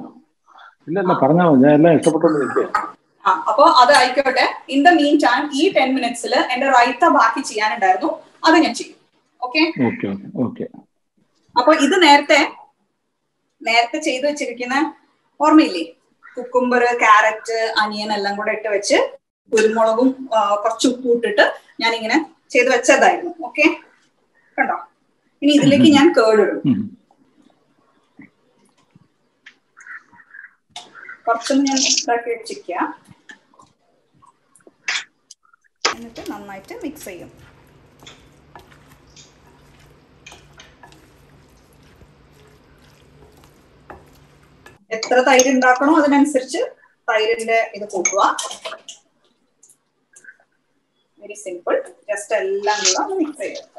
അപ്പൊ അത് ആയിക്കോട്ടെ. ഇൻ ദ മീൻ ടൈം ഈ 10 minutes എന്റെ റൈത്ത ബാക്കി ചെയ്യാനുണ്ടായിരുന്നു, അത് ഞാൻ ചെയ്യും. ഓക്കെ. അപ്പൊ ഇത് നേരത്തെ ചെയ്തു വെച്ചിരിക്കുന്ന ഓർമ്മയില്ലേ, കുക്കുംബർ, ക്യാരറ്റ്, അനിയൻ എല്ലാം കൂടെ ഇട്ട് വെച്ച് കുരുമുളകും കുറച്ച് ഉപ്പും ഇട്ടിട്ട് ഞാൻ ഇങ്ങനെ ചെയ്ത് വെച്ചതായിരുന്നു. ഓക്കെ, കണ്ടോ? ഇനി ഇതിലേക്ക് ഞാൻ കേർഡ് ഇടും. കുറച്ചൊന്ന് ഞാൻ ഇതാക്കി വെച്ചിരിക്കുക. എന്നിട്ട് നന്നായിട്ട് മിക്സ് ചെയ്യും. എത്ര തൈര് ഉണ്ടാക്കണോ അതിനനുസരിച്ച് തൈരിന്റെ ഇത് കൂട്ടുക. Very simple. ജസ്റ്റ് എല്ലാം കൂടെ ഒന്ന് മിക്സ് ചെയ്തെടുക്കുക.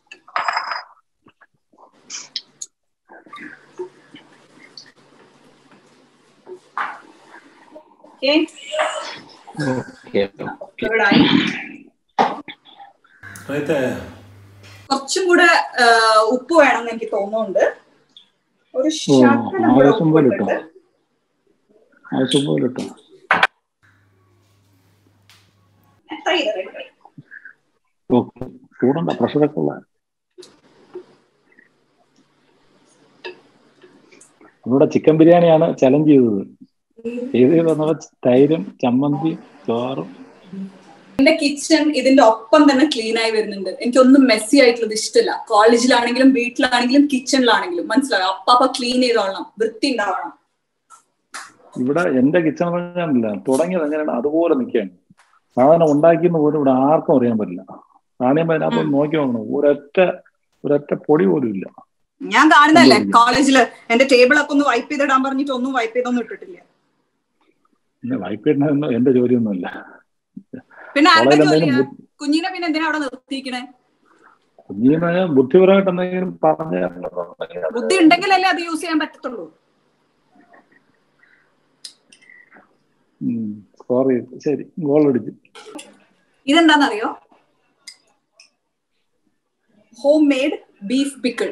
കുറച്ചും കൂടെ ഉപ്പ് വേണമെന്ന് എനിക്ക് തോന്നുന്നുണ്ട്. ഒരു ശകലം ഉപ്പ് ഇട്ടിട്ട് നമ്മുടെ ചിക്കൻ ബിരിയാണിയാണ് ചലഞ്ച് ചെയ്തത്. തൈരും ചമ്മന്തി ചോറും എന്റെ കിച്ചൺ ഇതിന്റെ ഒപ്പം തന്നെ ക്ലീൻ ആയി വരുന്നുണ്ട്. എനിക്കൊന്നും മെസ്സി ആയിട്ടുള്ളത് ഇഷ്ടമില്ല. കോളേജിലാണെങ്കിലും വീട്ടിലാണെങ്കിലും കിച്ചണിലാണെങ്കിലും മനസ്സിലായോ, അപ്പ ക്ലീൻ ചെയ്തോളണം, വൃത്തി ഉണ്ടാവണം. ഇവിടെ എന്റെ കിച്ചൺ പറഞ്ഞില്ല, തുടങ്ങിയത് എങ്ങനെയാണ് അതുപോലെ നിൽക്കുകയാണ്. സാധനം ഉണ്ടാക്കിയെന്ന് പോലും ഇവിടെ ആർക്കും അറിയാൻ പറ്റില്ല. റാണിയമ്മ അതിനകത്ത് നോക്കി നോക്കണം, ഒരൊറ്റ പൊടി പോലും ഇല്ല. ഞാൻ കാണുന്നല്ലേ കോളേജില് എന്റെ ടേബിളൊക്കെ ഒന്ന് വൈപ്പ് ചെയ്തിടാൻ പറഞ്ഞിട്ട് ഒന്നും വൈപ്പ് ചെയ്തൊന്നും ഇട്ടിട്ടില്ല. വൈപ്പ് ചെയ്യുന്ന എന്റെ ജോലിയൊന്നുമില്ല. പിന്നെ കുഞ്ഞിനെ പിന്നെ എന്തിനാ അവിടെ നിർത്തിക്കണേ? കുഞ്ഞിനെ ബുദ്ധിപരമായിട്ട് എന്തെങ്കിലും പറഞ്ഞ, ബുദ്ധി ഉണ്ടെങ്കിലല്ലേ അത് യൂസ് ചെയ്യാൻ പറ്റത്തുള്ളൂ. സോറി, ശരി, ഗോൾ അടിച്ചു. ഇതെന്താന്നറിയോ? Home made beef pickle.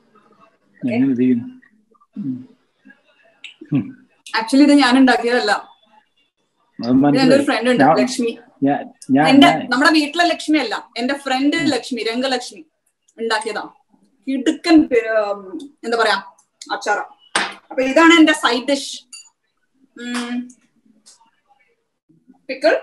Actually ഇത് ഞാൻ ഉണ്ടാക്കിയതല്ല. എന്റെ ഒരു ഫ്രണ്ട് ഉണ്ട് ലക്ഷ്മി, നമ്മുടെ വീട്ടിലെ ലക്ഷ്മി അല്ല, എന്റെ ഫ്രണ്ട് ലക്ഷ്മി, രംഗലക്ഷ്മി ഉണ്ടാക്കിയതാ. ഇടുക്കൻ എന്താ പറയാ അച്ചാറ. അപ്പൊ ഇതാണ് എന്റെ സൈഡ് ഡിഷ്. പിക്കിൾ,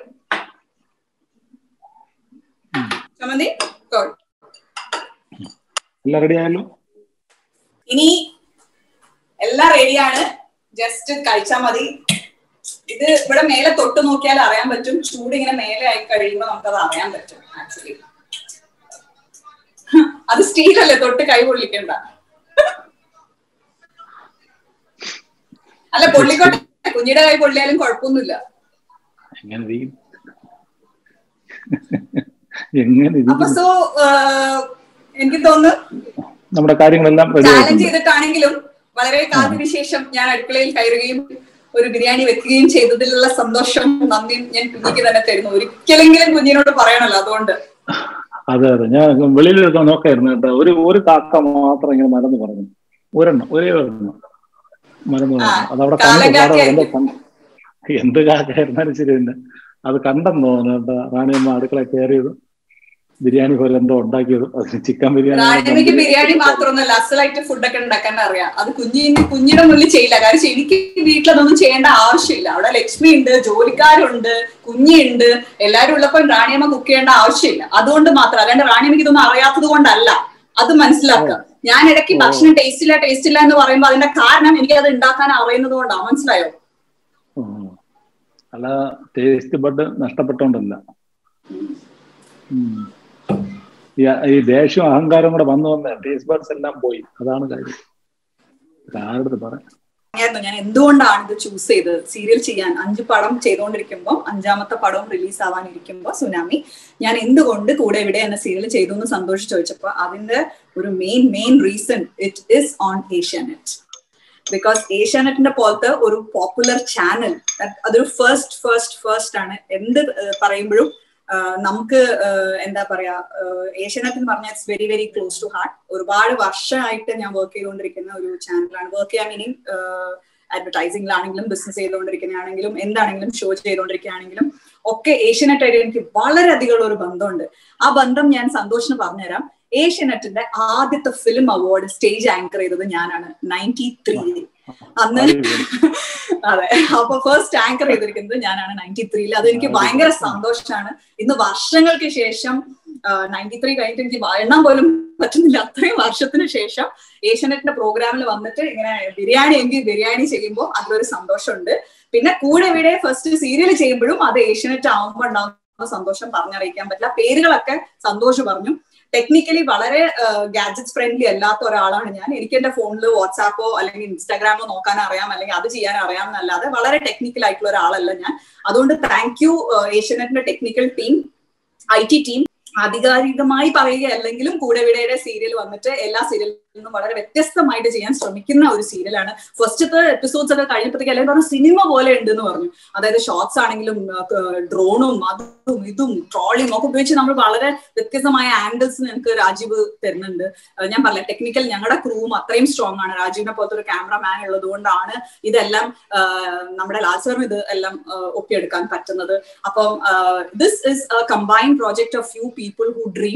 ചമ്മന്തി, കേൾ. എല്ലാം റെഡി ആയല്ലോ? ഇനി എല്ലാം റെഡിയാണ്, ജസ്റ്റ് കഴിച്ചാൽ മതി. ഇത് ഇവിടെ മേലെ തൊട്ട് നോക്കിയാൽ അറിയാൻ പറ്റും. ചൂട് ഇങ്ങനെ മേലെ ആയി കഴിയുമ്പോ നമുക്കത് അറിയാൻ പറ്റും. ആക്ച്വലി അത് സ്റ്റീലല്ലേ, തൊട്ട് കൈ പൊള്ളിക്കണ്ട. അല്ല പൊള്ളിക്കോട്ടെ, കുഞ്ഞിയുടെ കൈ പൊള്ളിയാലും കുഴപ്പമൊന്നുമില്ല. അപ്പൊ സോ എനിക്ക് തോന്നുന്നു നമ്മുടെ കാര്യങ്ങളെല്ലാം ചാലഞ്ച് ചെയ്തിട്ടാണെങ്കിലും വളരെ കാലത്തിന് ശേഷം ഞാൻ അടുക്കളയിൽ കയറുകയും ഒരു ബിരിയാണി വെക്കുകയും ചെയ്തതിലുള്ള സന്തോഷം, നന്ദിയും ഞാൻ കുഞ്ഞിക്ക് തന്നെ തരുന്നു. ഒരിക്കലെങ്കിലും കുഞ്ഞിനോട് പറയണല്ലോ, അതുകൊണ്ട്. അതെ, ഞാൻ വെളിയിൽ നോക്കായിരുന്നു കേട്ടോ. ഒരു കാക്ക മാത്രം ഇങ്ങനെ മറന്നു പറഞ്ഞു, ഒരേ ഒരെണ്ണം മറന്നു പറഞ്ഞു. അതവിടെ എന്ത് കാക്കായിരുന്നാലും ശരി തന്നെ അത് കണ്ടെന്ന് തോന്നുന്നു കേട്ടോ. റാണിയമ്മ അടുക്കള കയറിയത് ബിരിയാണി പോലെ എന്തോ ഉണ്ടാക്കിയത്, ചിക്കൻ ബിരിയാണി. റാണിയമ്മയ്ക്ക് ബിരിയാണി മാത്രമൊന്നുമല്ല, അസലായിട്ട് ഫുഡൊക്കെ ഉണ്ടാക്കാൻ അറിയാം. അത് കുഞ്ഞിയുടെ മുന്നിൽ ചെയ്യില്ല. കാരണം എനിക്ക് വീട്ടിലതൊന്നും ചെയ്യേണ്ട ആവശ്യമില്ല. അവിടെ ലക്ഷ്മി ഉണ്ട്, ജോലിക്കാരുണ്ട്, കുഞ്ഞിയുണ്ട്, എല്ലാരും ഉള്ളപ്പോൾ റാണിയമ്മ കുക്ക് ചെയ്യേണ്ട ആവശ്യമില്ല. അതുകൊണ്ട് മാത്രം, അല്ലാണ്ട് റാണിയമ്മയ്ക്ക് ഇതൊന്നും അറിയാത്തത് കൊണ്ടല്ല. അത് മനസ്സിലാക്കുക. ഞാൻ ഇടയ്ക്ക് ഭക്ഷണം ടേസ്റ്റ് ഇല്ല എന്ന് പറയുമ്പോൾ അതിന്റെ കാരണം എനിക്ക് അത് ഉണ്ടാക്കാൻ അറിയുന്നത് കൊണ്ടാണ്. മനസ്സിലായോ? അല്ല, ടേസ്റ്റ് ബഡ് നഷ്ടപ്പെട്ടോണ്ടല്ല. ഈ ദേഷ്യവും അഹങ്കാരം കൂടെ വന്നു ടേസ്റ്റ് ബഡ്സ് എല്ലാം പോയി. അതാണ് കാര്യം. ആരുടെ പറയാം. ഞാൻ എന്തുകൊണ്ടാണ് ഇത് ചൂസ് ചെയ്തത്? സീരിയൽ ചെയ്യാൻ 5 പടം ചെയ്തുകൊണ്ടിരിക്കുമ്പോൾ 5ാമത്തെ പടം റിലീസ് ആവാനിരിക്കുമ്പോൾ സുനാമി, ഞാൻ എന്തുകൊണ്ട് കൂടെ ഇവിടെ എന്ന സീരിയൽ ചെയ്തു എന്ന് സന്തോഷ് ചോദിച്ചപ്പോൾ അതിന്റെ ഒരു main reason it is on Asianet. Because ഏഷ്യാനെറ്റിന്റെ പോലത്തെ ഒരു പോപ്പുലർ ചാനൽ, അതൊരു ഫസ്റ്റ് ആണ്. എന്ത് പറയുമ്പോഴും നമുക്ക് എന്താ പറയാ, ഏഷ്യാനെറ്റ് എന്ന് പറഞ്ഞാൽ it's very very close to heart. ഒരുപാട് വർഷമായിട്ട് ഞാൻ വർക്ക് ചെയ്തുകൊണ്ടിരിക്കുന്ന ഒരു ചാനലാണ്. വർക്ക് ചെയ്യാൻ മീനിങ് അഡ്വർടൈസിംഗിലാണെങ്കിലും ബിസിനസ് ചെയ്തുകൊണ്ടിരിക്കുന്നതാണെങ്കിലും എന്താണെങ്കിലും ഷോ ചെയ്തുകൊണ്ടിരിക്കുകയാണെങ്കിലും ഒക്കെ ഏഷ്യാനെറ്റ് ആയിട്ട് എനിക്ക് വളരെയധികം ഒരു ബന്ധമുണ്ട്. ആ ബന്ധം ഞാൻ സന്തോഷിന് പറഞ്ഞുതരാം. ഏഷ്യാനെറ്റിന്റെ ആദ്യത്തെ ഫിലിം അവാർഡ് സ്റ്റേജ് ആങ്കർ ചെയ്തത് ഞാനാണ് 93 അന്ന്. അതെ, അപ്പൊ ഫസ്റ്റ് ആങ്കർ ചെയ്തിരിക്കുന്നത് ഞാനാണ് 93. അതെനിക്ക് ഭയങ്കര സന്തോഷമാണ്. ഇന്ന് വർഷങ്ങൾക്ക് ശേഷം 93 കഴിഞ്ഞിട്ട് എനിക്ക് എണ്ണാൻ പോലും പറ്റുന്നില്ല, അത്രയും വർഷത്തിന് ശേഷം ഏഷ്യാനെറ്റിന്റെ പ്രോഗ്രാമിൽ വന്നിട്ട് ഇങ്ങനെ ബിരിയാണി ചെയ്യുമ്പോൾ അതിലൊരു സന്തോഷമുണ്ട്. പിന്നെ കൂടെ ഇവിടെ ഫസ്റ്റ് സീരിയൽ ചെയ്യുമ്പോഴും അത് ഏഷ്യാനെറ്റ് ആവുമ്പോൾ ഉണ്ടാവുന്ന സന്തോഷം പറഞ്ഞറിയിക്കാൻ പറ്റില്ല. പേരുകളൊക്കെ സന്തോഷം പറഞ്ഞു. ടെക്നിക്കലി വളരെ ഗാഡ്ജറ്റ്സ് ഫ്രണ്ട്ലി അല്ലാത്ത ഒരാളാണ് ഞാൻ. എനിക്ക് എന്റെ ഫോണിൽ വാട്സാപ്പോ അല്ലെങ്കിൽ ഇൻസ്റ്റാഗ്രാമോ നോക്കാൻ അറിയാം, അല്ലെങ്കിൽ അത് ചെയ്യാൻ അറിയാം എന്നല്ലാതെ വളരെ ടെക്നിക്കൽ ആയിട്ടുള്ള ഒരാളല്ല ഞാൻ. അതുകൊണ്ട് താങ്ക് യു ഏഷ്യാനെറ്റിന്റെ ടെക്നിക്കൽ ടീം, IT ടീം. ആധികാരികമായി പറയുകയല്ലെങ്കിലും കൂടെ വിടയുടെ സീരിയൽ വന്നിട്ട് എല്ലാ സീരിയലിൽ നിന്നും വളരെ വ്യത്യസ്തമായിട്ട് ചെയ്യാൻ ശ്രമിക്കുന്ന ഒരു സീരിയലാണ്. ഫസ്റ്റത്തെ എപ്പിസോഡ്സ് ഒക്കെ കഴിഞ്ഞപ്പോഴത്തേക്ക് എല്ലാവരും പറഞ്ഞു സിനിമ പോലെ ഉണ്ട് എന്ന് പറഞ്ഞു. അതായത് ഷോർട്സ് ആണെങ്കിലും ഡ്രോണും അതും ഇതും ട്രോളിയും ഒക്കെ ഉപയോഗിച്ച് നമ്മൾ വളരെ വ്യത്യസ്തമായ ആംഗിൾസ് ഞങ്ങൾക്ക് രാജീവ് തരുന്നുണ്ട്. ഞാൻ പറഞ്ഞ ടെക്നിക്കൽ ഞങ്ങളുടെ ക്രൂവും അത്രയും സ്ട്രോങ് ആണ്. രാജീവിനെ പോലത്തെ ഒരു ക്യാമറമാൻ ഉള്ളത് കൊണ്ടാണ് ഇതെല്ലാം നമ്മുടെ ലാൽ സാറും ഇത് എല്ലാം ഒപ്പിയെടുക്കാൻ പറ്റുന്നത്. അപ്പം this is a combined project of few people who dream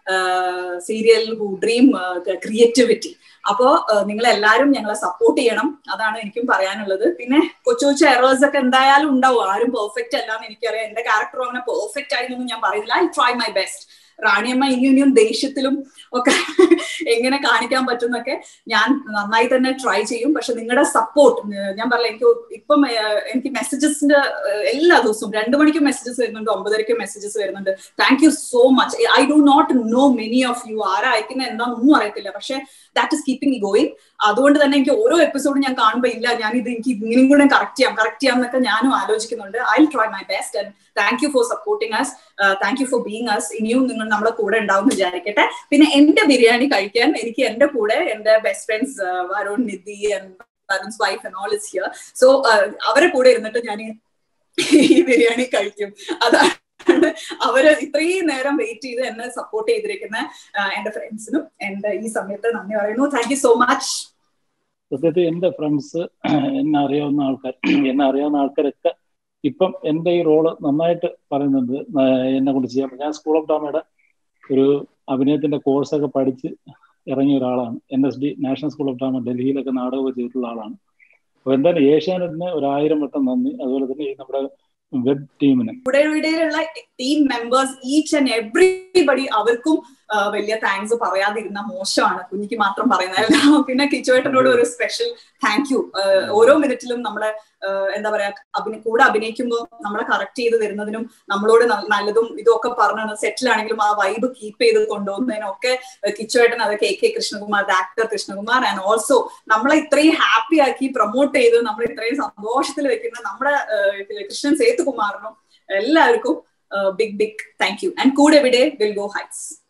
serial who dream creativity. അപ്പോ നിങ്ങൾ എല്ലാവരും ഞങ്ങളെ സപ്പോർട്ട് ചെയ്യണം, അതാണ് എനിക്കും പറയാനുള്ളത്. പിന്നെ കൊച്ചു കൊച്ചു എറേഴ്സ് ഒക്കെ എന്തായാലും ഉണ്ടാവും, ആരും പെർഫെക്റ്റ് അല്ലാന്ന് എനിക്കറിയാം. എന്റെ ക്യാരക്ടർ അങ്ങനെ പെർഫെക്റ്റ് ആയിരുന്നൊന്നും ഞാൻ പറയുന്നില്ല. I try my best. Raniyamma ഇനിയും ദേഷ്യത്തിലും ഒക്കെ എങ്ങനെ കാണിക്കാൻ പറ്റുന്നൊക്കെ ഞാൻ നന്നായി തന്നെ ട്രൈ ചെയ്യും. പക്ഷെ നിങ്ങളുടെ സപ്പോർട്ട്, ഞാൻ പറയാം, എനിക്ക് മെസ്സേജസിന്റെ എല്ലാ ദിവസവും 2 മണിക്കും മെസ്സേജസ് വരുന്നുണ്ട്, 9:30ക്കും മെസ്സേജസ് വരുന്നുണ്ട്. Thank you so much. I do not know many of you. ആരാ അയക്കുന്ന എന്താണെന്നൊന്നും അറിയത്തില്ല, പക്ഷെ that is keeping me going. അതുകൊണ്ട് തന്നെ എനിക്ക് ഓരോ എപ്പിസോഡും ഞാൻ കാണുമ്പോൾ ഇല്ല, ഞാൻ ഇത് എനിക്ക് ഇങ്ങനെയും കൂടെ കറക്റ്റ് ചെയ്യാം എന്നൊക്കെ ഞാനും ആലോചിക്കുന്നുണ്ട്. I will try my best and thank you for supporting us. Thank you for being us. ഇനിയും നിങ്ങൾ നമ്മുടെ കൂടെ ഉണ്ടാവും വിചാരിക്കട്ടെ. പിന്നെ എന്റെ ബിരിയാണി കഴിക്കാൻ എനിക്ക് എന്റെ കൂടെ എന്റെ best friends Varun, Nidhi and Varun's wife and all is here. So അവരെ കൂടെ ഇരുന്നിട്ട് ഞാൻ ഈ ബിരിയാണി കഴിക്കും. അതാണ് അവര് ഇത്രയും നേരം വെയിറ്റ് ചെയ്ത് എന്നെ സപ്പോർട്ട് ചെയ്തിരിക്കുന്ന എന്റെ ഫ്രണ്ട്സിനും എന്റെ ഈ സമയത്ത് നന്ദി പറയുന്നു. Thank you so much. സത്യത്തിൽ എന്റെ ഫ്രണ്ട്സ്, എന്നെ അറിയാവുന്ന ആൾക്കാരൊക്കെ ഇപ്പം എന്റെ ഈ റോള് നന്നായിട്ട് പറയുന്നുണ്ട്, എന്നെ കൊണ്ട് ചെയ്യാൻ. ഞാൻ സ്കൂൾ ഓഫ് ഡ്രാമയുടെ ഒരു അഭിനയത്തിന്റെ കോഴ്സൊക്കെ പഠിച്ച് ഇറങ്ങിയ ഒരാളാണ്. NSD national school of drama ഡൽഹിയിലൊക്കെ നാടകമൊക്കെ ചെയ്തിട്ടുള്ള ആളാണ്. അപ്പൊ എന്തായാലും ഏഷ്യാനെറ്റിന് 1000 വട്ടം നന്ദി. അതുപോലെ തന്നെ ഈ നമ്മുടെ വെബ് ടീമിന്, ഇവിടെയുള്ള team members, each and everybody, അവർക്കും വലിയ താങ്ക്സ് പറയാതിരുന്ന മോശമാണ്, കുഞ്ഞിക്ക് മാത്രം പറയുന്നതല്ല. പിന്നെ കിച്ചുവേട്ടനോട് ഒരു സ്പെഷ്യൽ താങ്ക് യു. ഓരോ മിനിറ്റിലും നമ്മളെ എന്താ പറയാ, കൂടെ അഭിനയിക്കുമ്പോൾ നമ്മളെ കറക്റ്റ് ചെയ്ത് തരുന്നതിനും നമ്മളോട് നല്ലതും ഇതൊക്കെ പറഞ്ഞു സെറ്റിലാണെങ്കിലും ആ വൈബ് കീപ്പ് ചെയ്ത് കൊണ്ടുപോകുന്നതിനൊക്കെ കിച്ചുവേട്ടൻ, അത് KK Krishnakumar, actor Krishnakumar, and also നമ്മളെ ഇത്രയും ഹാപ്പി ആക്കി പ്രൊമോട്ട് ചെയ്ത് നമ്മളെ ഇത്രയും സന്തോഷത്തിൽ വെക്കുന്ന നമ്മുടെ കൃഷ്ണൻ സേതുകുമാറിനും എല്ലാവർക്കും ബിഗ് താങ്ക് യു. ആൻഡ് കൂടെ എവിടെ വിൽ ഗോ ഹൈറ്റ്സ്.